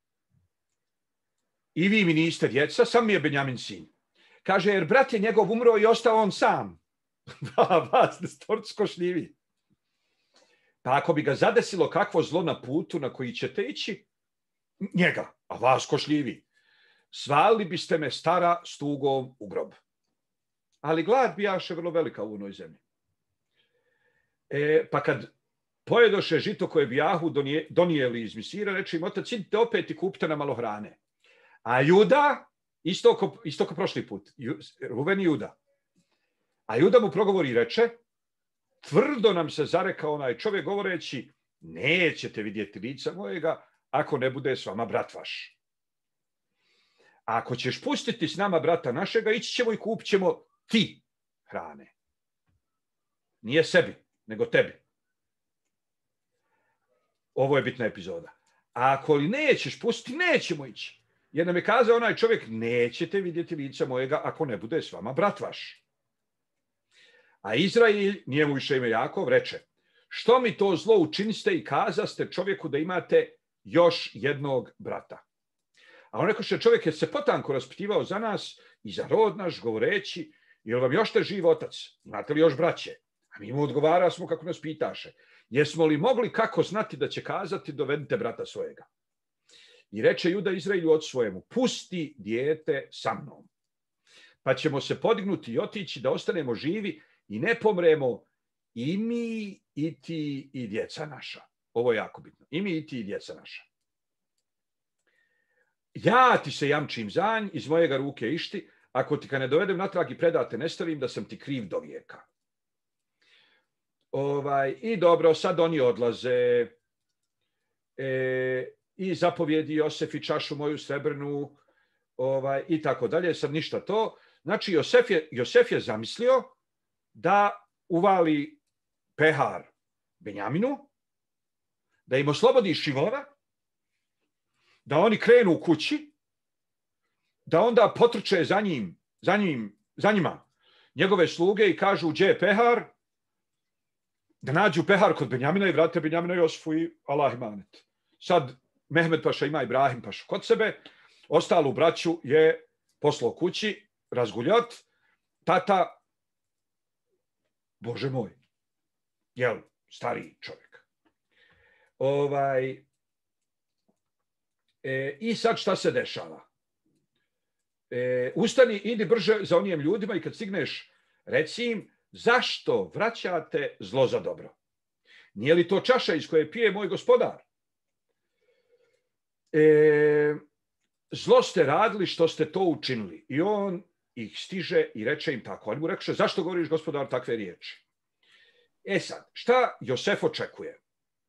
i vi mi niste djeca, sam mi je Benjamin sin. Kaže, jer brat je njegov umro i ostao on sam. Vas nestorcko šljivi. Pa ako bi ga zadesilo kakvo zlo na putu na koji ćete ići, njega, a vas ko šljivi, svali biste me stara s tugom u grob. Ali glad bijaše vrlo velika u onoj zemlji. E, pa kad pojedoše žito koje bijahu donijeli iz Misira, reče im, otac, idite opet i kupite na malo hrane. A Juda, isto ko, isto ko prošli put, Ruven i Juda. A Juda mu progovori i reče, tvrdo nam se zarekao onaj čovjek govoreći, nećete vidjeti lica mojega, ako ne bude s vama brat vaš. A ako ćeš pustiti s nama brata našega, ići ćemo i kupit ćemo ti hrane. Nije sebi, nego tebi. Ovo je bitna epizoda. A ako li nećeš pustiti, nećemo ići. Jer nam je kazao onaj čovjek, nećete vidjeti lica mojega ako ne bude s vama brat vaš. A Izrael, njemu više ime Jakov, reče, što mi to zlo učiniste i kazaste čovjeku da imate još jednog brata. A on rekoše, čovjek je se potanko raspitivao za nas i za rod naš, govoreći, jel vam još te živ otac? Imate li još braće? A mi mu odgovara smo kako nas pitaše. Jesmo li mogli kako znati da će kazati, dovedite brata svojega? I reče Juda Izraelju od svojemu, pusti dijete sa mnom, pa ćemo se podignuti i otići da ostanemo živi i ne pomremo i mi, i ti, i djeca naša. Ovo je jako bitno. I mi, i ti, i djeca naša. Ja ti se jamčim za nj, iz mojega ruke išti, ako ti ga ne dovedem natrag i predate ne stavim, da sam ti kriv do vijeka. Ovaj, I dobro, sad oni odlaze e, i zapovjedi Josef i čašu moju srebrnu ovaj, i tako dalje. Sad ništa to. Znači, Josef je, Josef je zamislio da uvali pehar Benjaminu, da im oslobodi Šimona, da oni krenu u kući, da onda potrče za njim, za njim, za njima njegove sluge i kažu gdje je pehar, da nađu pehar kod Benjamina i vrate Benjamina Josefu i Allah imanet. Sad Mehmed paša ima Ibrahim pašu kod sebe, ostalu braću je poslao kući, razguljot, tata, Bože moj, jel, stariji čovjek. Ovaj, e, I sad šta se dešava? E, ustani, idi brže za onim ljudima i kad stigneš, reci im, zašto vraćate zlo za dobro? Nije li to čaša iz koje pije moj gospodar? E, zlo ste radili što ste to učinili. I on ih stiže i reče im tako. On mu reče, zašto govoriš gospodar takve riječi? E sad, šta Josef očekuje?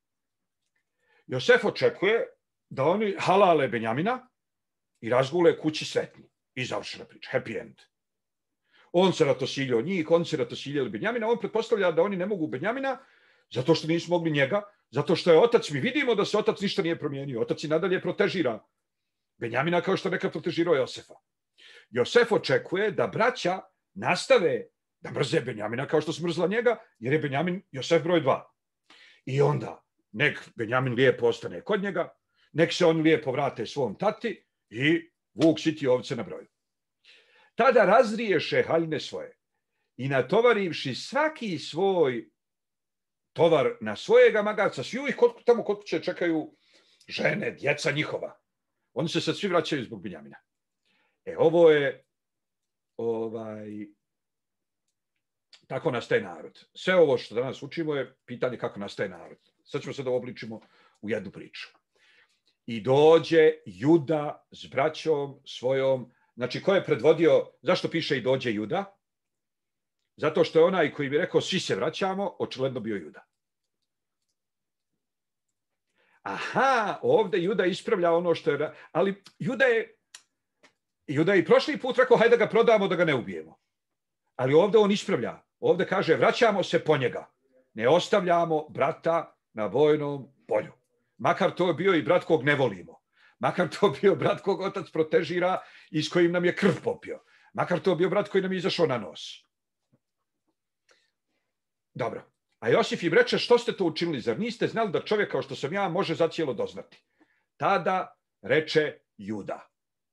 Josef očekuje da oni halale Benjamina i razgule kući sretni. I završena priča, happy end. On se ratosiljio njih, on se ratosiljio Benjamina, on pretpostavlja da oni ne mogu Benjamina zato što nisu mogli njega, zato što je otac, mi vidimo da se otac ništa nije promijenio, otac i nadalje protežira Benjamina kao što nekad protežirao Josefa. Josef očekuje da braća nastave da mrze Benjamina kao što smrzla njega, jer je Benjamin Josef broj dva. I onda nek Benjamin lijepo ostane kod njega, nek se on lijepo vrate svom tati i vuk siti ovce na broju. Tada razriješe haljine svoje i natovarivši svaki svoj tovar na svojega magarca, svi ih kod, tamo kod kuće čekaju žene, djeca njihova. Oni se sad svi vraćaju zbog Benjamina. E, ovo je ovaj, tako nastaje narod. Sve ovo što danas učimo je pitanje kako nastaje narod. Sad ćemo se da obličimo u jednu priču. I dođe Juda s braćom svojom. Znači, ko je predvodio, zašto piše i dođe Juda? Zato što je onaj koji bi rekao svi se vraćamo, očigledno bio Juda. Aha, ovdje Juda ispravlja ono što je... Ali Juda je, Juda je i prošli put rekao, hajde da ga prodamo, da ga ne ubijemo. Ali ovdje on ispravlja. Ovdje kaže, vraćamo se po njega. Ne ostavljamo brata na vojnom polju. Makar to bio i brat kog ne volimo. Makar to bio brat kog otac protežira i s kojim nam je krv popio. Makar to bio brat koji nam je izašao na nos. Dobro. A Josif im reče, što ste to učinili? Zar niste znali da čovjek kao što sam ja može zacijelo doznati? Tada reče Juda.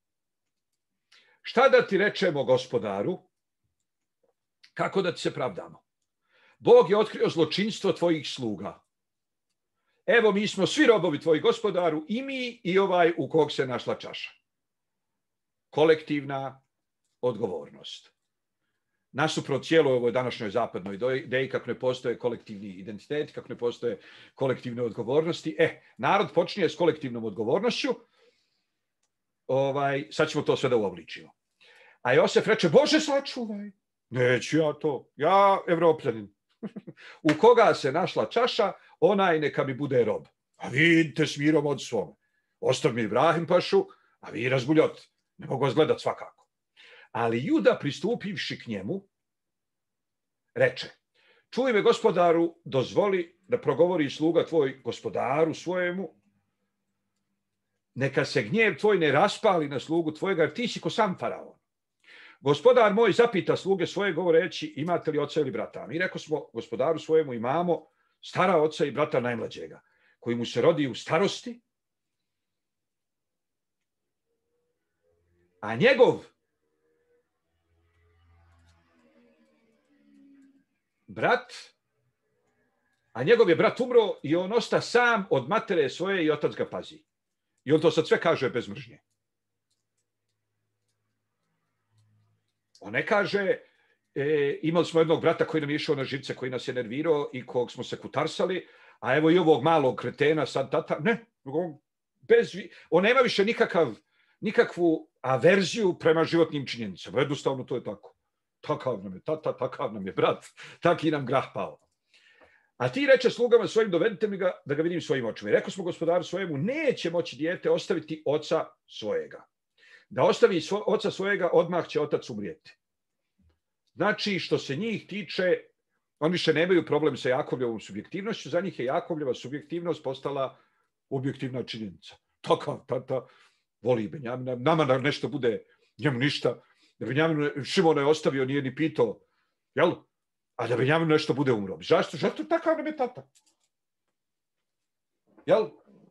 Šta da ti rečemo, gospodaru? Kako da ti se pravdamo? Bog je otkrio zločinstvo tvojih sluga. Evo, mi smo svi robovi tvoji, gospodaru, i mi i ovaj u kog se našla čaša. Kolektivna odgovornost. Nasuprot cijeloj ovoj današnjoj zapadnoj ideji kako ne postoje kolektivni identitet, kako ne postoje kolektivne odgovornosti. E, narod počinje s kolektivnom odgovornošću. Ovaj, sad ćemo to sve da uobličimo. A Josef reče, Bože sačuvaj. Neću ja to. Ja, Evropljanin. U koga se našla čaša, onaj neka mi bude rob. A vidite s mirom od svom. Ostav mi Ibrahim pašu, a vi razbuljot. Ne mogu vas gledat svakako. Ali Juda pristupivši k njemu, reče, čuj me gospodaru, dozvoli da progovori sluga tvoj gospodaru svojemu, neka se gnjev tvoj ne raspali na slugu tvojega, jer ti si ko sam faraon. Gospodar moj zapita sluge svoje govoreći, imate li oca ili brata? A mi reko smo gospodaru svojemu imamo stara oca i brata najmlađega, koji mu se rodi u starosti, a njegov brat, a njegov je brat umro i on osta sam od matere svoje i otac ga pazi. I on to sad sve kaže bez mržnje. On ne kaže, e, imali smo jednog brata koji nam je išao na živce, koji nas je nervirao i kog smo se kutarsali, a evo i ovog malog kretena sad tata, ne, on, bez, on nema više nikakav, nikakvu averziju prema životnim činjenicama. Jednostavno to je tako. Takav nam je tata, takav nam je brat, taki nam grah pao. A ti reče slugama svojim, dovedite mi ga da ga vidim svojim očima. I rekao smo gospodaru svojemu, neće moći dijete ostaviti oca svojega. Da ostavi svo, oca svojega, odmah će otac umrijeti. Znači, što se njih tiče, oni više nemaju problem sa Jakovljevom subjektivnošću, za njih je Jakovljeva subjektivnost postala objektivna činjenica. Takav tata voli Benjamina, nama nešto bude, njemu ništa. Benjamin Šimona je ostavio, nije ni pitao, jel? A da Benjamin nešto bude umro. Zašto? Zašto takav nam je tata? Jel?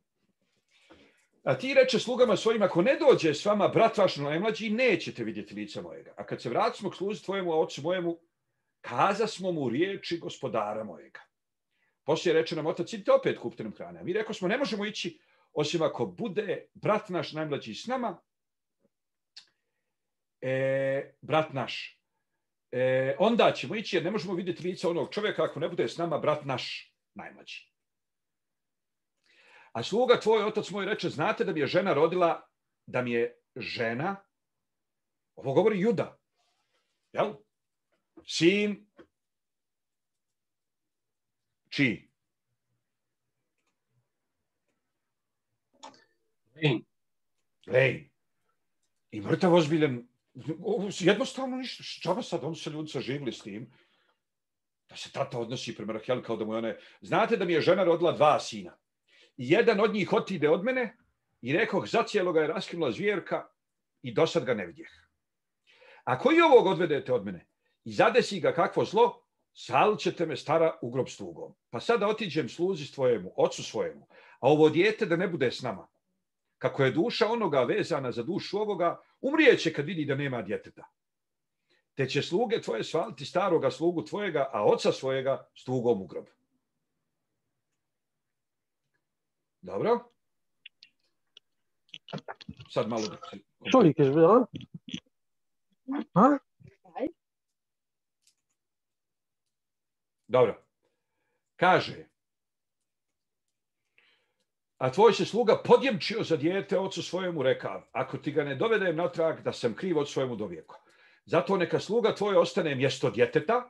A ti reče slugama svojim, ako ne dođe s vama brat vaš najmlađi, nećete vidjeti lica mojega. A kad se vratismo k sluzi tvojemu, a ocu mojemu, kazasmo mu riječi gospodara mojega. Poslije reče nam otac, idite opet kupite nam hrane. A mi rekao smo, ne možemo ići, osim ako bude brat naš najmlađi s nama, e, brat naš. E, onda ćemo ići, jer ne možemo vidjeti lica onog čovjeka ako ne bude s nama brat naš najmlađi. A sluga tvoj, otac moj, reče, znate da mi je žena rodila, da mi je žena, ovo govori Juda, jel? Sin, čiji? Lejn. Lejn. I mrtav ozbiljen, jednostavno ništa, čaba sad, on se ljudi saživili s tim, da se tata odnosi prema Rahel kao da mu je one, znate da mi je žena rodila dva sina. I jedan od njih otide od mene i rekoh, zacijelo ga je raskinula zvjerka i do sad ga ne vidjeh. Ako i ovog odvedete od mene i zadesi ga kakvo zlo, salit ćete me stara u grob s tugom. Pa sada otiđem sluzi svojemu, ocu svojemu, a ovo dijete da ne bude s nama. Kako je duša onoga vezana za dušu ovoga, umrijeće kad vidi da nema djeteta. Te će sluge tvoje svaliti staroga slugu tvojega, a oca svojega s tugom u grob. Dobro? Sad malo da se... Entschuldige, ja? Ha? Dobro. Kaže, a tvoj se sluga podjemčio za dijete ocu svojemu rekav, ako ti ga ne dovedem natrag, da sam kriv od svojemu dovijeko. Zato neka sluga tvoj ostane mjesto djeteta,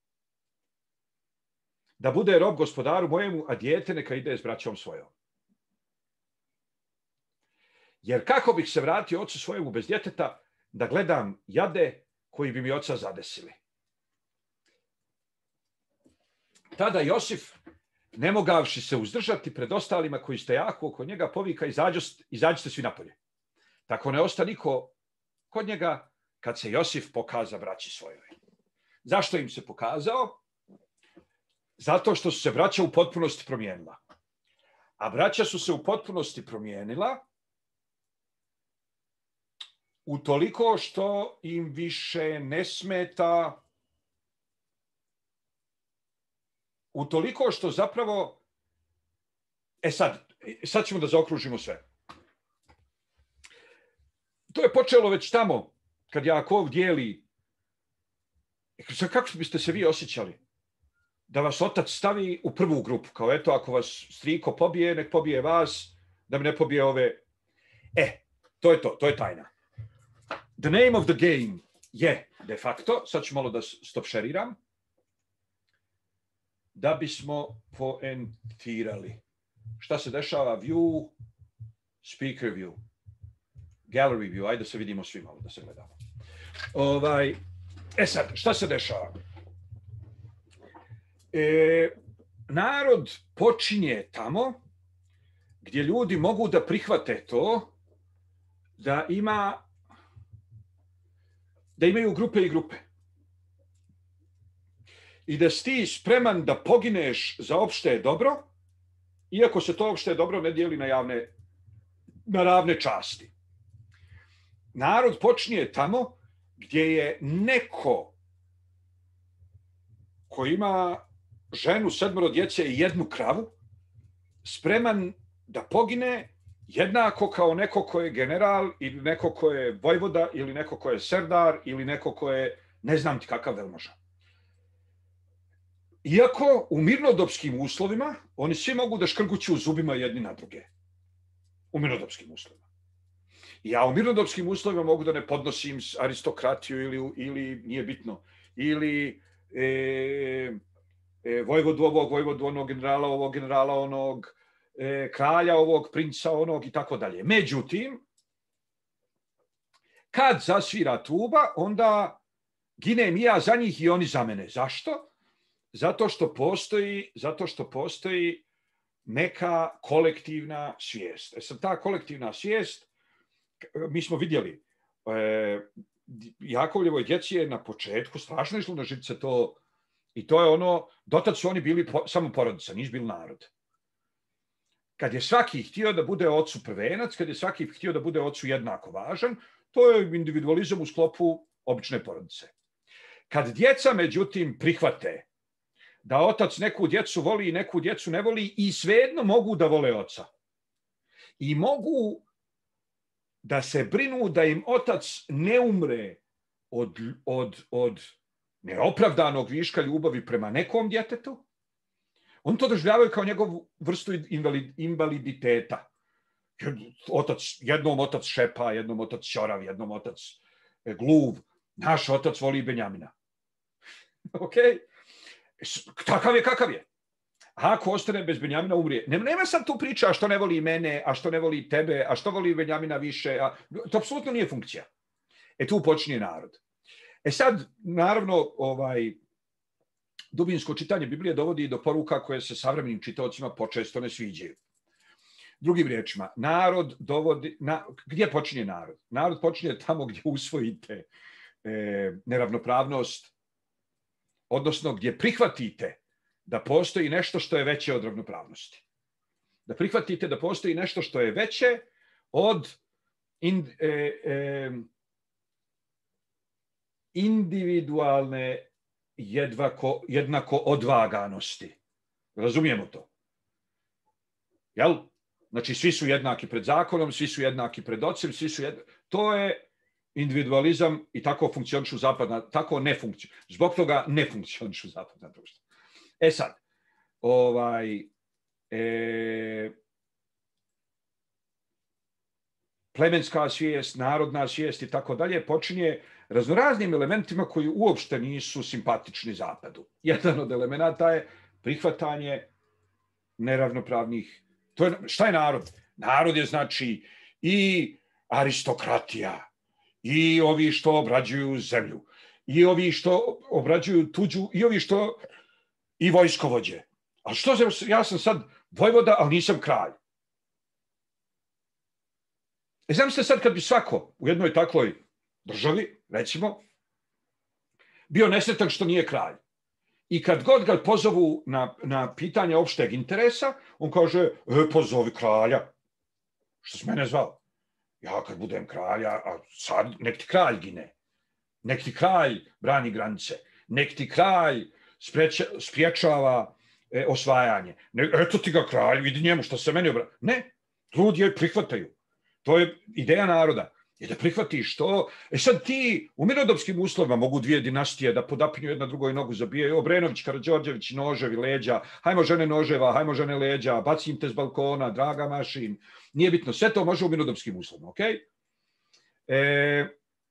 da bude rob gospodaru mojemu, a dijete neka ide s braćom svojom. Jer kako bih se vratio ocu svojemu bez djeteta, da gledam jade koji bi mi oca zadesili. Tada Josif, ne mogavši se uzdržati pred ostalima koji ste jako oko njega, povika, izađite svi napolje. Tako ne osta niko kod njega kad se Josif pokaza braći svojoj. Zašto im se pokazao? Zato što su se braća u potpunosti promijenila. A braća su se u potpunosti promijenila utoliko što im više ne smeta, utoliko što zapravo, e sad, sad ćemo da zaokružimo sve. To je počelo već tamo, kad Jakov dijeli, kako biste se vi osjećali? Da vas otac stavi u prvu grupu, kao eto, ako vas striko pobije, nek pobije vas, da mi ne pobije ove. E, to je to, to je tajna. The name of the game je de facto, sad ću malo da stop šeriram, da bismo poentirali. Šta se dešava? View, speaker view, gallery view, ajde da se vidimo svi malo, da se gledamo. Ovaj, e sad, šta se dešava? E, narod počinje tamo gdje ljudi mogu da prihvate to da ima da imaju grupe i grupe. I da si ti spreman da pogineš za opšte dobro, iako se to opšte dobro ne dijeli na javne, na ravne časti. Narod počinje tamo gdje je neko ko ima ženu, sedmoro djece i jednu kravu, spreman da pogine jednako kao neko ko je general ili neko ko je vojvoda ili neko ko je serdar ili neko ko je ne znam ti kakav velmoža. Iako u mirnodopskim uslovima oni svi mogu da škrguću zubima jedni na druge. U mirnodopskim uslovima. Ja u mirnodopskim uslovima mogu da ne podnosim aristokratiju ili, ili nije bitno, ili e, e, vojvodu ovog, vojvodu onog, generala ovog, generala onog, e, kralja ovog, princa onog i tako dalje. Međutim, kad zasvira tuba, onda ginem i ja za njih i oni za mene. Zašto? Zato što postoji, zato što postoji neka kolektivna svijest. E sad, ta kolektivna svijest, mi smo vidjeli, e, Jakovljevoj djeci je na početku strašno išlo na živce to, i to je ono, dotad su oni bili po, samo porodica, nisu bili narod. Kad je svaki htio da bude ocu prvenac, kad je svaki htio da bude ocu jednako važan, to je individualizam u sklopu obične porodice. Kad djeca, međutim, prihvate da otac neku djecu voli i neku djecu ne voli i svejedno mogu da vole oca. I mogu da se brinu da im otac ne umre od, od, od neopravdanog viška ljubavi prema nekom djetetu. On to doživljavaju kao njegovu vrstu invalid, invaliditeta. Otac, jednom otac šepa, jednom otac ćorav, jednom otac gluv. Naš otac voli Benjamina. Okej? Takav je kakav je. A ako ostane bez Benjamina, umrije. Nema sad tu priča a što ne voli mene, a što ne voli tebe, a što voli Benjamina više. A... To apsolutno nije funkcija. E tu počinje narod. E sad, naravno, ovaj, dubinsko čitanje Biblije dovodi do poruka koje se savremenim čitaocima počesto ne sviđaju. Drugim riječima, narod dovodi... Na, gdje počinje narod? Narod počinje tamo gdje usvojite e, neravnopravnost, odnosno gdje prihvatite da postoji nešto što je veće od ravnopravnosti. Da prihvatite da postoji nešto što je veće od in, e, e, individualne jedvako, jednako odvaganosti. Razumijemo to? Jel? Znači, svi su jednaki pred zakonom, svi su jednaki pred ocem, svi su jednaki. To je individualizam i tako funkcionišu zapadna, tako ne funkcionišu. Zbog toga ne funkcionišu zapadna društva. E sad, ovaj, e, plemenska svijest, narodna svijest i tako dalje počinje raznoraznim elementima koji uopšte nisu simpatični zapadu. Jedan od elemenata je prihvatanje neravnopravnih. To je, šta je narod? Narod je znači i aristokratija, i ovi što obrađuju zemlju, i ovi što obrađuju tuđu, i ovi što i vojskovođe. A što se, ja sam sad vojvoda, ali nisam kralj. E znam se sad kad bi svako u jednoj takvoj državi, recimo, bio nesretan što nije kralj. I kad god ga pozovu na, na pitanje opšteg interesa, on kaže, e, pozovi kralja. Što si mene zvao? Ja kad budem kralja, a sad nek ti kralj gine. Nek ti kralj brani granice. Nek ti kralj spreče, spriječava e, osvajanje. Ne, eto ti ga kralj, vidi njemu što se meni obra... Ne, ljudi je prihvataju. To je ideja naroda. Je da prihvatiš to. E sad ti u mirnodopskim uslovima mogu dvije dinastije da podapinju jedna drugoj nogu, zabijaju. Obrenović, Karađorđević, noževi, leđa. Hajmo žene noževa, hajmo žene leđa. Bacim te s balkona, draga mašin. Nije bitno. Sve to može u mirnodopskim uslovima. Okay? E,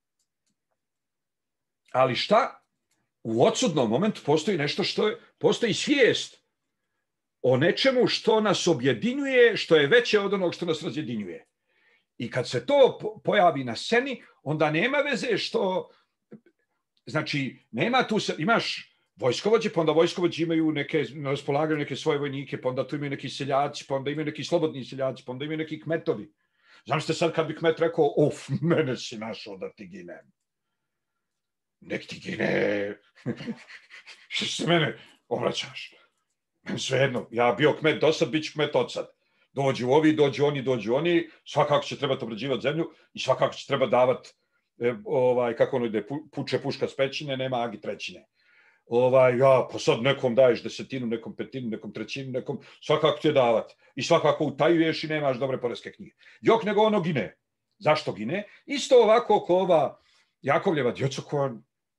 ali šta? U odsudnom momentu postoji nešto što je, postoji svijest o nečemu što nas objedinjuje, što je veće od onog što nas razjedinjuje. I kad se to pojavi na sceni, onda nema veze što, znači, nema tu, imaš vojskovođe, pa onda vojskovođe imaju neke, na raspolaganju neke svoje vojnike, pa onda tu imaju neki seljaci, pa onda imaju neki slobodni seljaci, pa onda imaju neki kmetovi. Znam ste sad kad bi kmet rekao, uf, mene si našao da ti ginem. Nek ti gine. Što se mene obraćaš? Meni svejedno, ja bio kmet do sad, bit ću kmet od sad. Dođu ovi, dođu oni, dođu oni, svakako će trebati obrađivati zemlju i svakako će treba davati, e, ovaj, kako ono ide, puče puška s pećine, nema agi trećine. Ovaj, ja, pa sad nekom daješ desetinu, nekom petinu, nekom trećinu, nekom, svakako će davati. I svakako utajuješ i nemaš dobre poreske knjige. Jok nego ono gine. Zašto gine? Isto ovako oko ova Jakovljeva djeca koja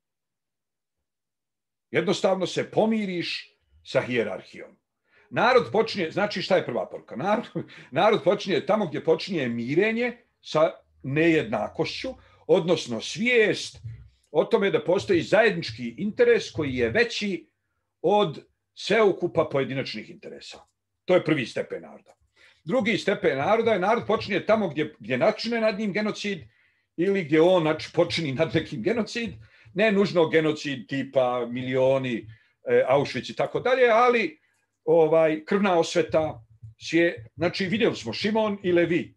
jednostavno se pomiriš sa hijerarhijom. Narod počinje, znači šta je prva poruka? Narod, narod počinje tamo gdje počinje mirenje sa nejednakošću, odnosno svijest o tome da postoji zajednički interes koji je veći od sveukupa pojedinačnih interesa. To je prvi stepen naroda. Drugi stepen naroda je narod počinje tamo gdje, gdje načine nad njim genocid ili gdje on nač, počini nad nekim genocid, ne nužno genocid tipa milioni, e, Auschwitz i tako dalje, ali ovaj, krvna osveta je, znači vidjeli smo Šimon i Levi.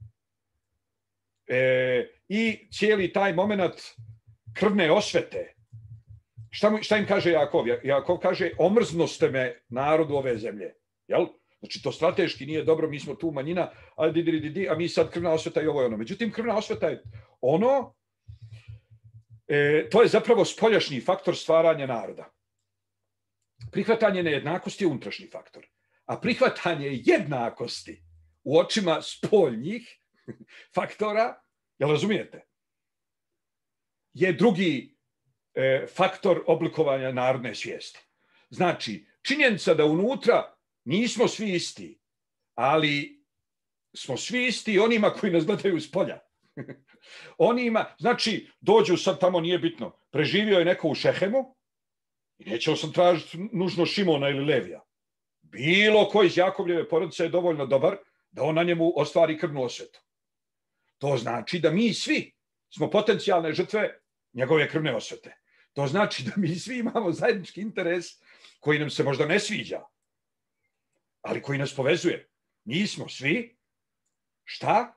E, I cijeli taj moment krvne osvete. Šta, mu, šta im kaže Jakov? Jakov kaže, omrznoste me narodu ove zemlje. Jel? Znači, to strateški nije dobro, mi smo tu manjina, a, di, di, di, di, a mi sad krvna osveta i ovo je ono. Međutim, krvna osveta je ono, e, to je zapravo spoljašnji faktor stvaranja naroda. Prihvatanje nejednakosti je unutrašnji faktor. A prihvatanje jednakosti u očima spoljnih faktora, jel razumijete, je drugi e, faktor oblikovanja narodne svijesti. Znači, činjenica da unutra nismo svi isti, ali smo svi isti onima koji nas gledaju s polja. Onima, znači, dođu sad tamo, nije bitno, preživio je neko u Šehemu i nećeo sam tražiti nužno Šimona ili Levija. Bilo koji iz Jakovljeve porodice je dovoljno dobar da on na njemu ostvari krvnu osvetu. To znači da mi svi smo potencijalne žrtve njegove krvne osvete. To znači da mi svi imamo zajednički interes koji nam se možda ne sviđa, ali koji nas povezuje. Mi smo svi, šta?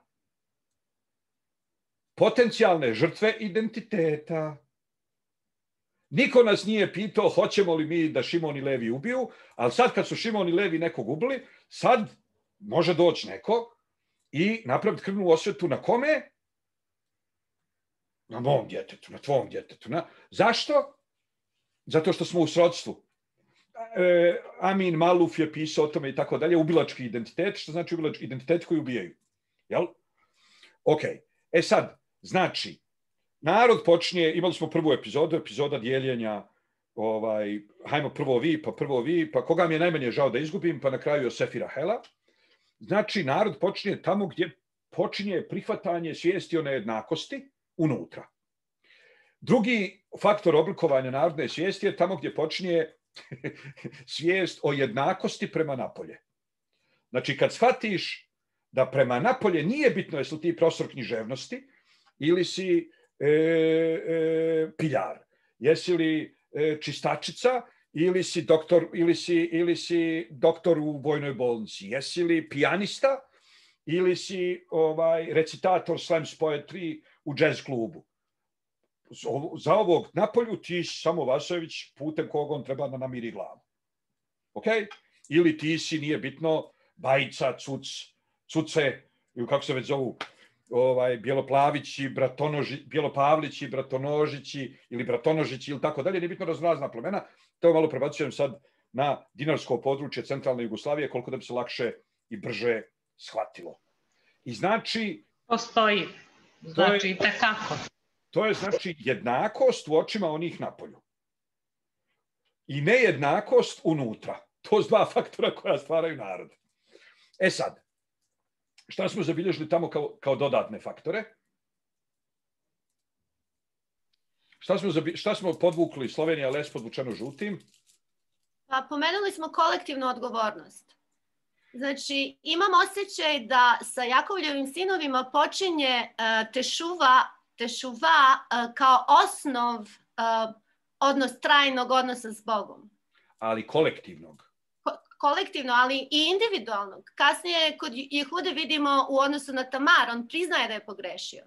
Potencijalne žrtve identiteta. Niko nas nije pitao hoćemo li mi da Šimon i Levi ubiju, ali sad kad su Šimon i Levi nekog ubili, sad može doći neko i napraviti krvnu osvetu na kome? Na mom djetetu, na tvom djetetu. Na... Zašto? Zato što smo u srodstvu. E, Amin Maluf je pisao o tome i tako dalje, ubilački identitet, što znači ubilački identitet koji ubijaju. Jel? Ok. E sad, znači, narod počinje, imali smo prvu epizodu, epizoda dijeljenja, ovaj, hajmo prvo vi, pa prvo vi, pa koga mi je najmanje žao da izgubim, pa na kraju Josef i Rahela. Znači, narod počinje tamo gdje počinje prihvatanje svijesti o nejednakosti unutra. Drugi faktor oblikovanja narodne svijesti je tamo gdje počinje svijest o jednakosti prema napolje. Znači, kad shvatiš da prema napolje nije bitno jesi li ti profesor književnosti ili si e, e, piljar, jesi li e, čistačica ili si doktor, ili si, ili si doktor u vojnoj bolnici, jesi li pijanista ili si ovaj, recitator slams poetry u jazz klubu. Za ovog napolju ti samo Vasojević putem kog on treba da namiri glavu. Ok? Ili ti si, nije bitno, Bajica, Cuc, Cuce, ili kako se već zovu, ovaj, Bjeloplavići, Bratonoži, Bjelopavlići, Bratonožići ili Bratonožići ili tako dalje, nije bitno raznorazna plemena. To malo prebacujem sad na dinarsko područje centralne Jugoslavije, koliko da bi se lakše i brže shvatilo. I znači... Postoji. Znači, to je, tekako. To je znači jednakost u očima onih napolju. I nejednakost unutra. To su dva faktora koja stvaraju narod. E sad, šta smo zabilježili tamo kao, kao dodatne faktore? Šta smo, šta smo podvukli Slovenija les podvučeno žutim? Pa pomenuli smo kolektivnu odgovornost. Znači, imam osjećaj da sa Jakovljevim sinovima počinje uh, tešuva, tešuva uh, kao osnov uh, odnos trajnog odnosa s Bogom. Ali kolektivnog. Ko kolektivno, ali i individualnog. Kasnije kod Jehude vidimo u odnosu na Tamar, on priznaje da je pogrešio.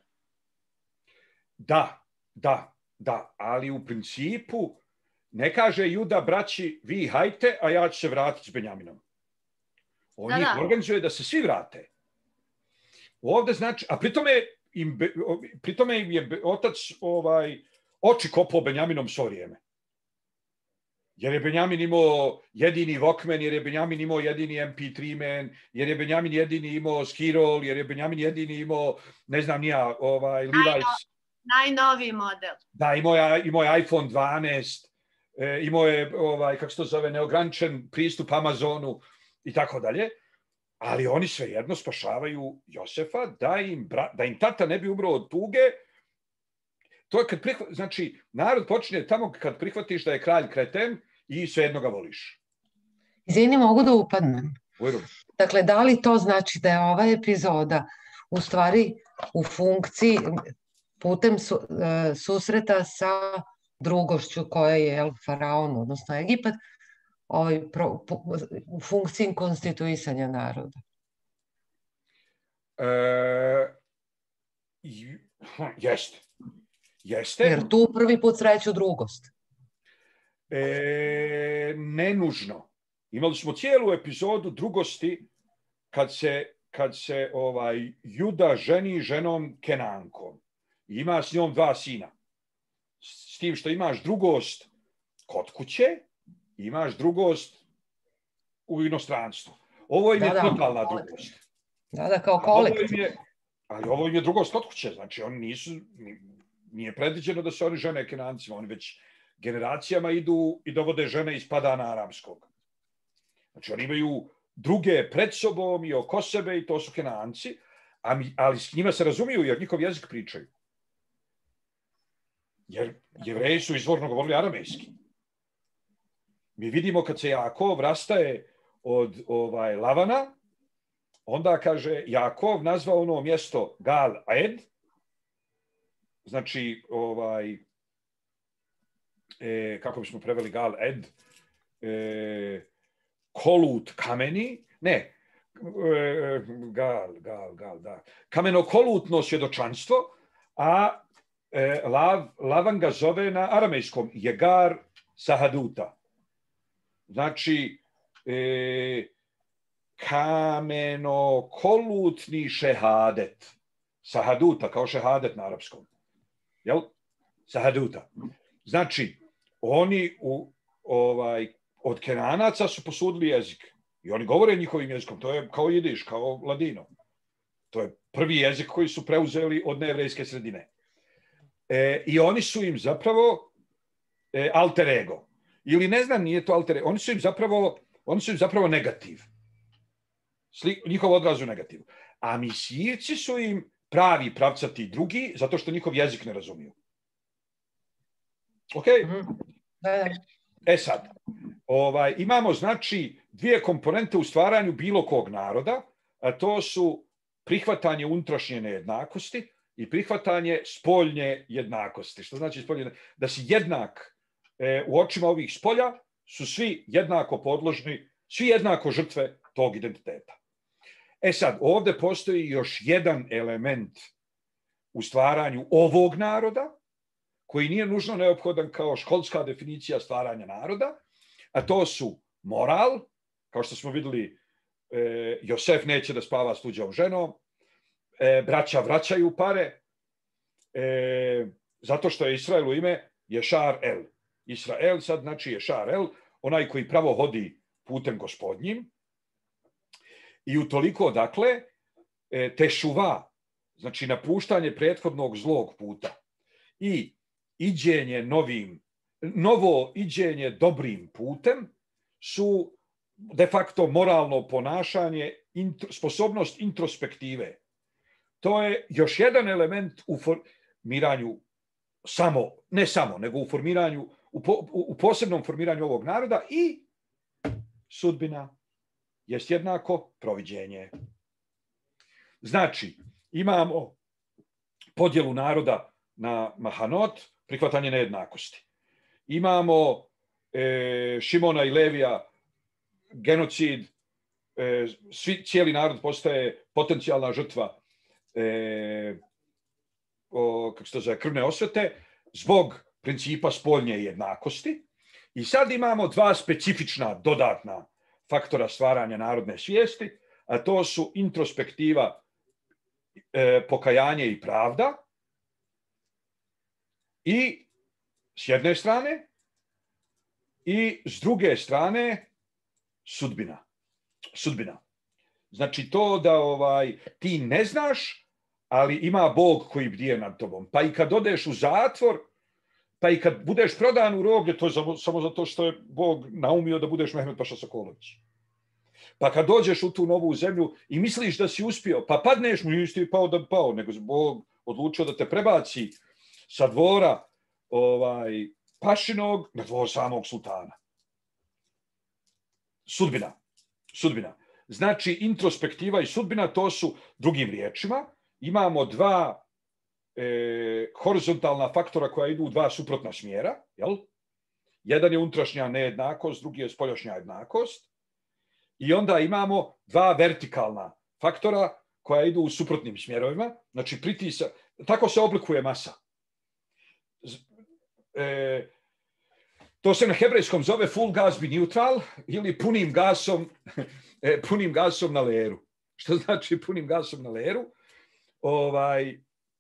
Da, da, da, ali u principu ne kaže Juda braći vi hajte, a ja ću se vratiti s Benjaminom. On Da, ih da. organizuje da se svi vrate. Ovde znači, a pritome im, pritome im je otac ovaj, oči kopao Benjaminom svo vrijeme. Jer je Benjamin imao jedini Walkman, jer je Benjamin imao jedini em pe tri man, jer je Benjamin jedini imao Skirol, jer je Benjamin jedini imao, ne znam nija, ovaj, Levi's. Najnoviji model. Da, imao je, imao je iPhone dvanaest, e, imao je, ovaj, kako se to zove, neograničen pristup Amazonu i tako dalje. Ali oni svejedno spašavaju Josefa da im, da im tata ne bi umro od tuge. To je kad prihvat, znači, narod počinje tamo kad prihvatiš da je kralj kreten i svejedno ga voliš. Izvini, mogu da upadnem. Ujru. Dakle, da li to znači da je ova epizoda u stvari u funkciji putem su, uh, susreta sa drugošću koja je el, faraon, odnosno Egipat, ovaj, pro, po, u funkciji konstituisanja naroda? E, jeste. Jeste. Jer tu prvi put sreću drugost. E, nenužno. Imali smo cijelu epizodu drugosti kad se, kad se ovaj, Juda ženi ženom Kenankom. Ima s njom dva sina. S tim što imaš drugost kod kuće, imaš drugost u inostranstvu. Ovo im je da, totalna da. drugost. Da, da, kao kolektiv. Je, ali ovo im je drugost kod kuće. Znači, oni nisu, nije predviđeno da se oni žene Kenancima. Oni već generacijama idu i dovode žene iz Padana Aramskog. Znači, oni imaju druge pred sobom i oko sebe i to su Kenanci, ali s njima se razumiju jer njihov jezik pričaju. Jer Jevreji su izvorno govorili aramejski. Mi vidimo kad se Jakov rastaje od ovaj, Lavana, onda kaže Jakov nazvao ono mjesto Gal Ed, znači ovaj, e, kako bismo preveli Gal Ed, e, kolut kameni, ne, e, gal, gal, gal, da, kamenokolutno svjedočanstvo, a e, Lav, Lavan ga zove na aramejskom Jegar Sahaduta. Znači, e, kamenokolutni šehadet. Sahaduta, kao šehadet na arapskom. Jel? Sahaduta. Znači, oni u, ovaj, od Kenanaca su posudili jezik. I oni govore njihovim jezikom. To je kao jidiš, kao ladino. To je prvi jezik koji su preuzeli od nejevrejske sredine. E, I oni su im zapravo e, alter ego. Ili ne znam, nije to alter ego. Oni su im zapravo, oni su im zapravo negativ. Sli, njihov odraz u negativu. A misijci su im pravi, pravcati drugi, zato što njihov jezik ne razumiju. Ok? E sad, ovaj, imamo znači dvije komponente u stvaranju bilo kog naroda, a to su prihvatanje unutrašnje nejednakosti i prihvatanje spoljne jednakosti. Što znači spoljne? Da si jednak e, u očima ovih spolja, su svi jednako podložni, svi jednako žrtve tog identiteta. E sad, ovdje postoji još jedan element u stvaranju ovog naroda, koji nije nužno neophodan kao školska definicija stvaranja naroda, a to su moral, kao što smo vidjeli, e, Josef neće da spava s tuđom ženom, e, braća vraćaju pare, e, zato što je Israelu ime Ješar El. Israel sad znači Ješar El, onaj koji pravo hodi putem gospodnjim. I utoliko, dakle, e, tešuva, znači napuštanje prethodnog zlog puta i iđenje novim, novo iđenje dobrim putem su de facto moralno ponašanje, intro, sposobnost introspektive. To je još jedan element u formiranju samo, ne samo, nego u formiranju, u, po, u posebnom formiranju ovog naroda i sudbina jest jednako proviđenje. Znači, imamo podjelu naroda na mahanot, prihvatanje nejednakosti. Imamo e, Šimona i Levija, genocid, e, svi, cijeli narod postaje potencijalna žrtva e, o, kako se to zove, krvne osvete, zbog principa spoljne jednakosti. I sad imamo dva specifična dodatna faktora stvaranja narodne svijesti, a to su introspektiva, e, pokajanje i pravda, i s jedne strane, i s druge strane sudbina. Sudbina. Znači to da ovaj, ti ne znaš, ali ima Bog koji bdije nad tobom. Pa i kad odeš u zatvor, pa i kad budeš prodan u roblje, to je samo zato što je Bog naumio da budeš Mehmed Paša Sokolović. Pa kad dođeš u tu novu zemlju i misliš da si uspio, pa padneš, nisi ti pao da bi pao, nego Bog odlučio da te prebaci sa dvora ovaj, Pašinog na dvor samog sultana. Sudbina. Sudbina. Znači, introspektiva i sudbina, to su, drugim riječima, imamo dva e, horizontalna faktora koja idu u dva suprotna smjera. Jel? Jedan je unutrašnja nejednakost, drugi je spoljašnja jednakost. I onda imamo dva vertikalna faktora koja idu u suprotnim smjerovima. Znači, pritisak, tako se oblikuje masa. E, to se na hebrejskom zove full gas bi neutral ili punim gasom, e, punim gasom na leru. Što znači punim gasom na leru? Ovaj,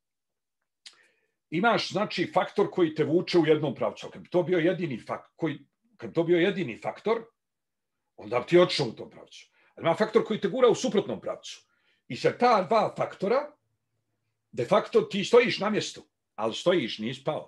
imaš znači faktor koji te vuče u jednom pravcu. Kad bi to bio jedini faktor, koji, kad bi to bio jedini faktor, onda bi ti otišao u tom pravcu. Ali ima faktor koji te gura u suprotnom pravcu. I sa ta dva faktora, de facto ti stojiš na mjestu, ali stojiš, nisi pao.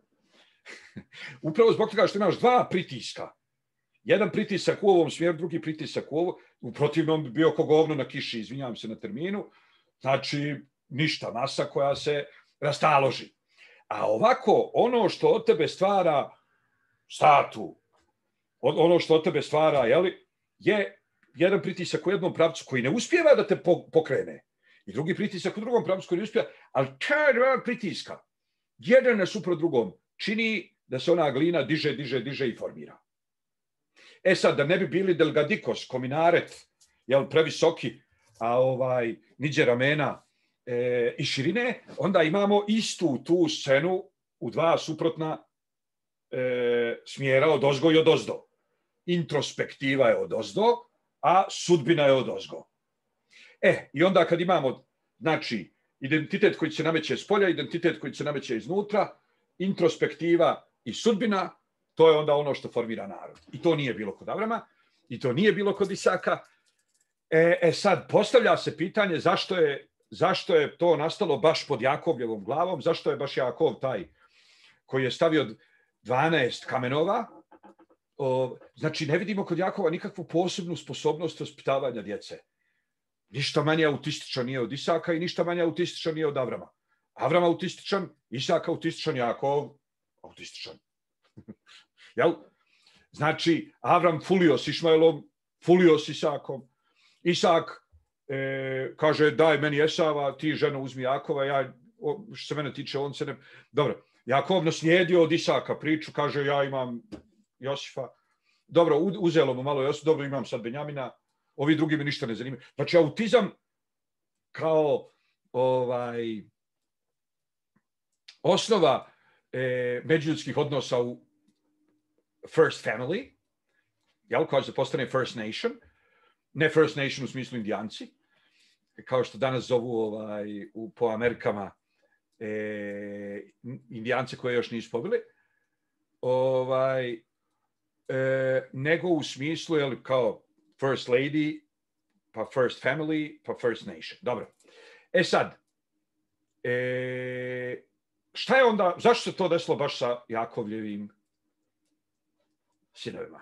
Upravo zbog toga što imaš dva pritiska. Jedan pritisak u ovom smjeru, drugi pritisak u ovom. U protivnom bi bio ko govno na kiši, izvinjavam se na terminu. Znači, ništa, masa koja se rastaloži. A ovako, ono što od tebe stvara statu, ono što od tebe stvara, jeli, je jedan pritisak u jednom pravcu koji ne uspijeva da te pokrene. I drugi pritisak u drugom pravcu koji ne uspijeva. Ali ta dva pritiska, jedan nasuprot drugom, čini da se ona glina diže, diže, diže i formira. E sad, da ne bi bili delgadikos, kominaret, jel, previsoki, a ovaj, niđe ramena e, i širine, onda imamo istu tu scenu u dva suprotna e, smjera od ozgo i od ozdo. Introspektiva je od ozdo, a sudbina je od ozgo. E, i onda kad imamo, znači, identitet koji se nameće s polja, identitet koji se nameće iznutra, introspektiva i sudbina, to je onda ono što formira narod. I to nije bilo kod Avrama, i to nije bilo kod Isaka. E, e sad, postavlja se pitanje zašto je, zašto je to nastalo baš pod Jakovljevom glavom, zašto je baš Jakov taj koji je stavio dvanaest kamenova. O, znači, ne vidimo kod Jakova nikakvu posebnu sposobnost vaspitavanja djece. Ništa manje autističan nije od Isaka i ništa manje autističan nije od Avrama. Avram autističan, Isak autističan, Jakov autističan. Jel? Znači, Avram fulio s Išmaelom, fulio s Isakom. Isak e, kaže, daj meni Esava, ti ženo uzmi Jakova, ja, o, što se mene tiče, on se ne... Dobro, Jakov naslijedio od Isaka priču, kaže, ja imam Josifa. Dobro, uzelo mu malo Josifa, dobro, imam sad Benjamina, ovi drugi me ništa ne zanimaju. Znači, autizam kao ovaj, osnova e, međuljudskih odnosa u first family, jel, kao se postane first nation, ne first nation u smislu indijanci, kao što danas zovu ovaj, u, po Amerikama e, indijance koje još nisu pobili, ovaj, e, nego u smislu, jel, kao first lady, pa first family, pa first nation. Dobro. E sad, e, šta je onda, zašto se to desilo baš sa Jakovljevim sinovima?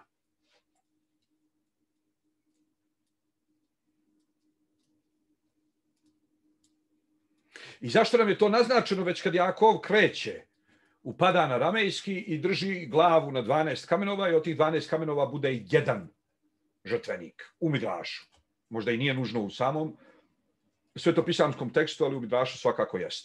I zašto nam je to naznačeno već kad Jakov kreće, upada na ramejski i drži glavu na dvanaest kamenova i od tih dvanaest kamenova bude jedan žrtvenik u Midrašu. možda i nije nužno u samom svetopisanskom tekstu, ali u Midrašu svakako jeste.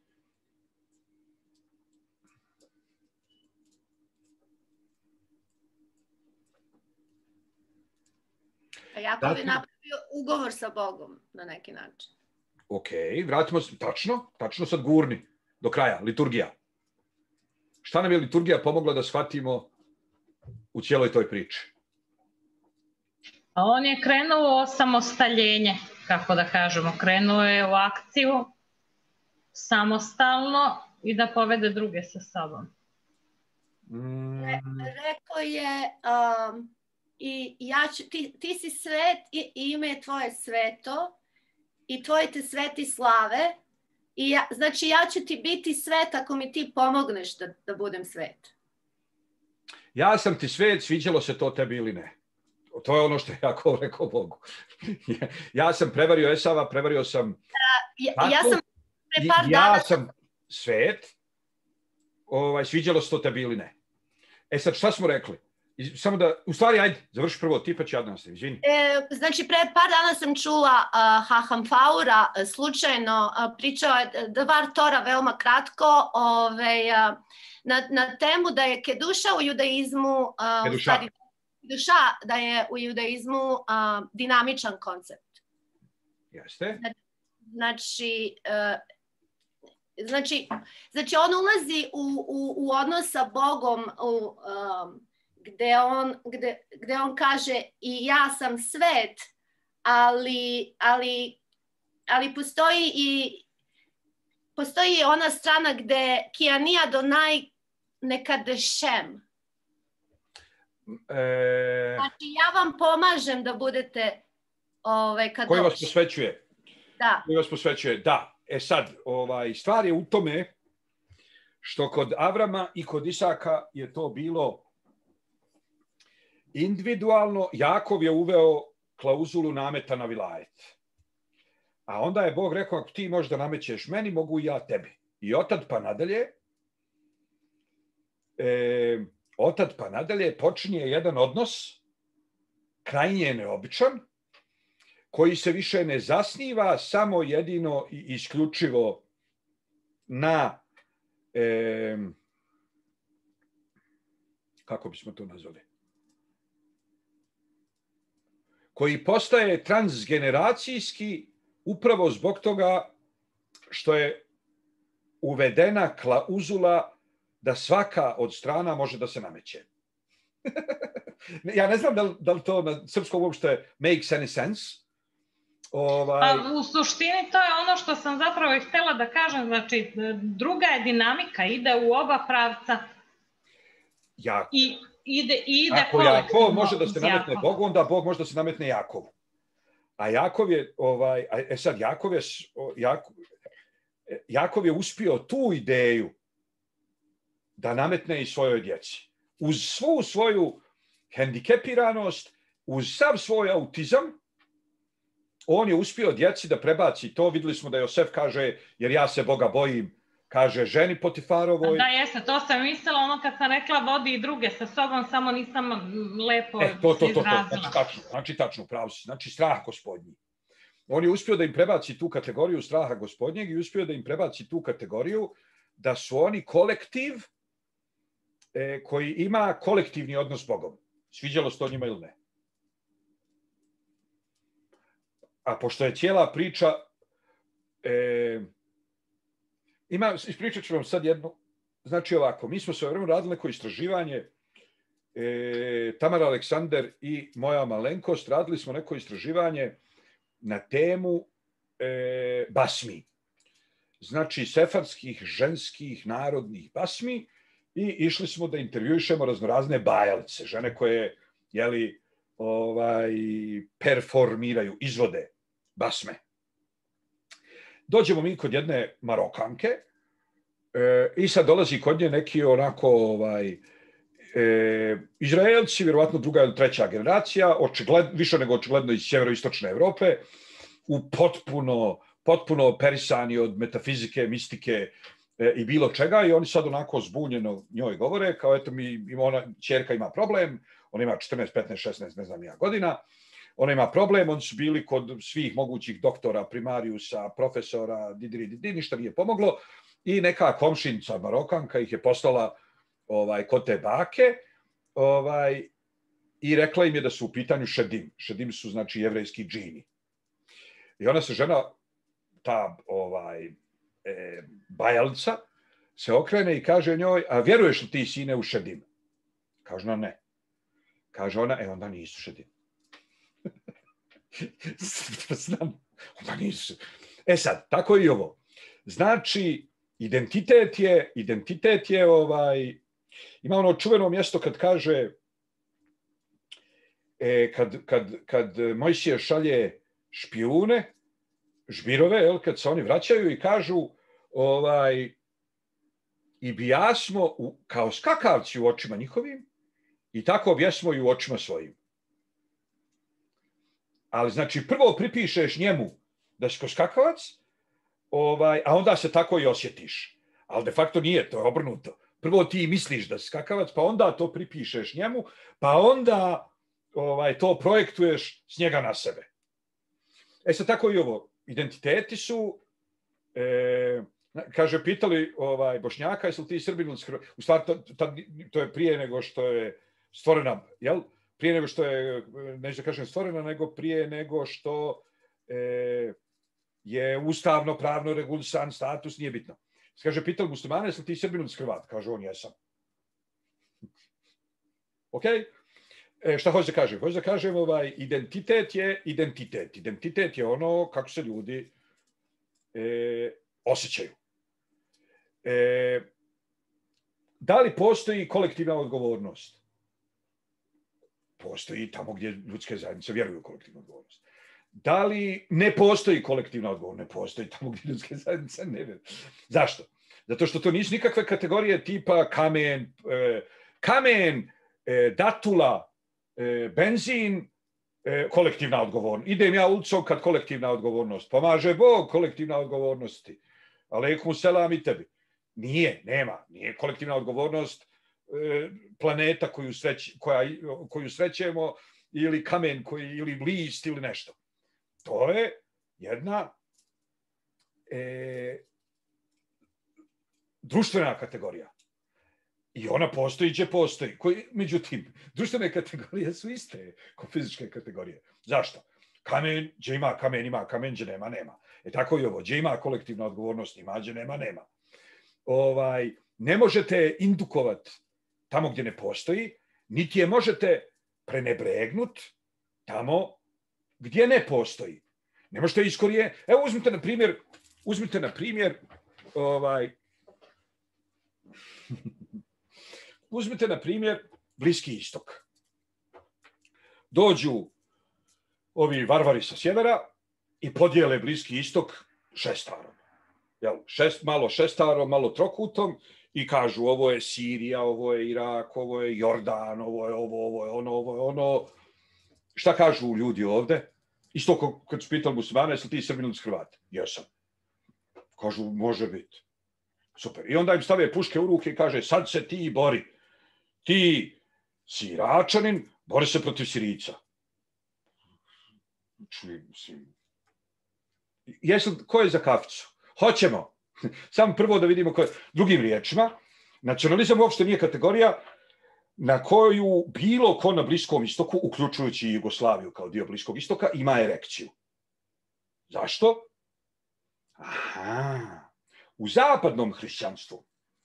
A Jakov je napravio ugovor sa Bogom na neki način. Ok, vratimo se, tačno, tačno sad gurni, do kraja, liturgija. Šta nam je liturgija pomogla da shvatimo u cijeloj toj priči? A on je krenuo u osamostaljenje, kako da kažemo, krenuo je u akciju samostalno i da povede druge sa sobom. Mm. Re, rekao je, um, i ja ću, ti, ti si svet i ime je tvoje sveto i tvoje te sveti slave. I ja, znači ja ću ti biti svet ako mi ti pomogneš da, da budem svet. Ja sam ti svet, sviđalo se to tebi ili ne. To je ono što je Jakov rekao Bogu. Ja sam prevario Esava, prevario sam... Uh, ja, ja sam pre par ja dana... sam svet, ovaj, sviđalo se to tebi ili ne. E sad, šta smo rekli? Samo da, u stvari, ajde, završi prvo ti, pa ću ja da nastavim, izvini. E, znači, pre par dana sam čula uh, Haham Faura, uh, slučajno, uh, pričao je Dvar Tora veoma kratko, ovaj, uh, na, na temu da je keduša u judaizmu, uh, Keduša. u stvari, keduša da je u judaizmu uh, dinamičan koncept. Jeste. Znači, uh, znači, znači on ulazi u, u, u odnos sa Bogom, u... Um, Gde on, gde, gde on kaže i ja sam svet, ali, ali, ali postoji i postoji ona strana gde ki אני אדוני nekadešem. E... Znači ja vam pomažem da budete ovaj, kadoš. Koji vas posvećuje? Da. Koji vas posvećuje, da. E sad, ovaj, stvar je u tome što kod Avrama i kod Isaka je to bilo individualno. Jakov je uveo klauzulu nameta na vilajet. A onda je Bog rekao, ako ti možeš da namećeš meni, mogu i ja tebi. I otad pa nadalje, e, otad pa nadalje počinje jedan odnos, krajnje neobičan, koji se više ne zasniva samo jedino i isključivo na, e, kako bismo to nazvali, koji postaje transgeneracijski upravo zbog toga što je uvedena klauzula da svaka od strana može da se nameće. Ja ne znam da li, da li to na srpskom uopšte makes any sense. Ovaj... A u suštini to je ono što sam zapravo i htjela da kažem, znači druga je dinamika, ide u oba pravca. Jako. I ide, ide ako Jakov može da se nametne Bogu, onda Bog može da se nametne Jakovu. A Jakov je, ovaj, e sad, Jakov je, Jakov, Jakov je uspio tu ideju da nametne i svojoj djeci. Uz svu svoju hendikepiranost, uz sav svoj autizam, on je uspio djeci da prebaci to. Vidjeli smo da Josef kaže, jer ja se Boga bojim, kaže ženi Potifarovoj. Da, jeste, to sam mislila ono kad sam rekla vodi i druge sa sobom, samo nisam lepo e, to, to, to, to, izrazila. Znači tačno, znači tačno, pravo si. Znači strah gospodnji. On je uspio da im prebaci tu kategoriju straha gospodnjeg i uspio da im prebaci tu kategoriju da su oni kolektiv e, koji ima kolektivni odnos s Bogom. Sviđalo se to njima ili ne. A pošto je cijela priča... E, Ima, ispričat ću vam sad jedno. Znači ovako, mi smo sve vremena radili neko istraživanje, e, Tamara Aleksander i moja malenkost, radili smo neko istraživanje na temu e, basmi. Znači sefardskih, ženskih, narodnih basmi i išli smo da intervjuišemo raznorazne bajalce, žene koje jeli, ovaj, performiraju, izvode basme. Dođemo mi kod jedne Marokanke e, i sad dolazi kod nje neki onako ovaj, e, Izraelci, vjerovatno druga ili treća generacija, očigled, više nego očigledno iz sjeveroistočne Evrope, u potpuno, potpuno operisani od metafizike, mistike e, i bilo čega i oni sad onako zbunjeno njoj govore, kao eto mi, ona ćerka ima problem, ona ima četrnaest, petnaest, šesnaest, ne znam ja godina, ona ima problem, oni su bili kod svih mogućih doktora, primarijusa, profesora, didiri, didiri, ništa nije pomoglo i neka komšinica Marokanka ih je poslala ovaj, kod te bake ovaj, i rekla im je da su u pitanju šedim. Šedim su znači jevrejski džini. I ona se žena, ta ovaj, e, bajalca, se okrene i kaže njoj, a vjeruješ li ti sine u šedim? Kaže ona ne. Kaže ona, e onda nisu šedim. Znam, onda nisu. E sad, tako je i ovo. Znači, identitet je, identitet je ovaj, ima ono čuveno mjesto kad kaže, e, kad, kad, kad Mojsije šalje špijune, žbirove, jel, kad se oni vraćaju i kažu, ovaj, i bijasmo u, kao skakavci u očima njihovim i tako bjesmo i u očima svojim. Ali znači prvo pripišeš njemu da si ko skakavac, ovaj, a onda se tako i osjetiš. Ali de facto nije, to je obrnuto. Prvo ti misliš da si skakavac, pa onda to pripišeš njemu, pa onda ovaj, to projektuješ s njega na sebe. E sad tako i ovo. Identiteti su, e, kaže, pitali ovaj, Bošnjaka, jesu li ti Srbin ili Hrvat? U stvari, to, to, to je prije nego što je stvorena, jel? Prije nego što je, neću da kažem stvorena, nego prije nego što e, je ustavno, pravno regulisan status, nije bitno. Kaže, pitali muslimane, jesu li ti Srbin ili Hrvat? Kaže, on jesam. Ok? E, šta hoće da kažem? Hoće da kažem, ovaj, identitet je identitet. Identitet je ono kako se ljudi e, osjećaju. E, da li postoji kolektivna odgovornost? Postoji tamo gdje ljudske zajednice vjeruju u kolektivnu odgovornost. Da li ne postoji kolektivna odgovornost? Ne postoji tamo gdje ljudske zajednice ne vjeruju. Zašto? Zato što to nisu nikakve kategorije tipa kamen, e, kamen, e, datula, e, benzin, e, kolektivna odgovornost. Idem ja ulicom kad kolektivna odgovornost. Pomaže Bog, kolektivna odgovornosti. Aleikum selam i tebi. Nije, nema. Nije kolektivna odgovornost e, planeta koju, sreć, koja, koju srećemo ili kamen koji, ili list ili nešto. To je jedna e, društvena kategorija. I ona postoji gdje postoji. Koji, međutim, društvene kategorije su iste kao fizičke kategorije. Zašto? Kamen, gdje ima kamen, ima kamen, gdje nema, nema. E tako i ovo, gdje ima kolektivna odgovornost, ima, gdje nema, nema. Ovaj, ne možete indukovati tamo gdje ne postoji, niti je možete prenebregnuti tamo gdje ne postoji. Ne možete iskorije. Evo uzmite na primjer, uzmite na primjer, ovaj, uzmite na primjer Bliski istok. Dođu ovi varvari sa sjevera i podijele Bliski istok šestarom. Jel, šest, malo šestarom, malo trokutom i kažu ovo je Sirija, ovo je Irak, ovo je Jordan, ovo je ovo, ovo je ono, ovo je ono. Šta kažu ljudi ovde? Isto kad su pitali muslimane, jesu ti Srbin ili Hrvat? Jesam. Kažu, može biti. Super. I onda im stave puške u ruke i kaže, sad se ti bori. Ti si Iračanin, bori se protiv Sirijica. Jesu, ko je za kaficu? Hoćemo. Samo prvo da vidimo ko je. Drugim riječima, nacionalizam uopšte nije kategorija na koju bilo ko na Bliskom istoku, uključujući Jugoslaviju kao dio Bliskog istoka, ima erekciju. Zašto? Aha. U zapadnom hrišćanstvu,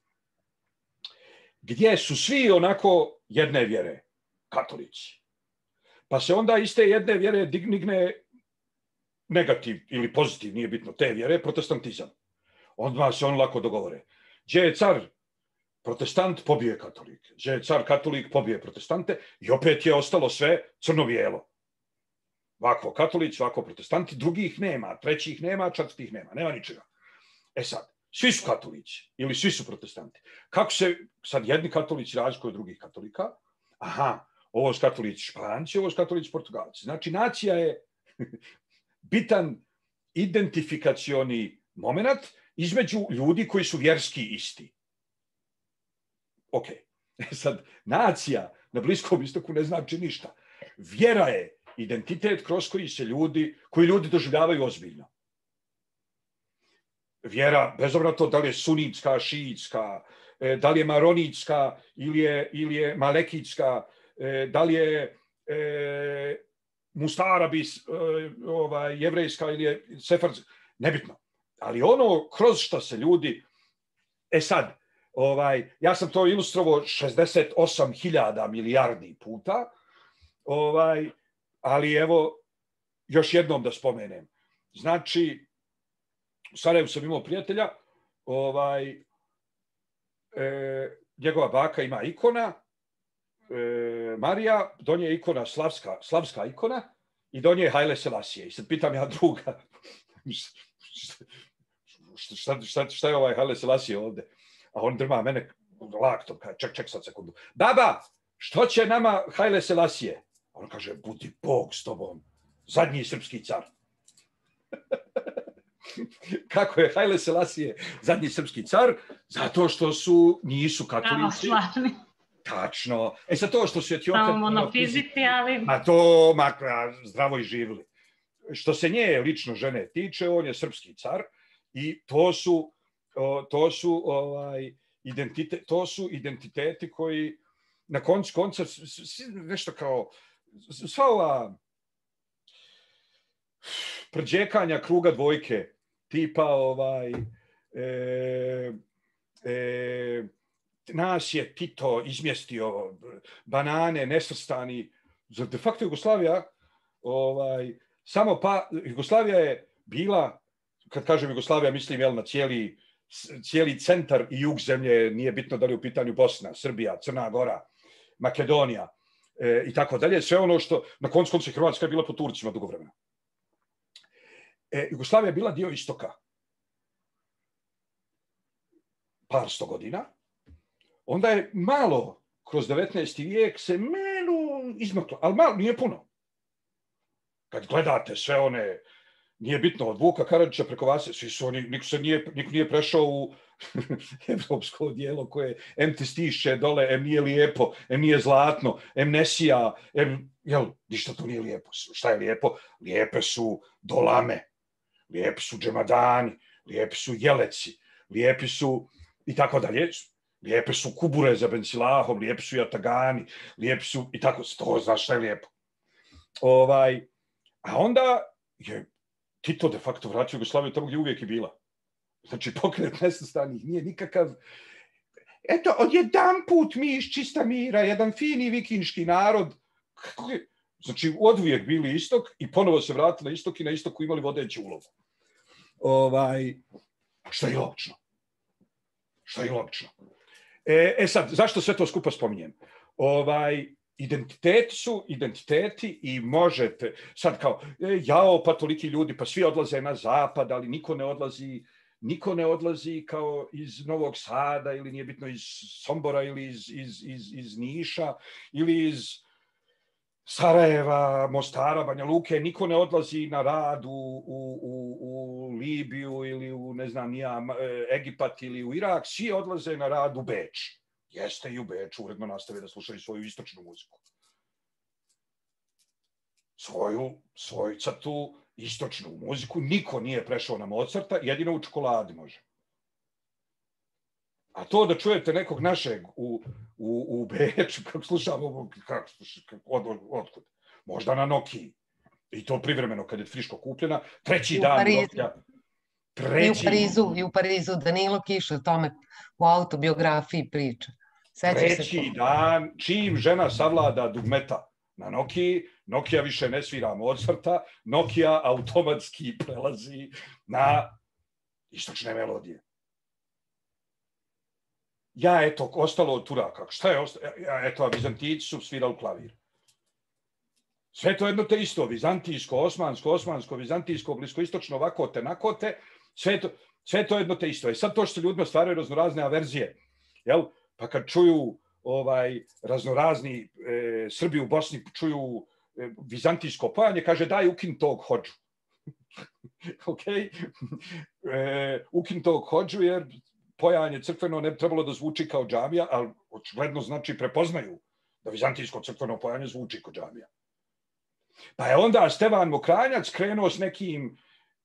gdje su svi onako jedne vjere, katolici, pa se onda iz te jedne vjere digne negativ ili pozitiv, nije bitno, te vjere, protestantizam. Onda se on lako dogovore. Gdje je car protestant, pobije katolik. Gdje je car katolik, pobije protestante i opet je ostalo sve crno-bijelo. Ovako katolici, ovako protestanti, drugih nema, trećih nema, četvrtih nema, nema ničega. E sad, svi su katolici ili svi su protestanti. Kako se sad jedni katolici razlikuju od drugih katolika? Aha, ovo su katolici Španci, ovo su katolici Portugalci. Znači, nacija je bitan identifikacioni moment između ljudi koji su vjerski isti. Ok, sad, nacija na Bliskom istoku ne znači ništa. Vjera je identitet kroz koji se ljudi, koji ljudi doživljavaju ozbiljno. Vjera, bez obzira to da li je sunitska, šiitska, da li je maronitska ili je, ili je malekitska, da li je e, mustarabis, e, ovaj, jevrejska ili je sefardska, nebitno. Ali ono kroz što se ljudi... E sad, ovaj, ja sam to ilustrovao šezdeset osam hiljada milijardi puta, ovaj, ali evo, još jednom da spomenem. Znači, u Sarajevu sam imao prijatelja, ovaj, e, njegova baka ima ikona, e, Marija, do nje je ikona slavska, slavska ikona i do nje je Haile Selasije. I sad pitam ja druga, šta, šta, šta je ovaj Haile Selasije ovde? A on drma mene laktom, kaže, ček, ček sad sekundu. Baba, što će nama Haile Selasije? On kaže, budi Bog s tobom, zadnji srpski car. Kako je Haile Selasije zadnji srpski car? Zato što su, nisu katolici. Tačno. E sad to što su Etiope... Samo monofizici, ali... A to makra, zdravo i živili. Što se nje lično žene tiče, on je srpski car i to su, to su, ovaj, identite, to su identiteti koji na koncu konca nešto kao sva ova prđekanja kruga dvojke tipa ovaj e, e, nas je Tito izmjestio, banane, nesvrstani. De facto Jugoslavija, ovaj, samo pa, Jugoslavija je bila, kad kažem Jugoslavija, mislim jel, na cijeli, cijeli centar i jug zemlje, nije bitno da li je u pitanju Bosna, Srbija, Crna Gora, Makedonija e, i tako dalje. Sve ono što, na koncu konca Hrvatska je bila po Turcima dugo vremena. E, Jugoslavija je bila dio istoka. Par sto godina. Onda je malo, kroz devetnaesti vijek, se malo izmaklo, ali malo, nije puno. Kad gledate sve one, nije bitno, od Vuka Karadžića preko Vase, svi su oni, niko, se nije, niko nije prešao u evropsko dijelo koje em te stiše dole, em nije lijepo, em nije zlatno, em ne sija, em, jel, ništa to nije lijepo. Šta je lijepo? Lijepe su dolame, lijepi su džemadani, lijepi su jeleci, lijepi su i tako dalje. Lijepe su kubure za Bensilahom, lijepi su jatagani, lijepi su i tako, to znaš šta je lijepo. Ovaj, a onda je Tito de facto vratio Jugoslaviju tamo gdje uvijek je bila. Znači, pokret nesvrstanih nije nikakav... Eto, odjedan put mi iz čista mira, jedan fini vikinški narod. Kako je? Znači, odvijek bili istok i ponovo se vratili na istok i na istoku imali vodeću ulogu. Ovaj, što je logično. Što je logično. E, e sad, zašto sve to skupa spominjem? Ovaj, identiteti su identiteti i možete, sad kao, e, jao, pa toliki ljudi, pa svi odlaze na zapad, ali niko ne odlazi, niko ne odlazi kao iz Novog Sada, ili nije bitno iz Sombora, ili iz, iz, iz, iz Niša, ili iz Sarajeva, Mostara, Banja Luke, niko ne odlazi na rad u, u, u, u Libiju ili u, ne znam, nija, Egipat ili u Irak, svi odlaze na rad u Beč. Jeste i u Beču, uredno nastave da slušaju svoju istočnu muziku. Svoju, svoju tu istočnu muziku, niko nije prešao na Mozarta, jedino u čokoladi može. A to da čujete nekog našeg u, u, u Beču, kako slušamo, kako, od, od, otkud? Možda na Nokiji. I to privremeno, kad je friško kupljena. Treći dan Nokija. Treći... I u Parizu, i u Parizu, Danilo Kiša o tome u autobiografiji priča. Treći dan, čim žena savlada dugmeta na Nokiji, Nokija više ne svira Mozarta, Nokija automatski prelazi na istočne melodije. Ja, eto, ostalo od Turaka. Šta je ostalo? Ja, eto, Vizantijci su svirali klavir. Sve to jedno te isto. Vizantijsko, osmansko, osmansko, vizantijsko, bliskoistočno, ovako te, nako te. Sve to, sve to jedno te isto. I sad to što se ljudima stvaraju raznorazne averzije. Jel? Pa kad čuju ovaj, raznorazni e, Srbi u Bosni, čuju e, vizantijsko pojanje, kaže daj ukin tog hođu. Ok? E, ukin tog hođu jer pojanje crkveno ne bi trebalo da zvuči kao džamija, ali očigledno znači prepoznaju da vizantijsko crkveno pojanje zvuči kao džamija. Pa je onda Stevan Mokranjac krenuo s nekim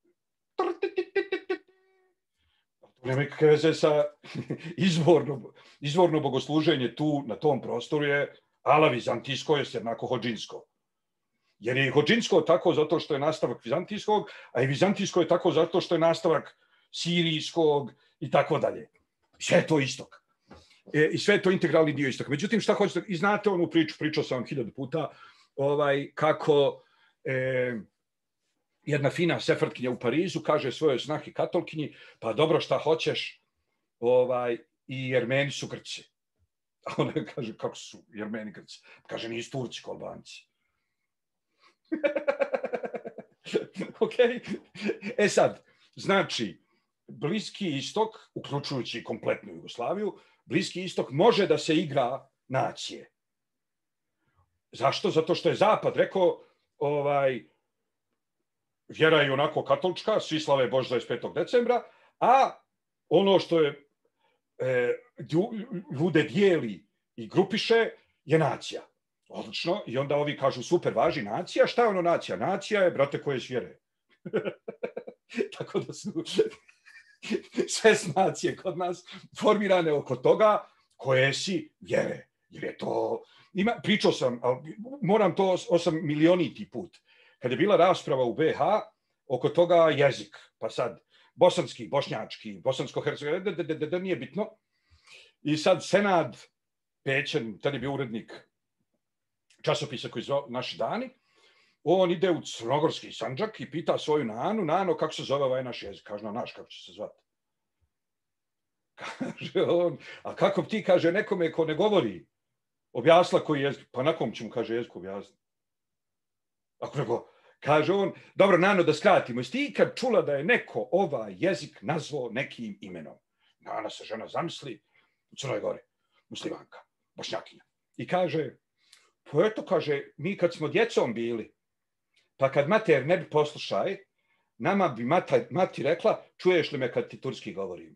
nema nikakve veze sa izvorno, izvorno bogosluženje tu na tom prostoru je ala vizantijsko je jednako hodžinsko. Jer je i hodžinsko tako zato što je nastavak vizantijskog, a i vizantijsko je tako zato što je nastavak sirijskog i tako dalje. Sve je to istok. E, I sve je to integralni dio istoka. Međutim, šta hoćete, i znate onu priču, pričao sam vam hiljadu puta, ovaj, kako e, jedna fina sefardkinja u Parizu kaže svojoj snahi katolkinji, pa dobro šta hoćeš, ovaj, i Jermeni su Grci. A ona kaže, kako su Jermeni Grci? Kaže, nisu Turci ko Albanci. Ok? E sad, znači, Bliski istok, uključujući kompletnu Jugoslaviju, Bliski istok može da se igra nacije. Zašto? Zato što je Zapad rekao, ovaj, vjera je onako katolička, svi slave Bož dvadeset petog decembra, a ono što je e, ljude dijeli i grupiše je nacija. Odlično. I onda ovi kažu super važi nacija. Šta je ono nacija? Nacija je, brate, koje s vjere. Tako da su sve nacije kod nas formirane oko toga koje si vjere. Jer je to... Ima, pričao sam, ali moram to osam milioniti put. Kad je bila rasprava u be ha oko toga jezik, pa sad bosanski, bošnjački, bosansko-hercegovački, nije bitno. I sad Senad Pećan, tad je bio urednik časopisa koji zove Naši dani, on ide u crnogorski Sandžak i pita svoju Nanu, Nano, kako se zove ovaj naš jezik? Kaže, no, naš, kako će se zvati? Kaže on, a kako ti, kaže, nekome ko ne govori, objasla koji jezik, pa na kom će mu, kaže, jezik objasniti? Ako nego, kaže on, dobro, Nano, da skratimo, jesi ti ikad čula da je neko ovaj jezik nazvao nekim imenom? Nana se žena zamisli u Crnoj Gori, muslimanka, bošnjakinja. I kaže, pa eto, kaže, mi kad smo djecom bili, pa kad mater ne bi poslušaj, nama bi mata, mati rekla, čuješ li me kad ti turski govorim?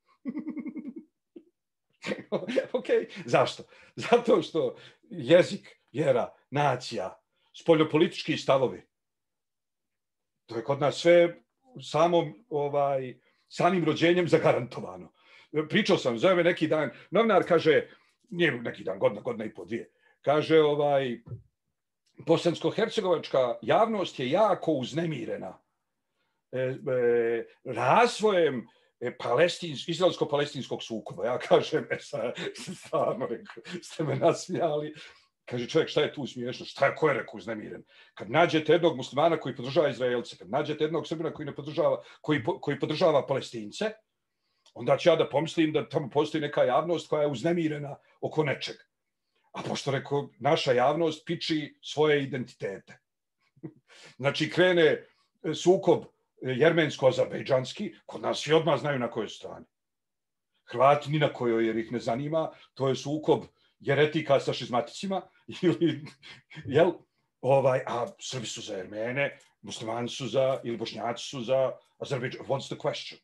Ok, zašto? Zato što jezik, vjera, nacija, spoljnopolitički stavovi, to je kod nas sve samom, ovaj, samim rođenjem zagarantovano. Pričao sam, zove neki dan, novinar kaže, nije neki dan, godina, godina i po dvije, kaže, ovaj, bosansko-hercegovačka javnost je jako uznemirena e, e, razvojem palestins, izraelsko-palestinskog sukoba. Ja kažem, e, stvarno, ste me nasmijali. Kaže čovjek, šta je tu smiješno? Šta je, ko je rekao uznemiren? Kad nađete jednog muslimana koji podržava Izraelce, kad nađete jednog Srbina koji ne podržava, koji, koji podržava Palestince, onda ću ja da pomislim da tamo postoji neka javnost koja je uznemirena oko nečeg. A pošto rekao, naša javnost piči svoje identitete. Znači, krene sukob jermensko-azerbejdžanski, kod nas svi odmah znaju na kojoj strani. Hrvati ni na kojoj, jer ih ne zanima, to je sukob jeretika sa šizmaticima, ili, jel, ovaj, a Srbi su za Jermene, muslimani su za, ili Bošnjaci su za Azerbejdžan. What's the question?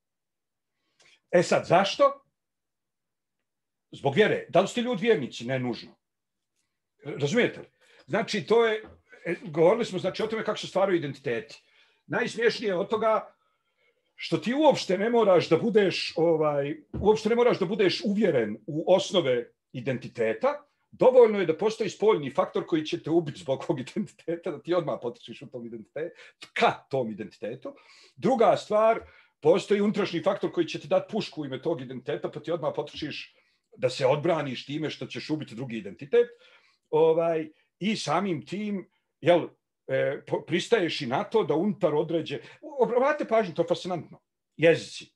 E sad, zašto? Zbog vjere. Da li ste ljudi vjernici? Ne nužno. Razumijete li? Znači, to je, govorili smo znači, o tome kako se stvaraju identiteti. Najsmiješnije je od toga što ti uopšte ne moraš da budeš, ovaj, uopšte ne moraš da budeš uvjeren u osnove identiteta. Dovoljno je da postoji spoljni faktor koji će te ubiti zbog ovog identiteta, da ti odmah potrčiš u tom identitetu, ka tom identitetu. Druga stvar, postoji unutrašnji faktor koji će ti dati pušku u ime tog identiteta, pa ti odmah potrčiš da se odbraniš time što ćeš ubiti drugi identitet. Ovaj, I samim tim, jel, e, pristaješ i na to da unutar određe... Obratite pažnju, to je fascinantno. Jezici.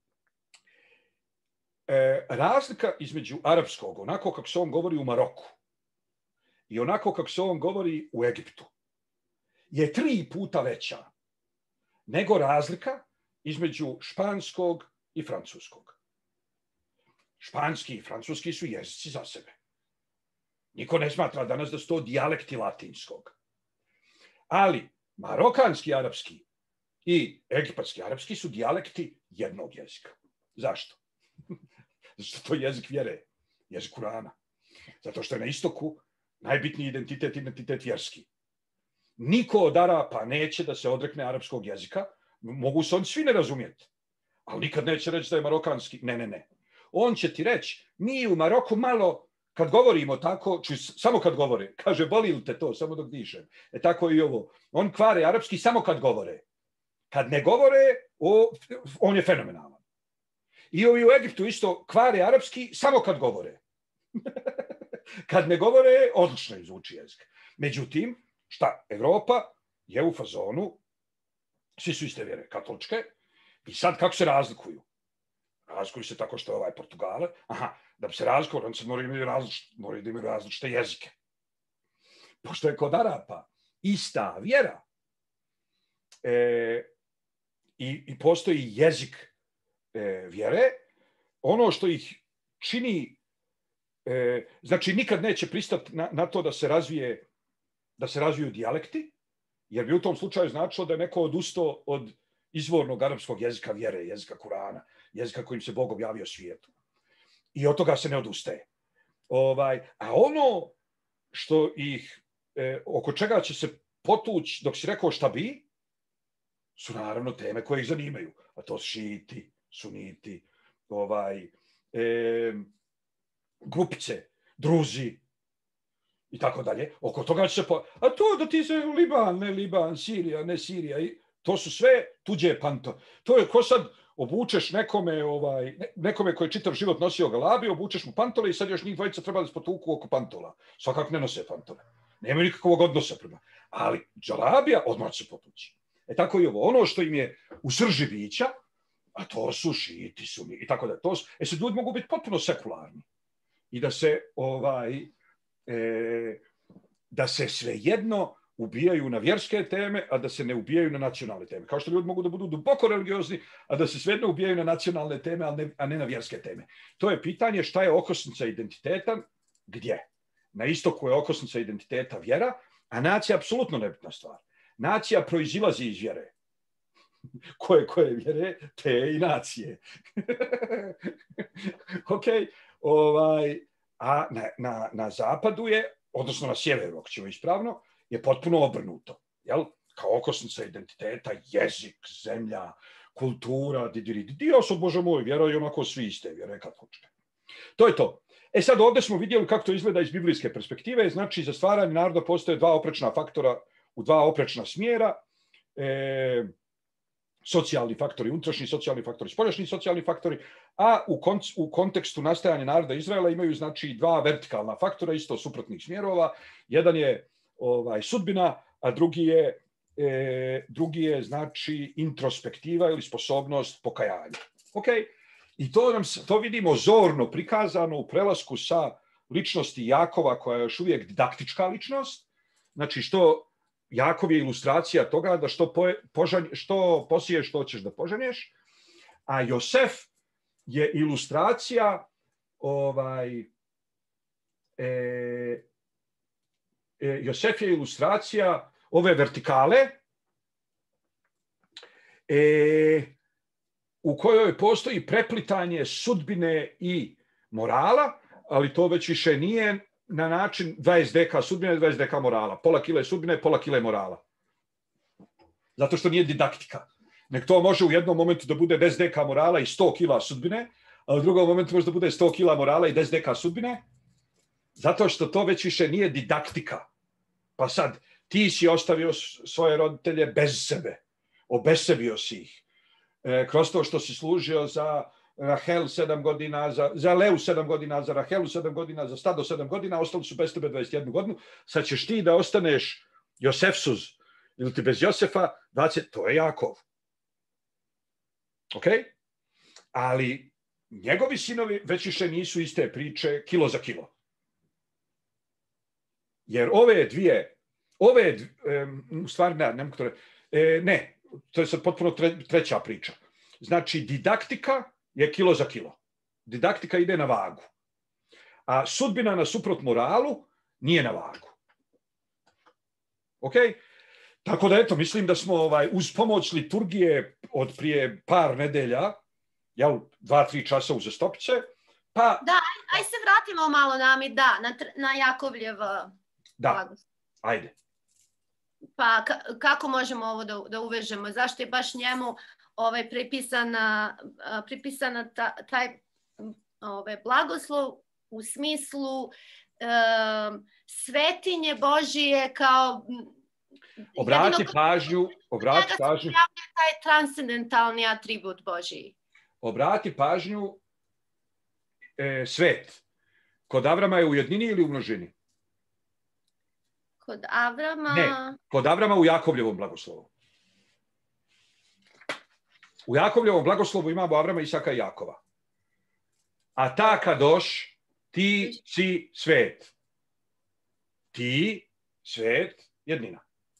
E, razlika između arapskog, onako kako se on govori u Maroku, i onako kako se on govori u Egiptu, je tri puta veća nego razlika između španskog i francuskog. Španski i francuski su jezici za sebe. Niko ne smatra danas da su to dijalekti latinskog. Ali marokanski arapski i egipatski arapski su dijalekti jednog jezika. Zašto? Zato što to je jezik vjere, jezik Kurana. Zato što je na istoku najbitniji identitet, identitet vjerski. Niko od Arapa neće da se odrekne arapskog jezika. Mogu se oni svi ne razumjeti. Ali nikad neće reći da je marokanski. Ne, ne, ne. On će ti reći, mi u Maroku malo, kad govorimo tako, čuj, samo kad govore, kaže, boli li te to, samo dok dišem. E tako i ovo. On kvare arapski samo kad govore. Kad ne govore, o, on je fenomenalan. I ovi u Egiptu isto kvare arapski samo kad govore. Kad ne govore, odlično izvuči jezik. Međutim, šta? Evropa je u fazonu, svi su iste vjere, katoličke, i sad kako se razlikuju? Razlikuju se tako što je ovaj Portugale. Aha, da bi se razlikovali, oni se moraju imati različite, moraju da imaju različite jezike. Pošto je kod Arapa ista vjera e, i, i postoji jezik e, vjere, ono što ih čini, e, znači nikad neće pristati na, na to da se razvije, da se razviju dijalekti, jer bi u tom slučaju značilo da je neko odustao od izvornog arapskog jezika vjere, jezika Kurana, jezika kojim se Bog objavio svijetu. I od toga se ne odustaje. Ovaj, a ono što ih, e, oko čega će se potući dok si rekao šta bi, su naravno teme koje ih zanimaju. A to su šiti, suniti, ovaj, e, grupice, druzi i tako dalje. Oko toga će se po... A to da ti se Liban, ne Liban, Sirija, ne Sirija. I to su sve tuđe panto. To je ko sad obučeš nekome, ovaj, nekome koji je čitav život nosio galabi, obučeš mu pantole i sad još njih dvojica treba da se potuku oko pantola. Svakako ne nose pantole. Nemaju nikakvog odnosa prema. Ali džalabija odmah će se potući. E tako i ovo. Ono što im je u srži bića, a to su šiti, suni i tako da. To su, e sad ljudi mogu biti potpuno sekularni. I da se, ovaj, e, da se svejedno ubijaju na vjerske teme, a da se ne ubijaju na nacionalne teme. Kao što ljudi mogu da budu duboko religiozni, a da se svejedno ubijaju na nacionalne teme, a ne, a ne na vjerske teme. To je pitanje šta je okosnica identiteta, gdje? Na istoku je okosnica identiteta vjera, a nacija je apsolutno nebitna stvar. Nacija proizilazi iz vjere. Koje, koje vjere? Te i nacije. Ok, ovaj, a na, na, na zapadu je, odnosno na sjeveru, ako ćemo ispravno, je potpuno obrnuto. Jel? Kao okosnica identiteta, jezik, zemlja, kultura, dio su, Bože moj, vjera i onako svi iste vjere katoličke. To je to. E sad ovdje smo vidjeli kako to izgleda iz biblijske perspektive. Znači, za stvaranje naroda postoje dva oprečna faktora u dva oprečna smjera. E, socijalni faktori, unutrašnji socijalni faktori, spoljašnji socijalni faktori, a u, kon, u kontekstu nastajanja naroda Izraela imaju znači dva vertikalna faktora, isto suprotnih smjerova. Jedan je ovaj, sudbina, a drugi je, e, drugi je znači introspektiva ili sposobnost pokajanja. Okay? I to, nam, to vidimo zorno prikazano u prelasku sa ličnosti Jakova, koja je još uvijek didaktička ličnost, znači što Jakov je ilustracija toga da što, po, požanj, što posiješ, što ćeš da poženješ, a Josef je ilustracija ovaj, e, e, Josef je ilustracija ove vertikale e, u kojoj postoji preplitanje sudbine i morala, ali to već više nije na način dvadeset deka sudbine, dvadeset deka morala. Pola kile sudbine, pola kile morala. Zato što nije didaktika. Nek to može u jednom momentu da bude deset deka morala i sto kila sudbine, a u drugom momentu može da bude sto kila morala i deset deka sudbine. Zato što to već više nije didaktika. Pa sad, ti si ostavio svoje roditelje bez sebe. Obesebio si ih. E, kroz to što si služio za Rahel sedam godina, za, za Leu sedam godina, za Rahelu sedam godina, za stado sedam godina, ostali su bez tebe dvadeset jednu godinu. Sad ćeš ti da ostaneš Josefsuz ili ti bez Josefa, dvadeset, to je Jakov. Ok? Ali njegovi sinovi već više nisu iste priče kilo za kilo. Jer ove dvije, ove, u stvari ne, ne, ne, ne, to je sad potpuno treća priča. Znači, didaktika je kilo za kilo. Didaktika ide na vagu. A sudbina nasuprot moralu nije na vagu. Ok? Tako da, eto, mislim da smo ovaj, uz pomoć liturgije od prije par nedelja, jel, dva, tri časa uzastopce, pa... Da, aj, aj se vratimo malo nami, da, na, na Jakovljev... Da, ajde. Pa kako možemo ovo da, da uvežemo? Zašto je baš njemu ovaj, pripisana, pripisana ta, taj ovaj, blagoslov u smislu um, svetinje Božije kao... Obrati pažnju, obrati pažnju. Taj transcendentalni atribut Božiji. Obrati pažnju e, svet. Kod Avrama je u jednini ili u množini? Kod Avrama... Ne, kod Avrama u Jakovljevom blagoslovu. U Jakovljevom blagoslovu imamo Avrama, Isaka i Jakova. A ta kadoš, ti si svet. Ti, svet, jednina.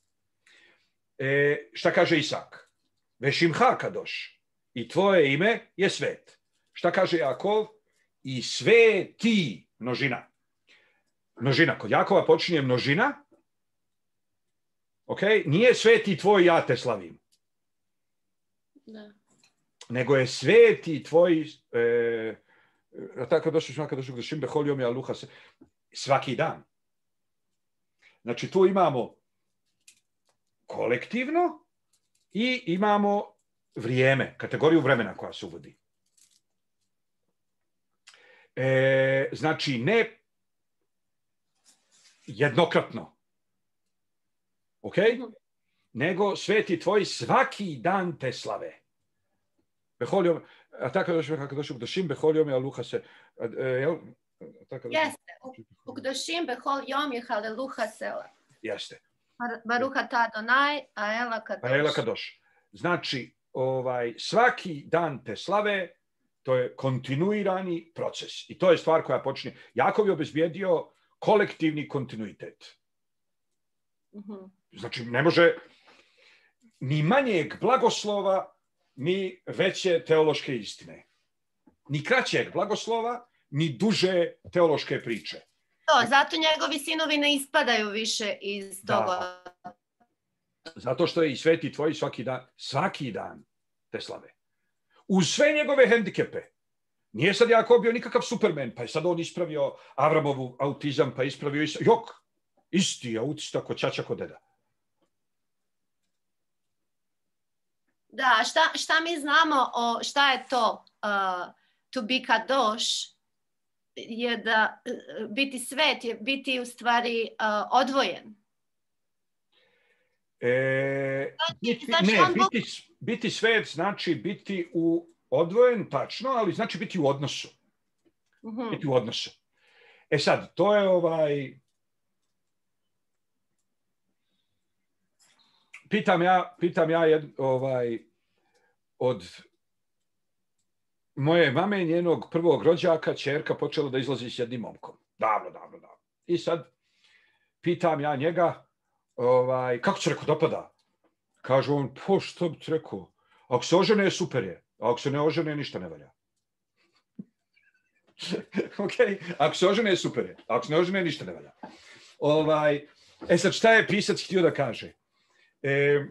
E, šta kaže Isak? Vešimha kadoš. I tvoje ime je svet. Šta kaže Jakov? I sve ti, množina. Množina. Kod Jakova počinje množina. Ok? Nije sveti tvoj, ja te slavim. Da. Nego je sveti tvoj... E, tako došli smo kada došli do Šimbe Holijom i Aluha se svaki dan. Znači tu imamo kolektivno i imamo vrijeme, kategoriju vremena koja se uvodi. E, znači ne jednokratno. Ok? Nego sveti tvoj svaki dan te slave. Beholijom, a tako došli kako došli do Šimbe Holijom i Aluha se... Jel? Jeste, Ukdošim behol jom je haleluha sela. Jeste. Baruha ta Adonai, a ela kadoš. A ela kadoš. Znači, ovaj, svaki dan te slave, to je kontinuirani proces. I to je stvar koja počinje. Jakov je obezbijedio kolektivni kontinuitet. Uh-huh. Znači, ne može ni manjeg blagoslova, ni veće teološke istine. Ni kraćeg blagoslova, ni duže teološke priče. To, zato njegovi sinovi ne ispadaju više iz toga. Da. Zato što je i sveti tvoji svaki dan, svaki dan te slave. Uz sve njegove hendikepe. Nije sad Jakov bio nikakav superman, pa je sad on ispravio Avramovu autizam, pa je ispravio is... jok, isti autista ko čača ko deda. Da, šta, šta mi znamo o šta je to uh, to be kadoš, je da uh, biti svet, je biti u stvari uh, odvojen. E, biti, ne, biti, biti svet znači biti u odvojen, tačno, ali znači biti u odnosu. Uh-huh. Biti u odnosu. E sad, to je ovaj... Pitam ja, pitam ja jed, ovaj, od moje mame i njenog prvog rođaka, ćerka počela da izlazi s jednim momkom. Davno, davno, davno. I sad pitam ja njega, ovaj, kako se rekao, dopada? Kaže on, po što bi ti rekao? Ako se ožene, super je. A ako se ne ožene, ništa ne valja. Ok, ako se ožene, super je. A ako se ne ožene, ništa ne valja. Ovaj, e sad, šta je pisac htio da kaže? E,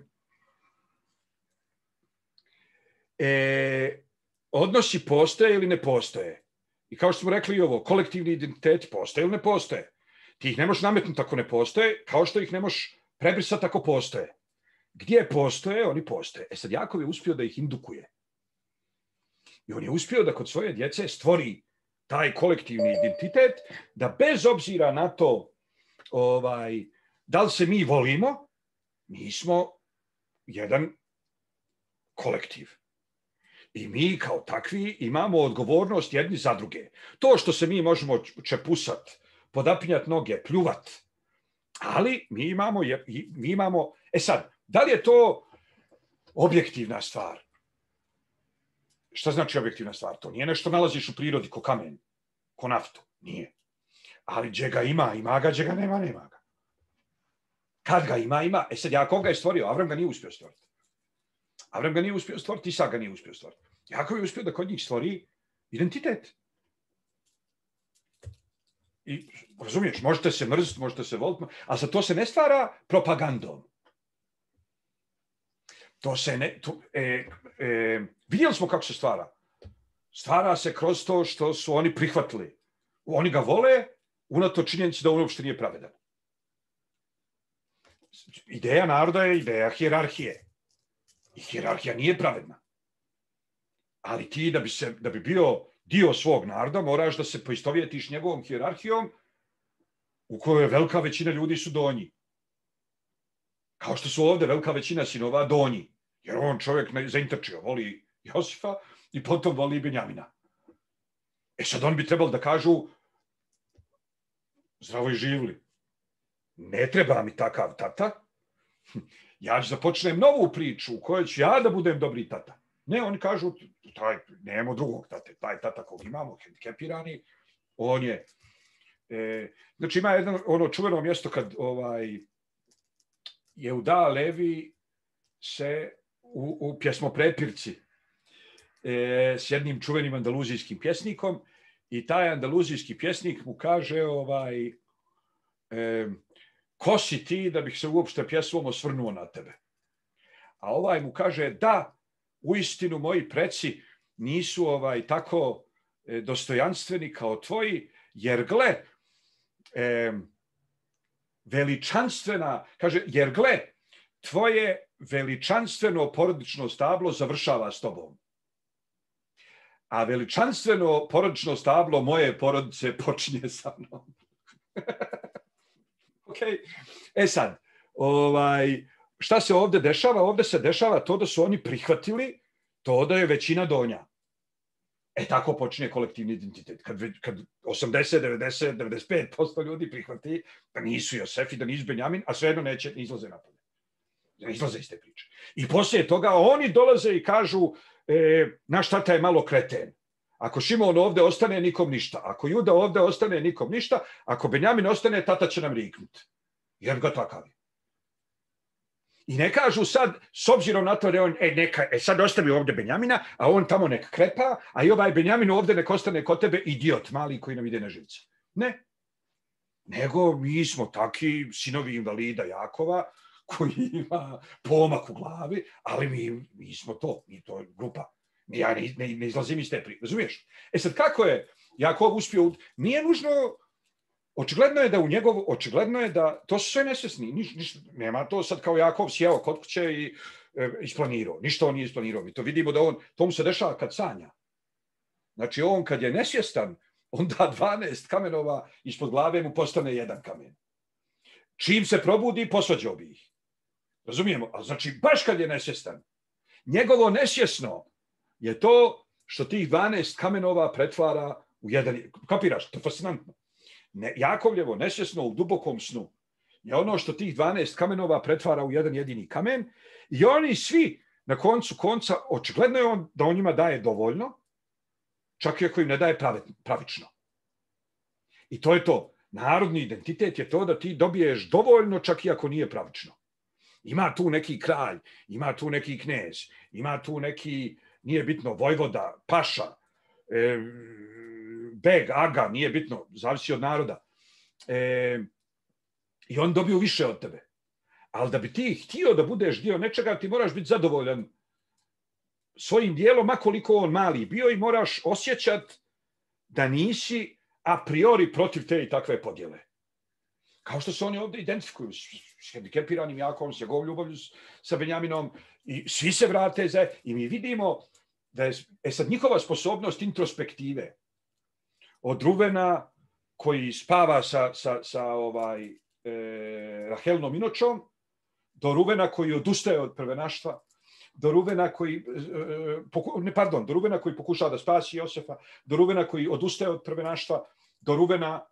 e, odnosi postoje ili ne postoje. I kao što smo rekli i ovo, kolektivni identiteti postoje ili ne postoje. Ti ih ne možeš nametnuti ako ne postoje, kao što ih ne možeš prebrisati ako postoje. Gdje postoje, oni postoje. E sad Jakov je uspio da ih indukuje. I on je uspio da kod svoje djece stvori taj kolektivni identitet, da bez obzira na to ovaj, da li se mi volimo, mi smo jedan kolektiv. I mi kao takvi imamo odgovornost jedni za druge. To što se mi možemo čepusat, podapinjati noge, pljuvat, ali mi imamo, mi imamo... E sad, da li je to objektivna stvar? Šta znači objektivna stvar? To nije nešto nalaziš u prirodi ko kamen, ko naftu. Nije. Ali gdje ga ima, ima ga, gdje ga nema, nema ga. Kad ga ima, ima. E sad, Jakov ga je stvorio, Avram ga nije uspio stvoriti. Avram ga nije uspio stvoriti, Isak ga nije uspio stvoriti. Jakov je uspio da kod njih stvori identitet. I, razumiješ, možete se mrziti, možete se voliti, a za to se ne stvara propagandom. To se ne... To, e, e, vidjeli smo kako se stvara. Stvara se kroz to što su oni prihvatili. Oni ga vole, unatoč činjenici da on uopšte nije pravedan. ideja naroda je ideja hijerarhije. I hijerarhija nije pravedna. Ali ti da bi, se, da bi bio dio svog naroda moraš da se poistovjetiš njegovom hijerarhijom u kojoj velika većina ljudi su donji. Kao što su ovdje velika većina sinova donji. Jer on čovjek zaintrčio, voli Josifa i potom voli Benjamina. E sad on bi trebalo da kažu zdravo i živli. Ne treba mi takav tata. Ja ću da počnem novu priču u kojoj ću ja da budem dobri tata. Ne, oni kažu, taj, nemamo drugog tate. Taj tata kog imamo, hendikepirani, on je... E, znači ima jedno ono čuveno mjesto kad ovaj, Jehuda Levi se u, u pjesmoprepirci e, s jednim čuvenim andaluzijskim pjesnikom i taj andaluzijski pjesnik mu kaže ovaj, e, ko si ti da bih se uopšte pjesmom osvrnuo na tebe? A ovaj mu kaže da, uistinu moji preci nisu ovaj, tako e, dostojanstveni kao tvoji, jer gle, e, veličanstvena, kaže, jer gle, tvoje veličanstveno porodično stablo završava s tobom. A veličanstveno porodično stablo moje porodice počinje sa mnom. Okay. E sad, ovaj, šta se ovdje dešava? Ovdje se dešava to da su oni prihvatili to da je većina donja. E tako počinje kolektivni identitet. Kad, kad osamdeset, devedeset, devedeset pet posto ljudi prihvati da nisu Josef i da nisu Benjamin, a svejedno neće, ne izlaze napolje. Ne izlaze iz te priče. I poslije toga oni dolaze i kažu e, naš tata je malo kreten. Ako Šimon ovdje ostane, nikom ništa. Ako Juda ovdje ostane, nikom ništa. Ako Benjamin ostane, tata će nam riknuti. Jer ga takav je. I ne kažu sad, s obzirom na to da on, e, neka, e, sad ostavi ovdje Benjamina, a on tamo nek krepa, a i ovaj Benjamin ovdje nek ostane kod tebe idiot mali koji nam ide na živce. Ne. Nego mi smo taki sinovi invalida Jakova, koji ima pomak u glavi, ali mi, mi smo to, mi to je grupa. Ja ne, ne, ne izlazim iz te priče, razumiješ? E sad, kako je Jakov uspio, nije nužno, očigledno je da u njegov, očigledno je da, to su sve nesvjesni, niš, niš, nema to sad kao Jakov sjeo kod kuće i e, isplanirao, ništa on nije isplanirao. Mi to vidimo da on, to mu se dešava kad sanja. Znači on kad je nesvjestan, onda dvanaest kamenova ispod glave mu postane jedan kamen. Čim se probudi, posvađao bi ih. Razumijemo? A znači, baš kad je nesvjestan, njegovo nesvjesno je to što tih dvanaest kamenova pretvara u jedan... Kapiraš? To je fascinantno. Ne, Jakovljevo nesvjesno u dubokom snu je ono što tih dvanaest kamenova pretvara u jedan jedini kamen i oni svi na koncu konca, očigledno je on da on njima daje dovoljno, čak i ako im ne daje pravično. I to je to. Narodni identitet je to da ti dobiješ dovoljno čak i ako nije pravično. Ima tu neki kralj, ima tu neki knez, ima tu neki, nije bitno, vojvoda, paša, e, beg, aga, nije bitno, zavisi od naroda. E, I on dobiju više od tebe. Ali da bi ti htio da budeš dio nečega, ti moraš biti zadovoljan svojim dijelom, a koliko on mali bio i moraš osjećati da nisi a priori protiv te i takve podjele. Kao što se oni ovdje identifikuju s hendikepiranim Jakovom, s njegovom ljubavlju sa Benjaminom i svi se vrate za... I mi vidimo da je e sad njihova sposobnost introspektive od Ruvena koji spava sa, sa, sa ovaj, e, Rahelnom inočom, do Ruvena koji odustaje od prvenaštva, do Ruvena koji, e, poku, ne, pardon, do Ruvena koji pokušava da spasi Josefa, do Ruvena koji odustaje od prvenaštva, do Ruvena,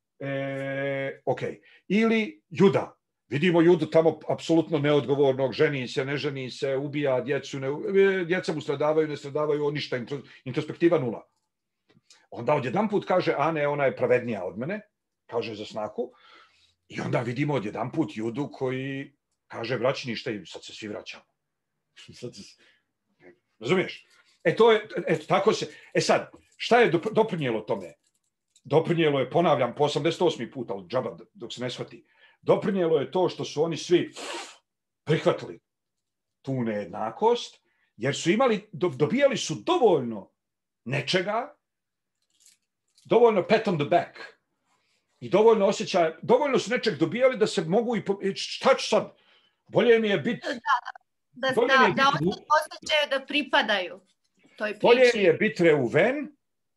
e, ok, ili Juda. Vidimo Judu tamo apsolutno neodgovornog, ženi se, ne ženi se, ubija djecu, ne, djeca mu stradavaju, ne stradavaju, on ništa, introspektiva nula. Onda odjedanput kaže, a ne, ona je pravednija od mene, kaže za snaku, i onda vidimo odjedanput Judu koji kaže, vraći ništa i sad se svi vraćamo. Razumiješ? E to je, eto, tako se, e sad, šta je doprinijelo tome? Doprinijelo je, ponavljam, po osamdeset osmi puta od džaba, dok se ne shvati, doprinijelo je to što su oni svi prihvatili tu nejednakost, jer su imali, dobijali su dovoljno nečega, dovoljno pat on the back, i dovoljno osjećaja, dovoljno su nečeg dobijali da se mogu i... Po, šta ću sad? Bolje mi je biti... Da, da, da, da osjećaju da pripadaju toj priči. Bolje mi je biti Reuven,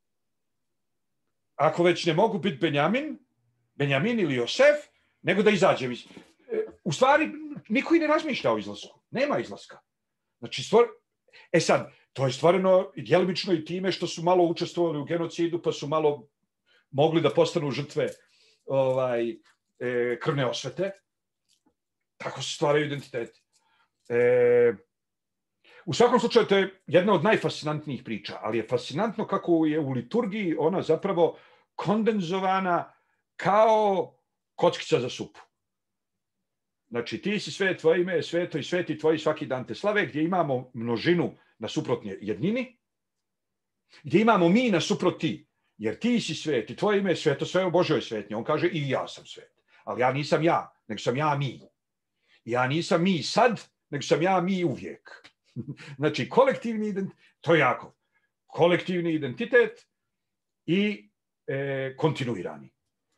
ako već ne mogu biti Benjamin, Benjamin ili Josef, nego da izađem iz... U stvari, niko i ne razmišlja o izlasku. Nema izlaska. Znači, stvor... E sad, to je stvarno djelomično i time što su malo učestvovali u genocidu, pa su malo mogli da postanu žrtve ovaj, e, krvne osvete. Tako se stvaraju identiteti. E, u svakom slučaju, to je jedna od najfascinantnijih priča, ali je fascinantno kako je u liturgiji ona zapravo kondenzovana kao kockica za supu. Znači, ti si sve, tvoje ime je sveto i sveti tvoji svaki dan te slave, gdje imamo množinu na suprotnje jednini, gdje imamo mi na suprot ti, jer ti si svet i tvoje ime je sveto, sve u Božoj svetnji. On kaže i ja sam svet, ali ja nisam ja, nego sam ja mi. Ja nisam mi sad, nego sam ja mi uvijek. Znači, kolektivni identitet, to je jako, kolektivni identitet i e, kontinuirani.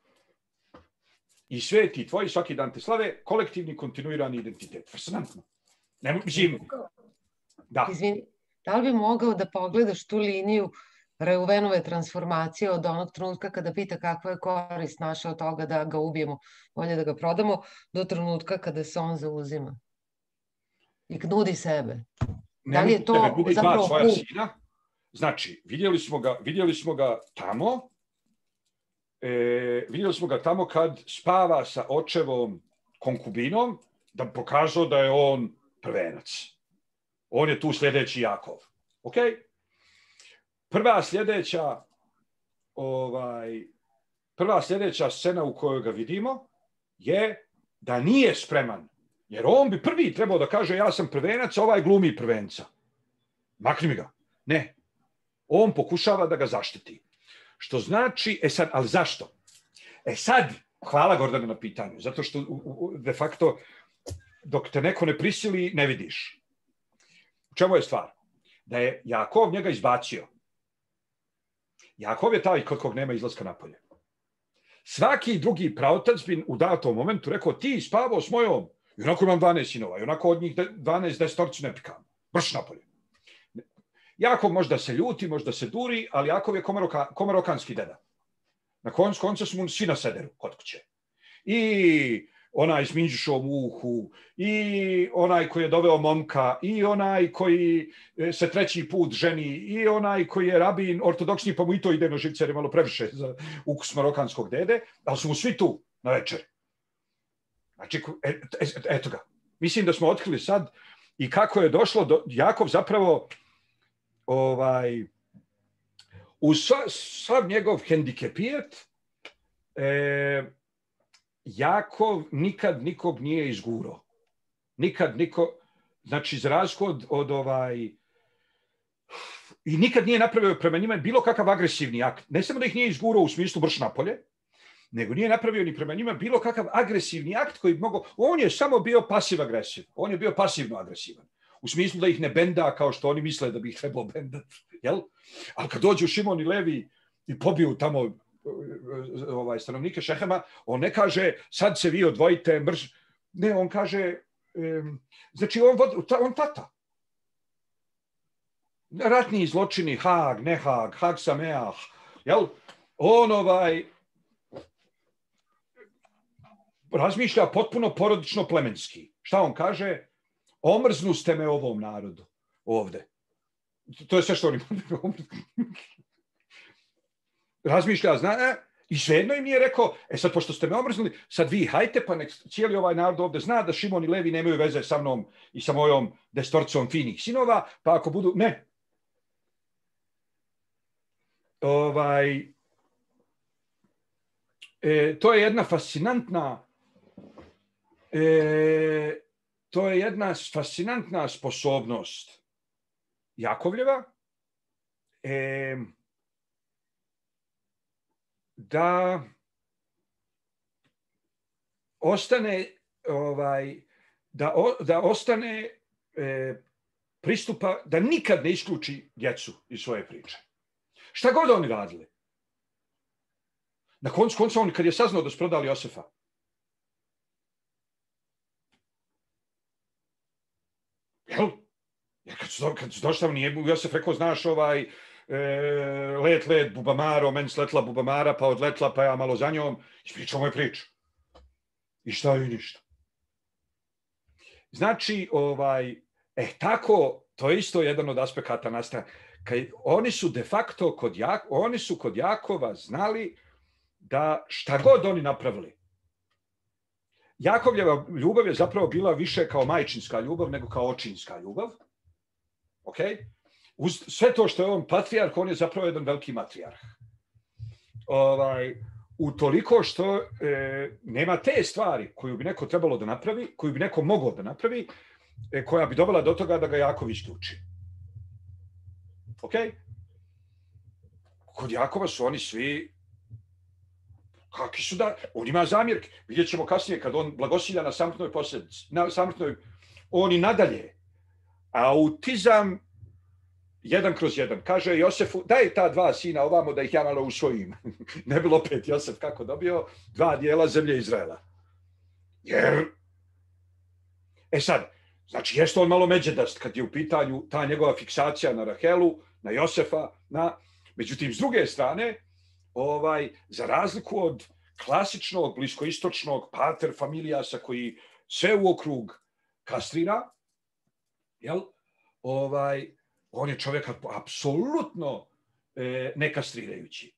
I sveti tvoji svaki dan te slave, kolektivni kontinuirani identitet. Fascinantno. Ne, mislim, da. Izvini, da li bi mogao da pogledaš tu liniju Reuvenove transformacije od onog trenutka kada pita kakva je korist naša od toga da ga ubijemo, bolje da ga prodamo, do trenutka kada se on zauzima i nudi sebe. Da li je to zapravo svoja sina? Znači, vidjeli smo ga, vidjeli smo ga tamo, e, vidjeli smo ga tamo kad spava sa očevom konkubinom, da pokazao da je on prvenac. On je tu sljedeći Jakov. Ok? Prva sljedeća, ovaj, prva sljedeća scena u kojoj ga vidimo je da nije spreman. Jer on bi prvi trebao da kaže ja sam prvenac, a ovaj glumi prvenca. Makni mi ga. Ne. On pokušava da ga zaštiti. Što znači, e sad, ali zašto? E sad, hvala Gordana na pitanju, zato što de facto dok te neko ne prisili, ne vidiš. U čemu je stvar? Da je Jakov njega izbacio. Jakov je taj kod kog nema izlaska napolje. Svaki drugi praotac bi u datom momentu rekao ti spavao s mojom, i onako imam dvanaest sinova, i onako od njih dvanaest desetorcu ne pikam. Brš napolje. Jakov možda se ljuti, možda se duri, ali Jakov je komaroka, komarokanski deda. Na koncu konca su mu svi na sederu kod kuće. I onaj s minđušom u uhu, i onaj koji je doveo momka, i onaj koji se treći put ženi, i onaj koji je rabin ortodoksni, pa mu i to ide na živce, jer je malo previše za ukus marokanskog dede, ali su mu svi tu na večer. Znači, eto ga. Mislim da smo otkrili sad i kako je došlo do Jakov zapravo ovaj, u sav njegov hendikepijet e, Jakov nikad nikog nije izgurao. Nikad niko, znači za razliku od, od ovaj, i nikad nije napravio prema njima bilo kakav agresivni akt. Ne samo da ih nije izgurao u smislu brš napolje, nego nije napravio ni prema njima bilo kakav agresivni akt koji bi mogao, on je samo bio pasiv-agresiv. On je bio pasivno agresivan. U smislu da ih ne benda kao što oni misle da bi ih trebalo bendati. Jel? Ali kad dođu Šimon i Levi i pobiju tamo ovaj, stanovnike Šehema, on ne kaže sad se vi odvojite mrž. Ne, on kaže um, znači on, on tata. Ratni zločini, Hag, ne Hag, Hag Sameah. Jel? On ovaj razmišlja potpuno porodično plemenski. Šta on kaže? Omrznu ste me ovom narodu ovde. To je sve što oni razmišlja, zna, e, i svejedno im nije rekao, e sad pošto ste me omrznuli, sad vi hajte, pa nek cijeli ovaj narod ovde zna da Šimon i Levi nemaju veze sa mnom i sa mojom desetorcom finih sinova, pa ako budu, ne. Ovaj, e, to je jedna fascinantna e, to je jedna fascinantna sposobnost Jakovljeva e, da ostane ovaj, da, o, da ostane e, pristupa, da nikad ne isključi djecu iz svoje priče. Šta god oni radili. Na koncu konca on kad je saznao da su prodali Josefa, jel? Jer kad su, kad su došli, nije Josef rekao, znaš ovaj, e, let, let, bubamaro, meni sletla bubamara, pa odletla, pa ja malo za njom, ispričao moju priču. I šta i ništa. Znači, ovaj, e, tako, to je isto jedan od aspekata nastaja. Kad oni su de facto kod, Jak, oni su kod Jakova znali da šta god oni napravili. Jakovljeva ljubav je zapravo bila više kao majčinska ljubav nego kao očinska ljubav. Okay? Uz sve to što je on patrijarh, on je zapravo jedan veliki matrijarh. Ovaj, utoliko što e, nema te stvari koju bi neko trebalo da napravi, koju bi neko mogao da napravi, e, koja bi dovela do toga da ga Jakov isključi. Ok? Kod Jakova su oni svi, kakvi su da, on ima zamjerke. Vidjet ćemo kasnije kad on blagosilja na samrtnoj posljedici, na samrtnoj, on i nadalje. Autizam jedan kroz jedan. Kaže Josefu, daj ta dva sina ovamo da ih ja malo usvojim. Ne bilo opet Josef kako dobio dva dijela zemlje Izraela. Jer, e sad, znači jeste on malo međedast kad je u pitanju ta njegova fiksacija na Rahelu, na Josefa, na... Međutim, s druge strane, ovaj, za razliku od klasičnog bliskoistočnog pater familijasa koji sve u okrug kastrira, jel? Ovaj, on je čovjek apsolutno e, nekastrirajući.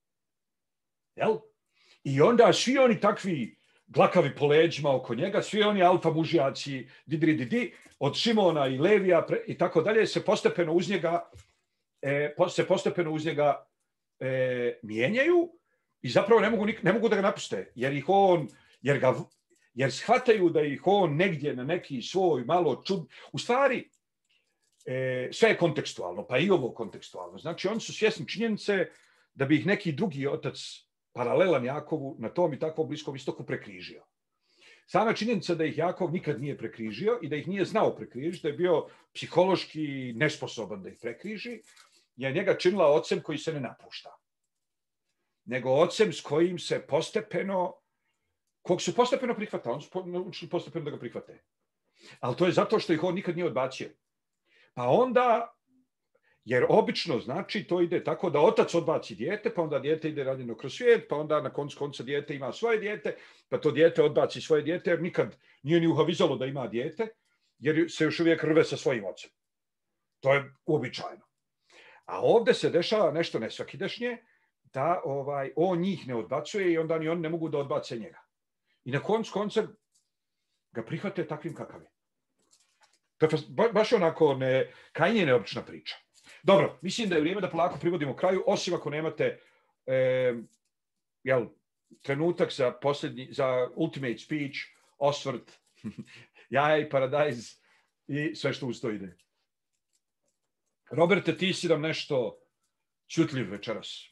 Jel? I onda svi oni takvi glakavi po leđima oko njega, svi oni alfa mužijaci, didri didi, od Šimona i Levija pre, i tako dalje, se postepeno uz njega, e, se postepeno uz njega e, mijenjaju i zapravo ne mogu, ne mogu da ga napuste, jer ih on, jer ga, jer shvataju da ih on negdje na neki svoj malo čud... U stvari, e, sve je kontekstualno, pa i ovo kontekstualno. Znači, oni su svjesni činjenice da bi ih neki drugi otac, paralelan Jakovu, na tom i takvom Bliskom istoku prekrižio. Sama činjenica da ih Jakov nikad nije prekrižio i da ih nije znao prekrižiti, da je bio psihološki nesposoban da ih prekriži, je njega činila ocem koji se ne napušta. Nego ocem s kojim se postepeno, kog su postepeno prihvata, oni su naučili postepeno da ga prihvate. Ali to je zato što ih on nikad nije odbacio. Pa onda, jer obično znači to ide tako da otac odbaci dijete, pa onda dijete ide ranjeno kroz svijet, pa onda na koncu konca dijete ima svoje dijete, pa to dijete odbaci svoje dijete, jer nikad nije ni uhavizalo da ima dijete, jer se još uvijek rve sa svojim ocem. To je uobičajeno. A ovdje se dešava nešto nesvakidašnje, da ovaj, on njih ne odbacuje i onda ni oni ne mogu da odbace njega. I na koncu konca ga prihvate takvim kakav je. To je baš onako ne, krajnje neobična priča. Dobro, mislim da je vrijeme da polako privodimo kraju, osim ako nemate e, jel, trenutak za posljednji, za ultimate speech, osvrt, jaja i paradajz i sve što uz to ide. Roberte, ti si nam nešto čutljiv večeras.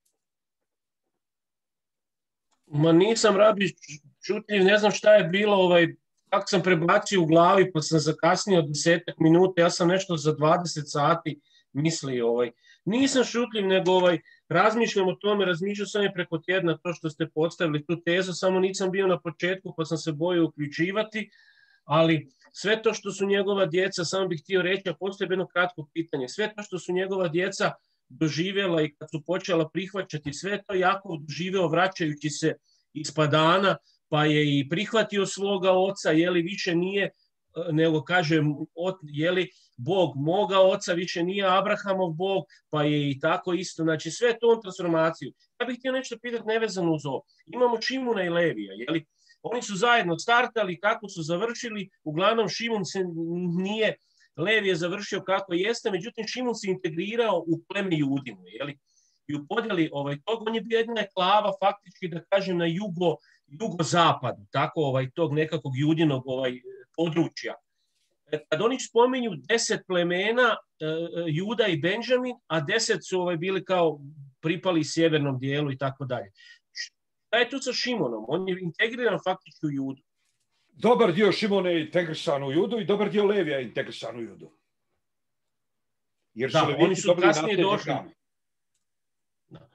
Ma nisam rabi čutljiv, ne znam šta je bilo, ovaj, kako sam prebacio u glavi, pa sam zakasnio desetak minuta, ja sam nešto za dvadeset sati mislio, ovaj. Nisam šutljiv, nego ovaj, razmišljam o tome, razmišljao sam je preko tjedna to što ste postavili tu tezu, samo nisam bio na početku pa sam se bojio uključivati, ali sve to što su njegova djeca, samo bih htio reći, a postoji jedno kratko pitanje, sve to što su njegova djeca doživjela i kad su počela prihvaćati, sve to Jakov doživeo vraćajući se iz Padana, pa je i prihvatio svoga oca, jeli više nije, nego kaže, jeli Bog moga oca, više nije Abrahamov Bog, pa je i tako isto, znači sve to on transformaciju. Ja bih htio nešto pitati nevezano uz ovo. Imamo Šimuna i Levija, jeli? Oni su zajedno startali, kako su završili, uglavnom Šimun se nije, Levi je završio kako jeste, međutim Šimun se integrirao u pleme Judinu, jeli? I u podjeli ovaj, tog, on je bio jedna klava faktički, da kažem, na jugo, jugozapadu, tako ovaj, tog nekakvog Judinog ovaj, područja. Kad oni spominju deset plemena, e, Juda i Benjamin, a deset su ovaj, bili kao pripali sjevernom dijelu i tako dalje. Šta je tu sa Šimonom? On je integriran faktički u Judu. Dobar dio Šimona je integrisan u Judu i dobar dio Levija je integrisan u Judu. Jer da, su oni su kasnije došli. Da.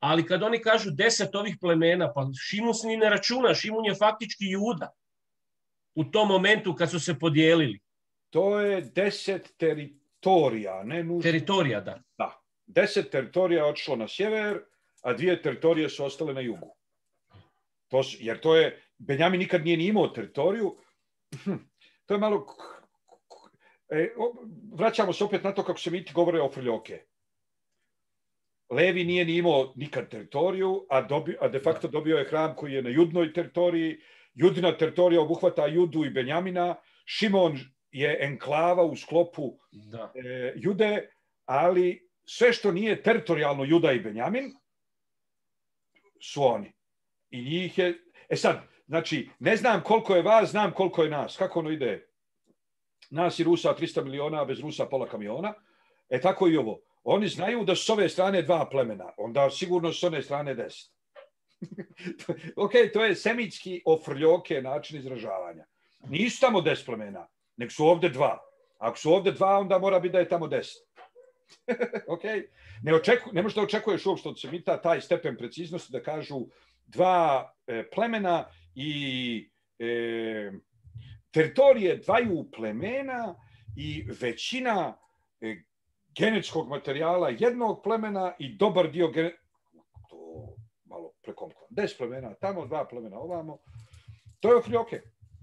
Ali kad oni kažu deset ovih plemena, pa Šimun se ni ne računa, Šimun je faktički Juda u tom momentu kad su se podijelili. To je deset teritorija, ne nužno. Teritorija, da. Da. Deset teritorija je otišlo na sjever, a dvije teritorije su ostale na jugu. To su, jer to je, Benjamin nikad nije ni imao teritoriju. To je malo... E, vraćamo se opet na to kako se mi govore o Frljoke. Levi nije ni imao nikad teritoriju, a, dobi, a de facto dobio je hram koji je na judnoj teritoriji. Judina teritorija obuhvata Judu i Benjamina. Šimon je enklava u sklopu da. E, Jude, ali sve što nije teritorijalno Juda i Benjamin su oni. I njih je... E sad, znači, ne znam koliko je vas, znam koliko je nas. Kako ono ide? Nas i Rusa tristo miliona, a bez Rusa pola kamiona. E tako i ovo. Oni znaju da su s ove strane dva plemena. Onda sigurno s one strane deset. Ok, to je semitski ofrljoke način izražavanja. Nisu tamo deset plemena, nek su ovde dva. Ako su ovde dva, onda mora biti da je tamo deset. Ok? Ne, očeku, ne možda očekuješ uopšte od semita taj stepen preciznosti da kažu dva e, plemena i e, teritorije dvaju plemena i većina e, genetskog materijala jednog plemena i dobar dio gene... To malo prekomplikovano. Deset plemena tamo, dva plemena ovamo. To je ofrljoke.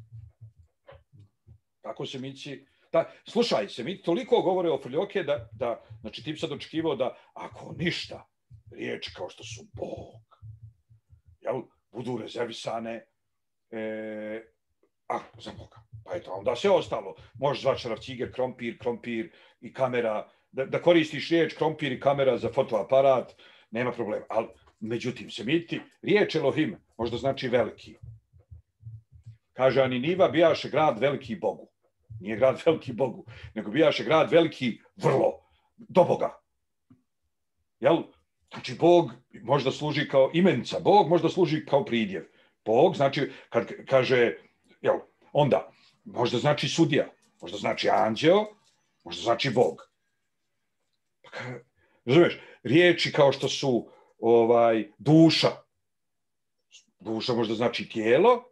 Tako semici... Da, slušaj, semiti toliko govore o ofrljoke da, da, znači ti bi sad očekivao da ako ništa, riječi kao što su Bog, jel, budu rezervisane e, a, za Boga. Pa eto, onda sve ostalo. Možeš zvat šrafciger, krompir, krompir i kamera, da, da koristiš riječ krompir i kamera za fotoaparat, nema problema. Ali, međutim, semiti, riječ Elohim možda znači veliki. Kaže, Aniniva bijaše grad veliki Bogu. Nije grad veliki Bogu, nego bijaše grad veliki vrlo, do Boga. Jel? Znači, Bog možda služi kao imenica, Bog možda služi kao pridjev. Bog znači, kad kaže, jel, onda, možda znači sudija, možda znači anđeo, možda znači Bog. Razumiješ? Riječi kao što su ovaj, duša. Duša možda znači tijelo.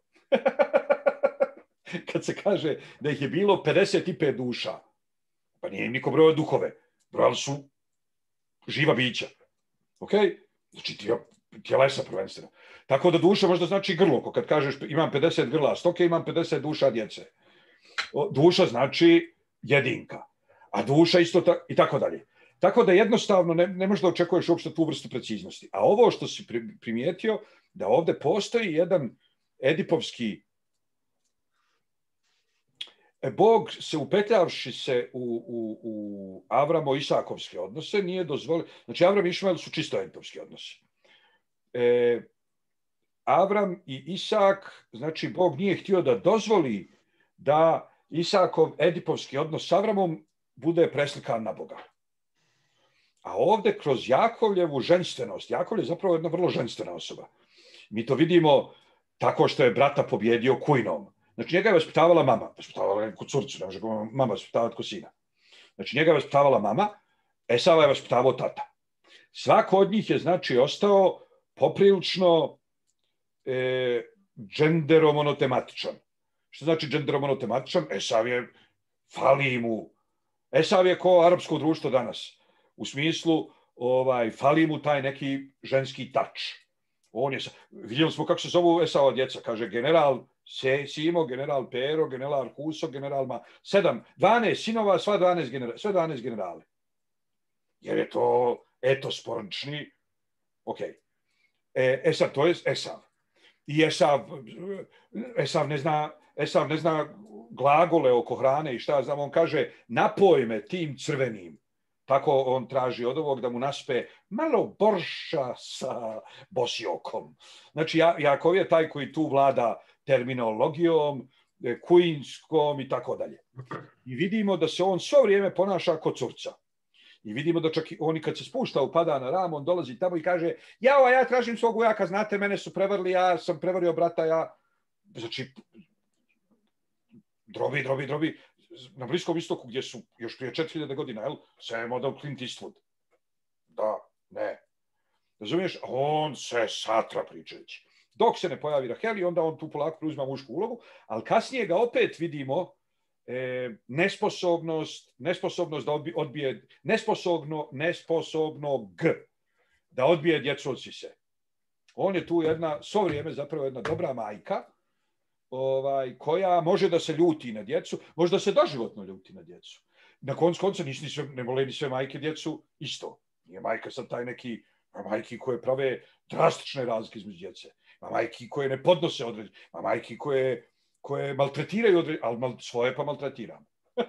Kad se kaže da ih je bilo pedeset pet duša, pa nije im niko brojao duhove, brojali su živa bića. Ok? Znači tjelesa prvenstveno. Tako da duša možda znači grlo, ko kad kažeš imam pedeset grla stoke, imam pedeset duša djece. Duša znači jedinka, a duša isto ta, i tako dalje. Tako da jednostavno ne, ne možeš da očekuješ uopšte tu vrstu preciznosti. A ovo što si primijetio, da ovde postoji jedan edipovski Bog se upetljavši se u, u, u Avramo-Isakovske odnose, nije dozvolio... Znači, Avram i Išmael su čisto edipovski odnosi. E, Avram i Isak, znači, Bog nije htio da dozvoli da Isakov edipovski odnos s Avramom bude preslikan na Boga. A ovde, kroz Jakovljevu ženstvenost, Jakovlje je zapravo jedna vrlo ženstvena osoba. Mi to vidimo tako što je brata pobjedio kujnom. Znači, njega je vaspitavala mama, vaspitavala je kod curcu, ne može mama vaspitavati kod sina. Znači, njega je vaspitavala mama, Esava je vaspitavao tata. Svako od njih je, znači, ostao poprilično e, dženderomonotematičan. Što znači dženderomonotematičan? Esav je, fali mu, Esav je ko arapsko društvo danas. U smislu, ovaj, fali mu taj neki ženski tač. On je, vidjeli smo kako se zovu Esava djeca, kaže general Simo, general Pero, general Huso, general Ma... Sedam, dvanaest sinova, sva dvanaest genera, sve dvanaest generale. Jer je to etos pornični. Ok. E, e sad, to je Esav. I Esav, Esav ne zna, Esav ne zna glagole oko hrane i šta znam. On kaže, napoj me tim crvenim. Tako on traži od ovog da mu naspe malo borša sa bosiokom. Znači, Jakov je taj koji tu vlada terminologijom, kujinskom i tako dalje. I vidimo da se on svo vrijeme ponaša kod curca. I vidimo da čak i oni kad se spušta, upada na ram, on dolazi tamo i kaže, jao, ja tražim svog ujaka, znate, mene su prevarili, ja sam prevario brata, ja... Znači, drobi, drobi, drobi. Na Bliskom istoku, gdje su još prije četiri hiljade godina, jel, sve je model Clint Eastwood. Da, ne. Razumiješ? On se satra pričajući. Dok se ne pojavi Rahel i onda on tu polako preuzima mušku ulogu, ali kasnije ga opet vidimo e, nesposobnost, nesposobnost da odbije, odbije nesposobno, nesposobno G, da odbije djecu od sise. On je tu jedna, svo vrijeme zapravo jedna dobra majka, ovaj, koja može da se ljuti na djecu, može da se doživotno ljuti na djecu. Na koncu konca nisu ni sve, ne vole ni sve majke djecu isto. Nije majka sad taj neki majki koje prave drastične razlike između djece. Ma majki koje ne podnose određenje. Ma majki koje, koje maltretiraju određenje, ali mal, svoje pa maltretiram.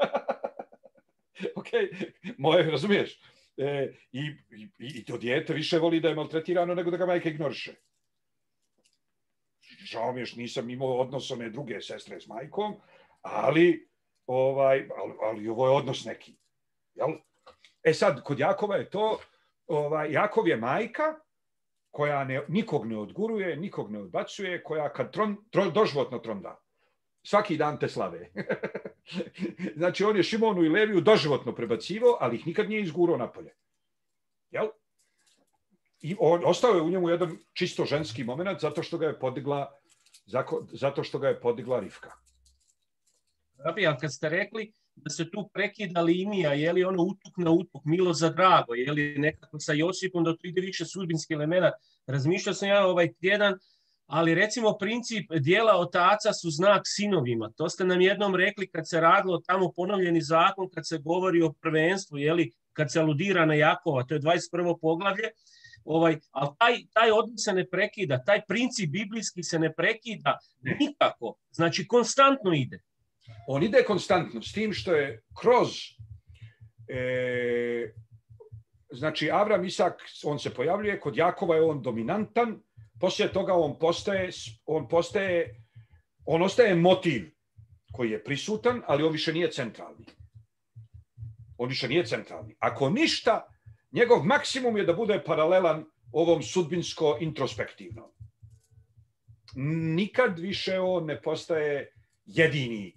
Ok, moje, razumiješ? E, i, i, I to dijete više voli da je maltretirano nego da ga majka ignoriše. Žao mi je što nisam imao odnos one druge sestre s majkom, ali, ovaj, ali, ali ovo je odnos neki. Jel? E sad, kod Jakova je to, ovaj, Jakov je majka koja ne, nikog ne odguruje, nikog ne odbacuje, koja kad tron, tron, doživotno tronda. Svaki dan te slave. Znači, on je Šimonu i Leviju doživotno prebacivo, ali ih nikad nije izgurao napolje. Jel? I on, ostao je u njemu jedan čisto ženski moment zato što ga je podigla, zato što ga je podigla Rivka. Rabi, ali kad ste rekli da se tu prekida linija, je li ono utuk na utuk, milo za drago, je li nekako sa Josipom da tu ide više sudbinski element. Razmišljao sam ja ovaj tjedan, ali recimo princip dijela otaca su znak sinovima. To ste nam jednom rekli kad se radilo tamo ponovljeni zakon, kad se govori o prvenstvu, je li, kad se aludira na Jakova, to je dvadeset prvo poglavlje. Ovaj, ali taj, taj odnos se ne prekida, taj princip biblijski se ne prekida nikako, znači konstantno ide. On ide konstantno, s tim što je kroz, e, znači Avram, Isak, on se pojavljuje, kod Jakova je on dominantan, poslije toga on postaje, on postaje, on ostaje motiv koji je prisutan, ali on više nije centralni. On više nije centralni. Ako ništa, njegov maksimum je da bude paralelan ovom sudbinsko-introspektivnom. Nikad više on ne postaje jedini,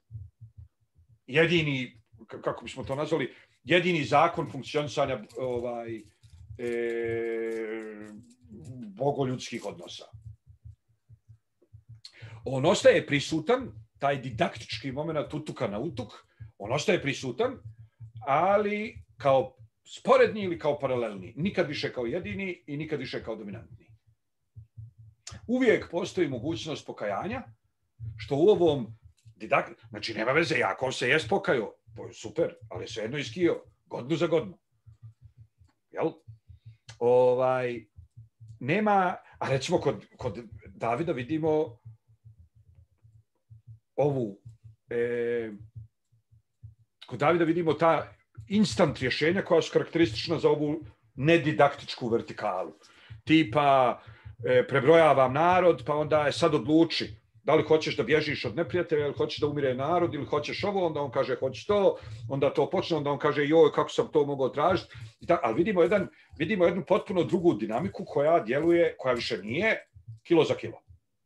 jedini, kako bismo to nazvali, jedini zakon funkcionisanja ovaj, e, bogoljudskih odnosa. On ostaje prisutan, taj didaktički moment utuka na utuk, on ostaje prisutan, ali kao sporedni ili kao paralelni. Nikad više kao jedini i nikad više kao dominantni. Uvijek postoji mogućnost pokajanja, što u ovom didakt... Znači, nema veze, Jakov se jest pokajao, super, ali se jedno iskio, godinu za godinu. Jel? Ovaj, nema... A recimo, kod, kod Davida vidimo ovu... E, kod Davida vidimo ta instant rješenja koja su karakteristična za ovu nedidaktičku vertikalu. Tipa, e, prebrojavam narod, pa onda je sad odluči da li hoćeš da bježiš od neprijatelja, ili hoćeš da umire narod, ili hoćeš ovo, onda on kaže hoćeš to, onda to počne, onda on kaže joj, kako sam to mogao tražiti. Ali vidimo, jedan, vidimo jednu potpuno drugu dinamiku koja djeluje, koja više nije kilo za kilo.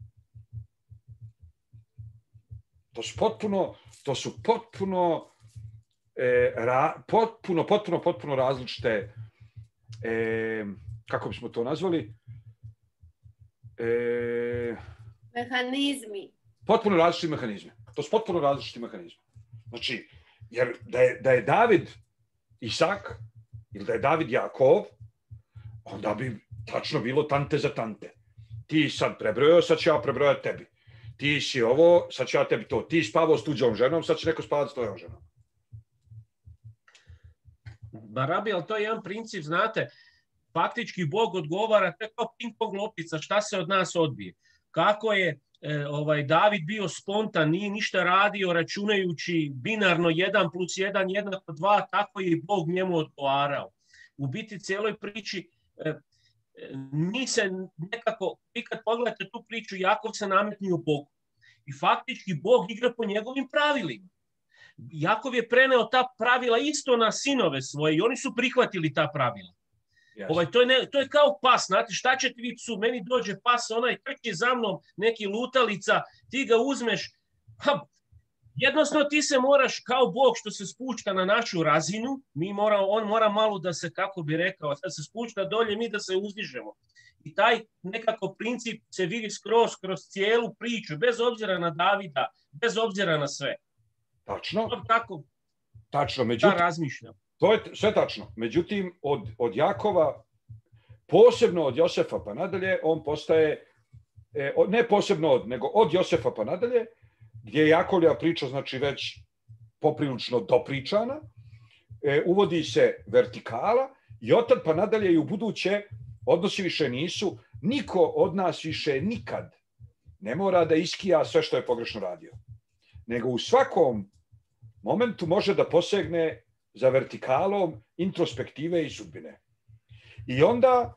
To su potpuno, to su potpuno E, ra, potpuno, potpuno, potpuno različite, e, kako bismo to nazvali? E, mehanizmi. Potpuno različiti mehanizmi. To su potpuno različiti mehanizmi. Znači, jer da je, da je David Isak ili da je David Jakov, onda bi tačno bilo tante za tante. Ti sad prebrojao, sad ću ja prebrojati tebi. Ti si ovo, sad ću ja tebi to. Ti spavao s tuđom ženom, sad će neko spavati s tvojom ženom. Barabi, ali to je jedan princip, znate, faktički Bog odgovara, to je kao ping-pong loptica, šta se od nas odbije. Kako je e, ovaj, David bio spontan, nije ništa radio računajući binarno jedan plus jedan jednako dva, tako je i Bog njemu odgovarao. U biti cijeloj priči, e, mi se nekako, vi kad pogledate tu priču, Jakov se nametnio Bogu. I faktički Bog igra po njegovim pravilima. Jakov je preneo ta pravila isto na sinove svoje i oni su prihvatili ta pravila. Yes. Ovaj, to, je ne, to je kao pas, znate, šta ćete vi psu, meni dođe pas, onaj trči za mnom, neki lutalica, ti ga uzmeš, ha, Jednostavno ti se moraš, kao Bog što se spušta na našu razinu, mi mora, on mora malo da se, kako bi rekao, da se spušta dolje, mi da se uzdižemo. I taj nekako princip se vidi skroz kroz cijelu priču, bez obzira na Davida, bez obzira na sve. Tačno. Tako, tačno, međutim, da razmišljam. To je sve tačno. Međutim, od, od Jakova, posebno od Josefa pa nadalje, on postaje, e, ne posebno od, nego od Josefa pa nadalje, gdje je Jakovlja priča, znači već poprilično dopričana, e, uvodi se vertikala i otad pa nadalje i u buduće odnosi više nisu, niko od nas više nikad ne mora da iskija sve što je pogrešno radio. Nego u svakom momentu može da posegne za vertikalom introspektive i sudbine. I onda,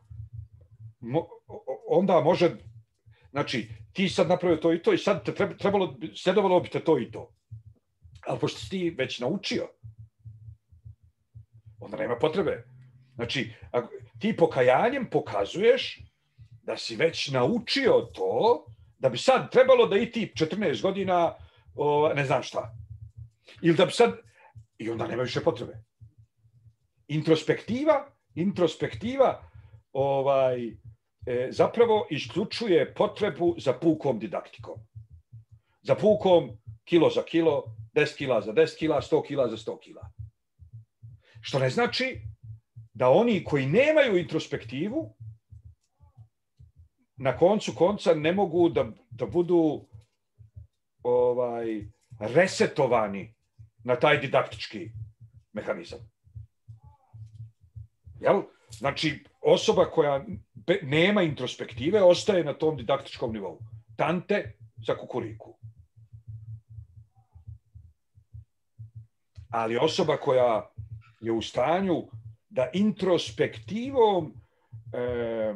onda može, znači, ti sad napravio to i to i sad te trebalo, sledovalo bi te to i to. Ali pošto si ti već naučio, onda nema potrebe. Znači, ti pokajanjem pokazuješ da si već naučio to, da bi sad trebalo da i ti četrnaest godina, ne znam šta. Ili da bi sad, i onda nema više potrebe. Introspektiva, introspektiva ovaj, e, zapravo isključuje potrebu za pukom didaktikom. Za pukom kilo za kilo, deset kila za deset kila, sto kila za sto kila. Što ne znači da oni koji nemaju introspektivu na koncu konca ne mogu da, da budu ovaj, resetovani na taj didaktički mehanizam. Jel? Znači, osoba koja nema introspektive ostaje na tom didaktičkom nivou. Tante za kukuriku. Ali osoba koja je u stanju da introspektivom e,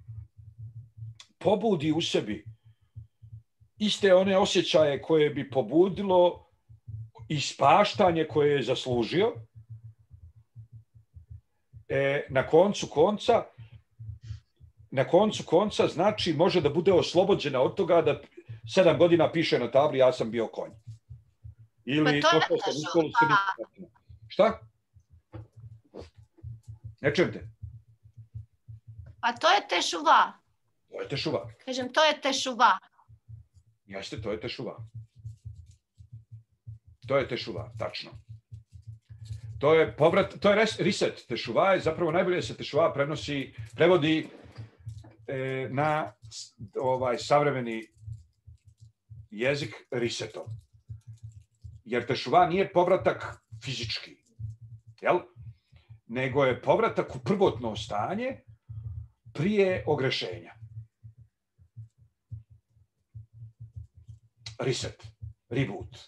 pobudi u sebi iste one osjećaje koje bi pobudilo ispaštanje koje je zaslužio, e, na koncu konca, na koncu konca znači može da bude oslobođena od toga da sedam godina piše na tabli ja sam bio konj. Ili pa to to sam u školu se. Šta? Ne čujem te. Pa to je tešuva. To je tešuva. Kažem, to je tešuva. Jeste, to je tešuva. To je tešuva, tačno. To je povrat, to je reset. Tešuva je zapravo najbolje se tešuva prenosi, prevodi e, na ovaj savremeni jezik resetom. Jer tešuva nije povratak fizički, jel? Nego je povratak u prvotno stanje prije ogrešenja. Reset, reboot.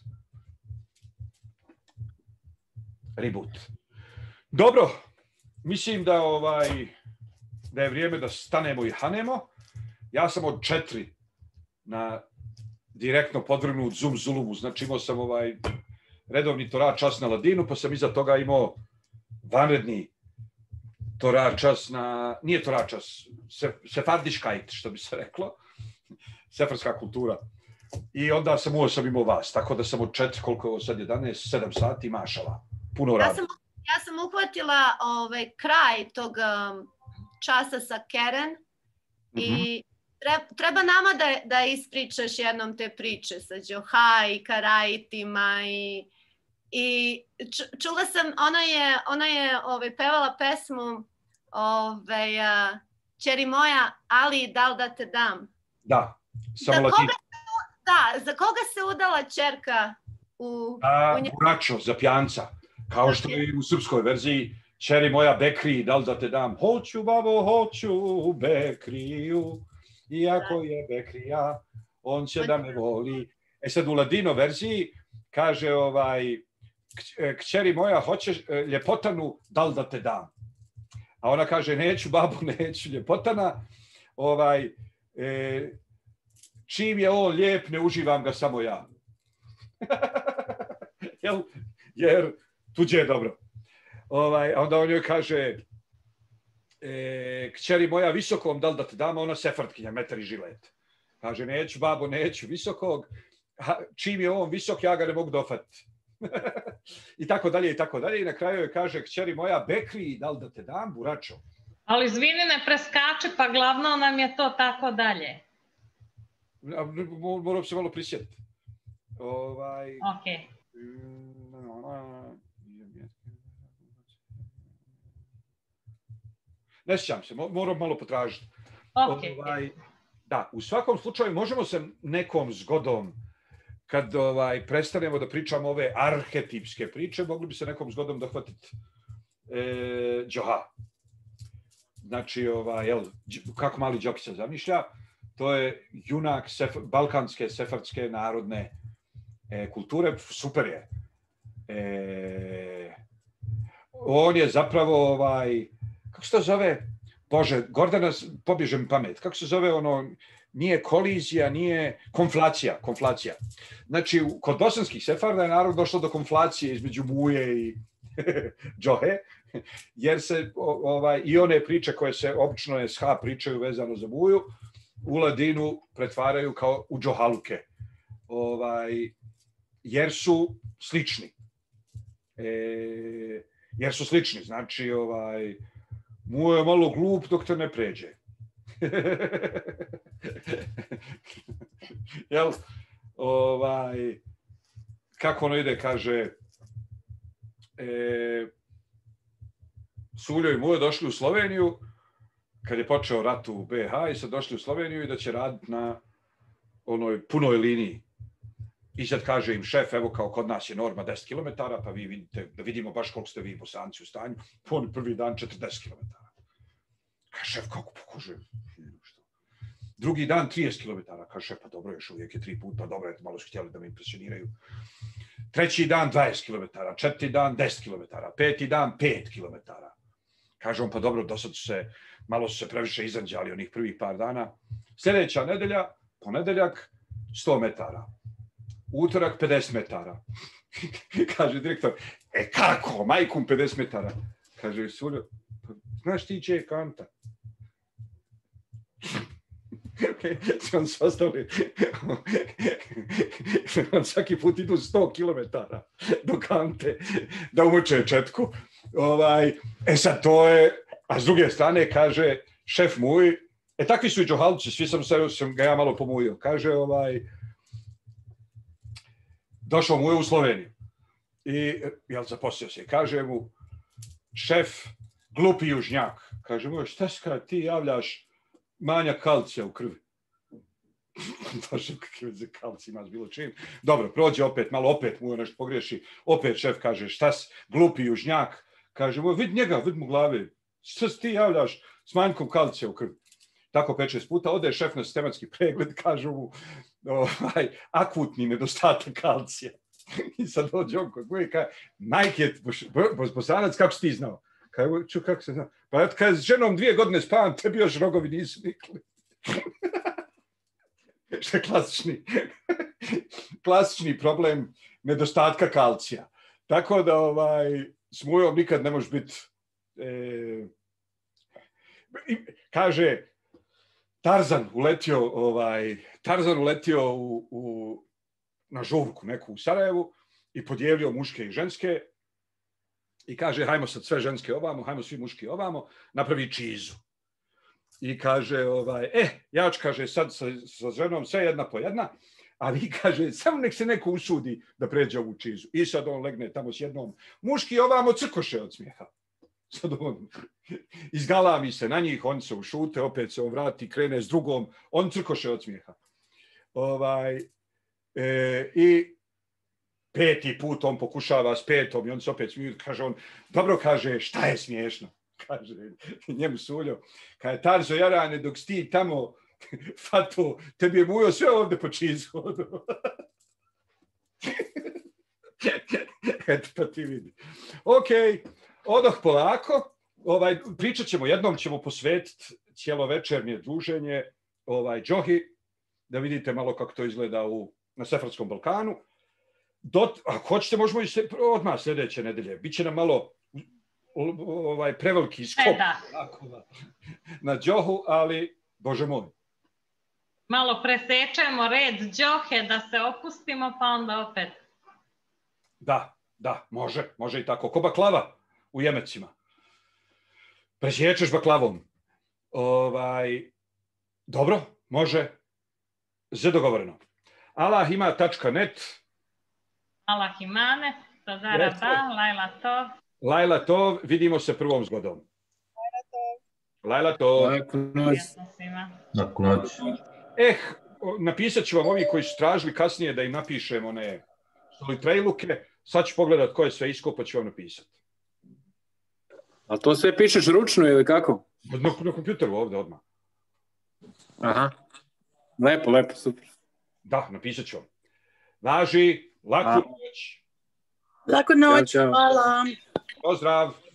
Reboot. Dobro, mislim da ovaj da je vrijeme da stanemo i hanemo. Ja sam od četiri na direktno podvrgnut Zoom Zulumu, znači imao sam ovaj redovni Torah čas na ladinu, pa sam iza toga imao vanredni Torah čas na, nije Torah čas, sefardiškajt, što bi se reklo, sefarska kultura. I onda sam uo sam imao vas, tako da sam od četiri, koliko je ovo sad, jedanaest, sedam sati, mašala. Puno rada. Ja sam, ja sam uhvatila ovaj, kraj tog um, časa sa Keren mm-hmm. i treba nama da, da ispričaš jednom te priče sa Džoha i Karaitima i, i čula sam, ona je, ona je ovaj, pevala pesmu ovaj, uh, Čeri moja, ali da li da te dam? Da, samo za koga, da, za koga se udala čerka u... A, u nje... Buračo, za pijanca. Kao što je u srpskoj verziji Čeri moja Bekri, da li da te dam? Hoću, babo, hoću u Bekriju. Iako je Bekrija, on će da me voli. E sad u ladino verziji kaže ovaj, kćeri moja, hoćeš ljepotanu, da li da te dam? A ona kaže, neću babo, neću ljepotana. Ovaj, e, čim je on lijep, ne uživam ga samo ja. Jel? Jer tuđe je dobro. Ovaj, a onda on joj kaže, E, kćeri moja visokom, da li da te dam, ona sefardkinja, metar i žilet. Kaže, neću babo, neću visokog, čim je on visok, ja ga ne mogu dofatiti. I tako dalje, i tako dalje. I na kraju je kaže, kćeri moja, Bekri, da li da te dam, buračo? Ali izvini, ne preskače, pa glavno nam je to tako dalje. Moram se malo prisjetiti. Ovaj... Ok. Ne sjećam se, moram malo potražiti. Ok. Ovaj, da, u svakom slučaju možemo se nekom zgodom, kad ovaj, prestanemo da pričamo ove arhetipske priče, mogli bi se nekom zgodom dohvatiti e, Džoha. Znači, ovaj, jel, kako mali Đoki se zamišlja, to je junak sef, balkanske, sefardske narodne e, kulture, super je. E, on je zapravo, ovaj, kako se to zove? Bože, Gordana, pobježe mi pamet. Kako se zove ono, nije kolizija, nije konflacija, konflacija. Znači, kod bosanskih sefarda je narod došlo do konflacije između Muje i Džohe, jer se ovaj, i one priče koje se obično S H pričaju vezano za Muju, u ladinu pretvaraju kao u džohaluke, ovaj, jer su slični. E, jer su slični, znači, ovaj, Mujo je malo glup dok te ne pređe. Jel, ovaj, kako ono ide, kaže, e, Suljo i Mujo došli u Sloveniju, kad je počeo rat u B H i sad došli u Sloveniju i da će raditi na onoj punoj liniji. I sad kaže im šef, evo kao kod nas je norma deset kilometara, pa vi vidite, da vidimo baš koliko ste vi Bosanci u stanju, pa on prvi dan četrdeset kilometara. Kaže šef, kako pokužujem? Drugi dan trideset kilometara, kaže šef, pa dobro, još uvijek je tri puta, dobro, je, malo su htjeli da me impresioniraju. Treći dan dvadeset kilometara, četvrti dan deset kilometara, peti dan pet kilometara. Kaže on, pa dobro, do sad su se, malo su se previše izanđali onih prvih par dana. Sljedeća nedelja, ponedeljak, sto metara. Utorak, pedeset metara. Kaže direktor, e kako, majkum pedeset metara? Kaže, Suljo, znaš ti će je kanta? On se ostali, on svaki put idu sto kilometara do kante da umoče četku. Ovaj, e sad to je, a s druge strane kaže šef Muj, e takvi su i džohalci, svi sam, se, sam ga ja malo pomujio, kaže ovaj, došao Muj u Sloveniju i jel zaposlio se, kaže mu šef glupi južnjak, kaže mu šta si kada ti javljaš manjak kalcija u krvi. Došao kakve veze kalcija imaš bilo čim. Dobro, prođe opet, malo opet mu nešto pogreši. Opet šef kaže, šta si, glupi južnjak. Kaže mu, vidi njega, vidi mu glave. Šta si ti javljaš s manjkom kalcija u krvi? Tako pet šest puta. Ode šef na sistematski pregled, kaže mu, ovaj, akutni nedostatak kalcija. I sad dođe on kod Muj i kaže, majke, Bosanac, kako si ti znao? Kaže, ču, kako se zna? Pa kad s ženom dvije godine spavam, tebi još rogovi nisu nikli. Što je klasični, klasični problem nedostatka kalcija. Tako da ovaj, s Mujom nikad ne možeš biti... E, kaže, Tarzan uletio, ovaj, Tarzan uletio u, u, na žurku neku u Sarajevu i podijelio muške i ženske. I kaže, hajmo sad sve ženske ovamo, hajmo svi muški ovamo, napravi čizu. I kaže, ovaj, e, ja ću, kaže, sad sa, sa ženom sve jedna po jedna, a vi, kaže, samo nek se neko usudi da pređe ovu čizu. I sad on legne tamo s jednom, muški ovamo crkoše od smijeha. Sad on izgalami se na njih, on se ušute, opet se on vrati, krene s drugom, on crkoše od smijeha. Ovaj, e, i peti put on pokušava s petom i on se opet smije, kaže on, dobro, kaže, šta je smiješno? Kaže njemu Suljo, kaže, Tarzo jarane, dok si ti tamo fato, tebi je Mujo sve ovdje po čizu. Eto, pa ti vidi. Ok, odoh polako, ovaj, pričat ćemo, jednom ćemo posvetiti cijelovečernje druženje ovaj, Džohi, da vidite malo kako to izgleda u, na Sefardskom Balkanu. Dot, ako hoćete, možemo i se, odmah sljedeće nedelje. Biće nam malo ovaj, preveliki skop e, na Džohu, ali, Bože moj. Malo presečemo red Đohe da se opustimo, pa onda opet. Da, da, može, može i tako. Ko baklava u Jemecima. Presječeš baklavom. Ovaj, dobro, može. Sve dogovoreno. Alahima.net Alahimane, Todara ba, Lajla Tov. Lajla Tov, vidimo se prvom zgodom. Lajla Tov. Laku noć. Laku noć. Eh, napisat ću vam ovi koji su tražili kasnije da im napišem one solitrejluke. Sad ću pogledat ko je sve isko, pa ću vam napisati. A to sve pišeš ručno ili kako? Na, na kompjuteru ovdje odmah. Aha. Lepo, lepo, super. Da, napisat ću vam. Važi, laku noć. Laku noć, hvala. Pozdrav.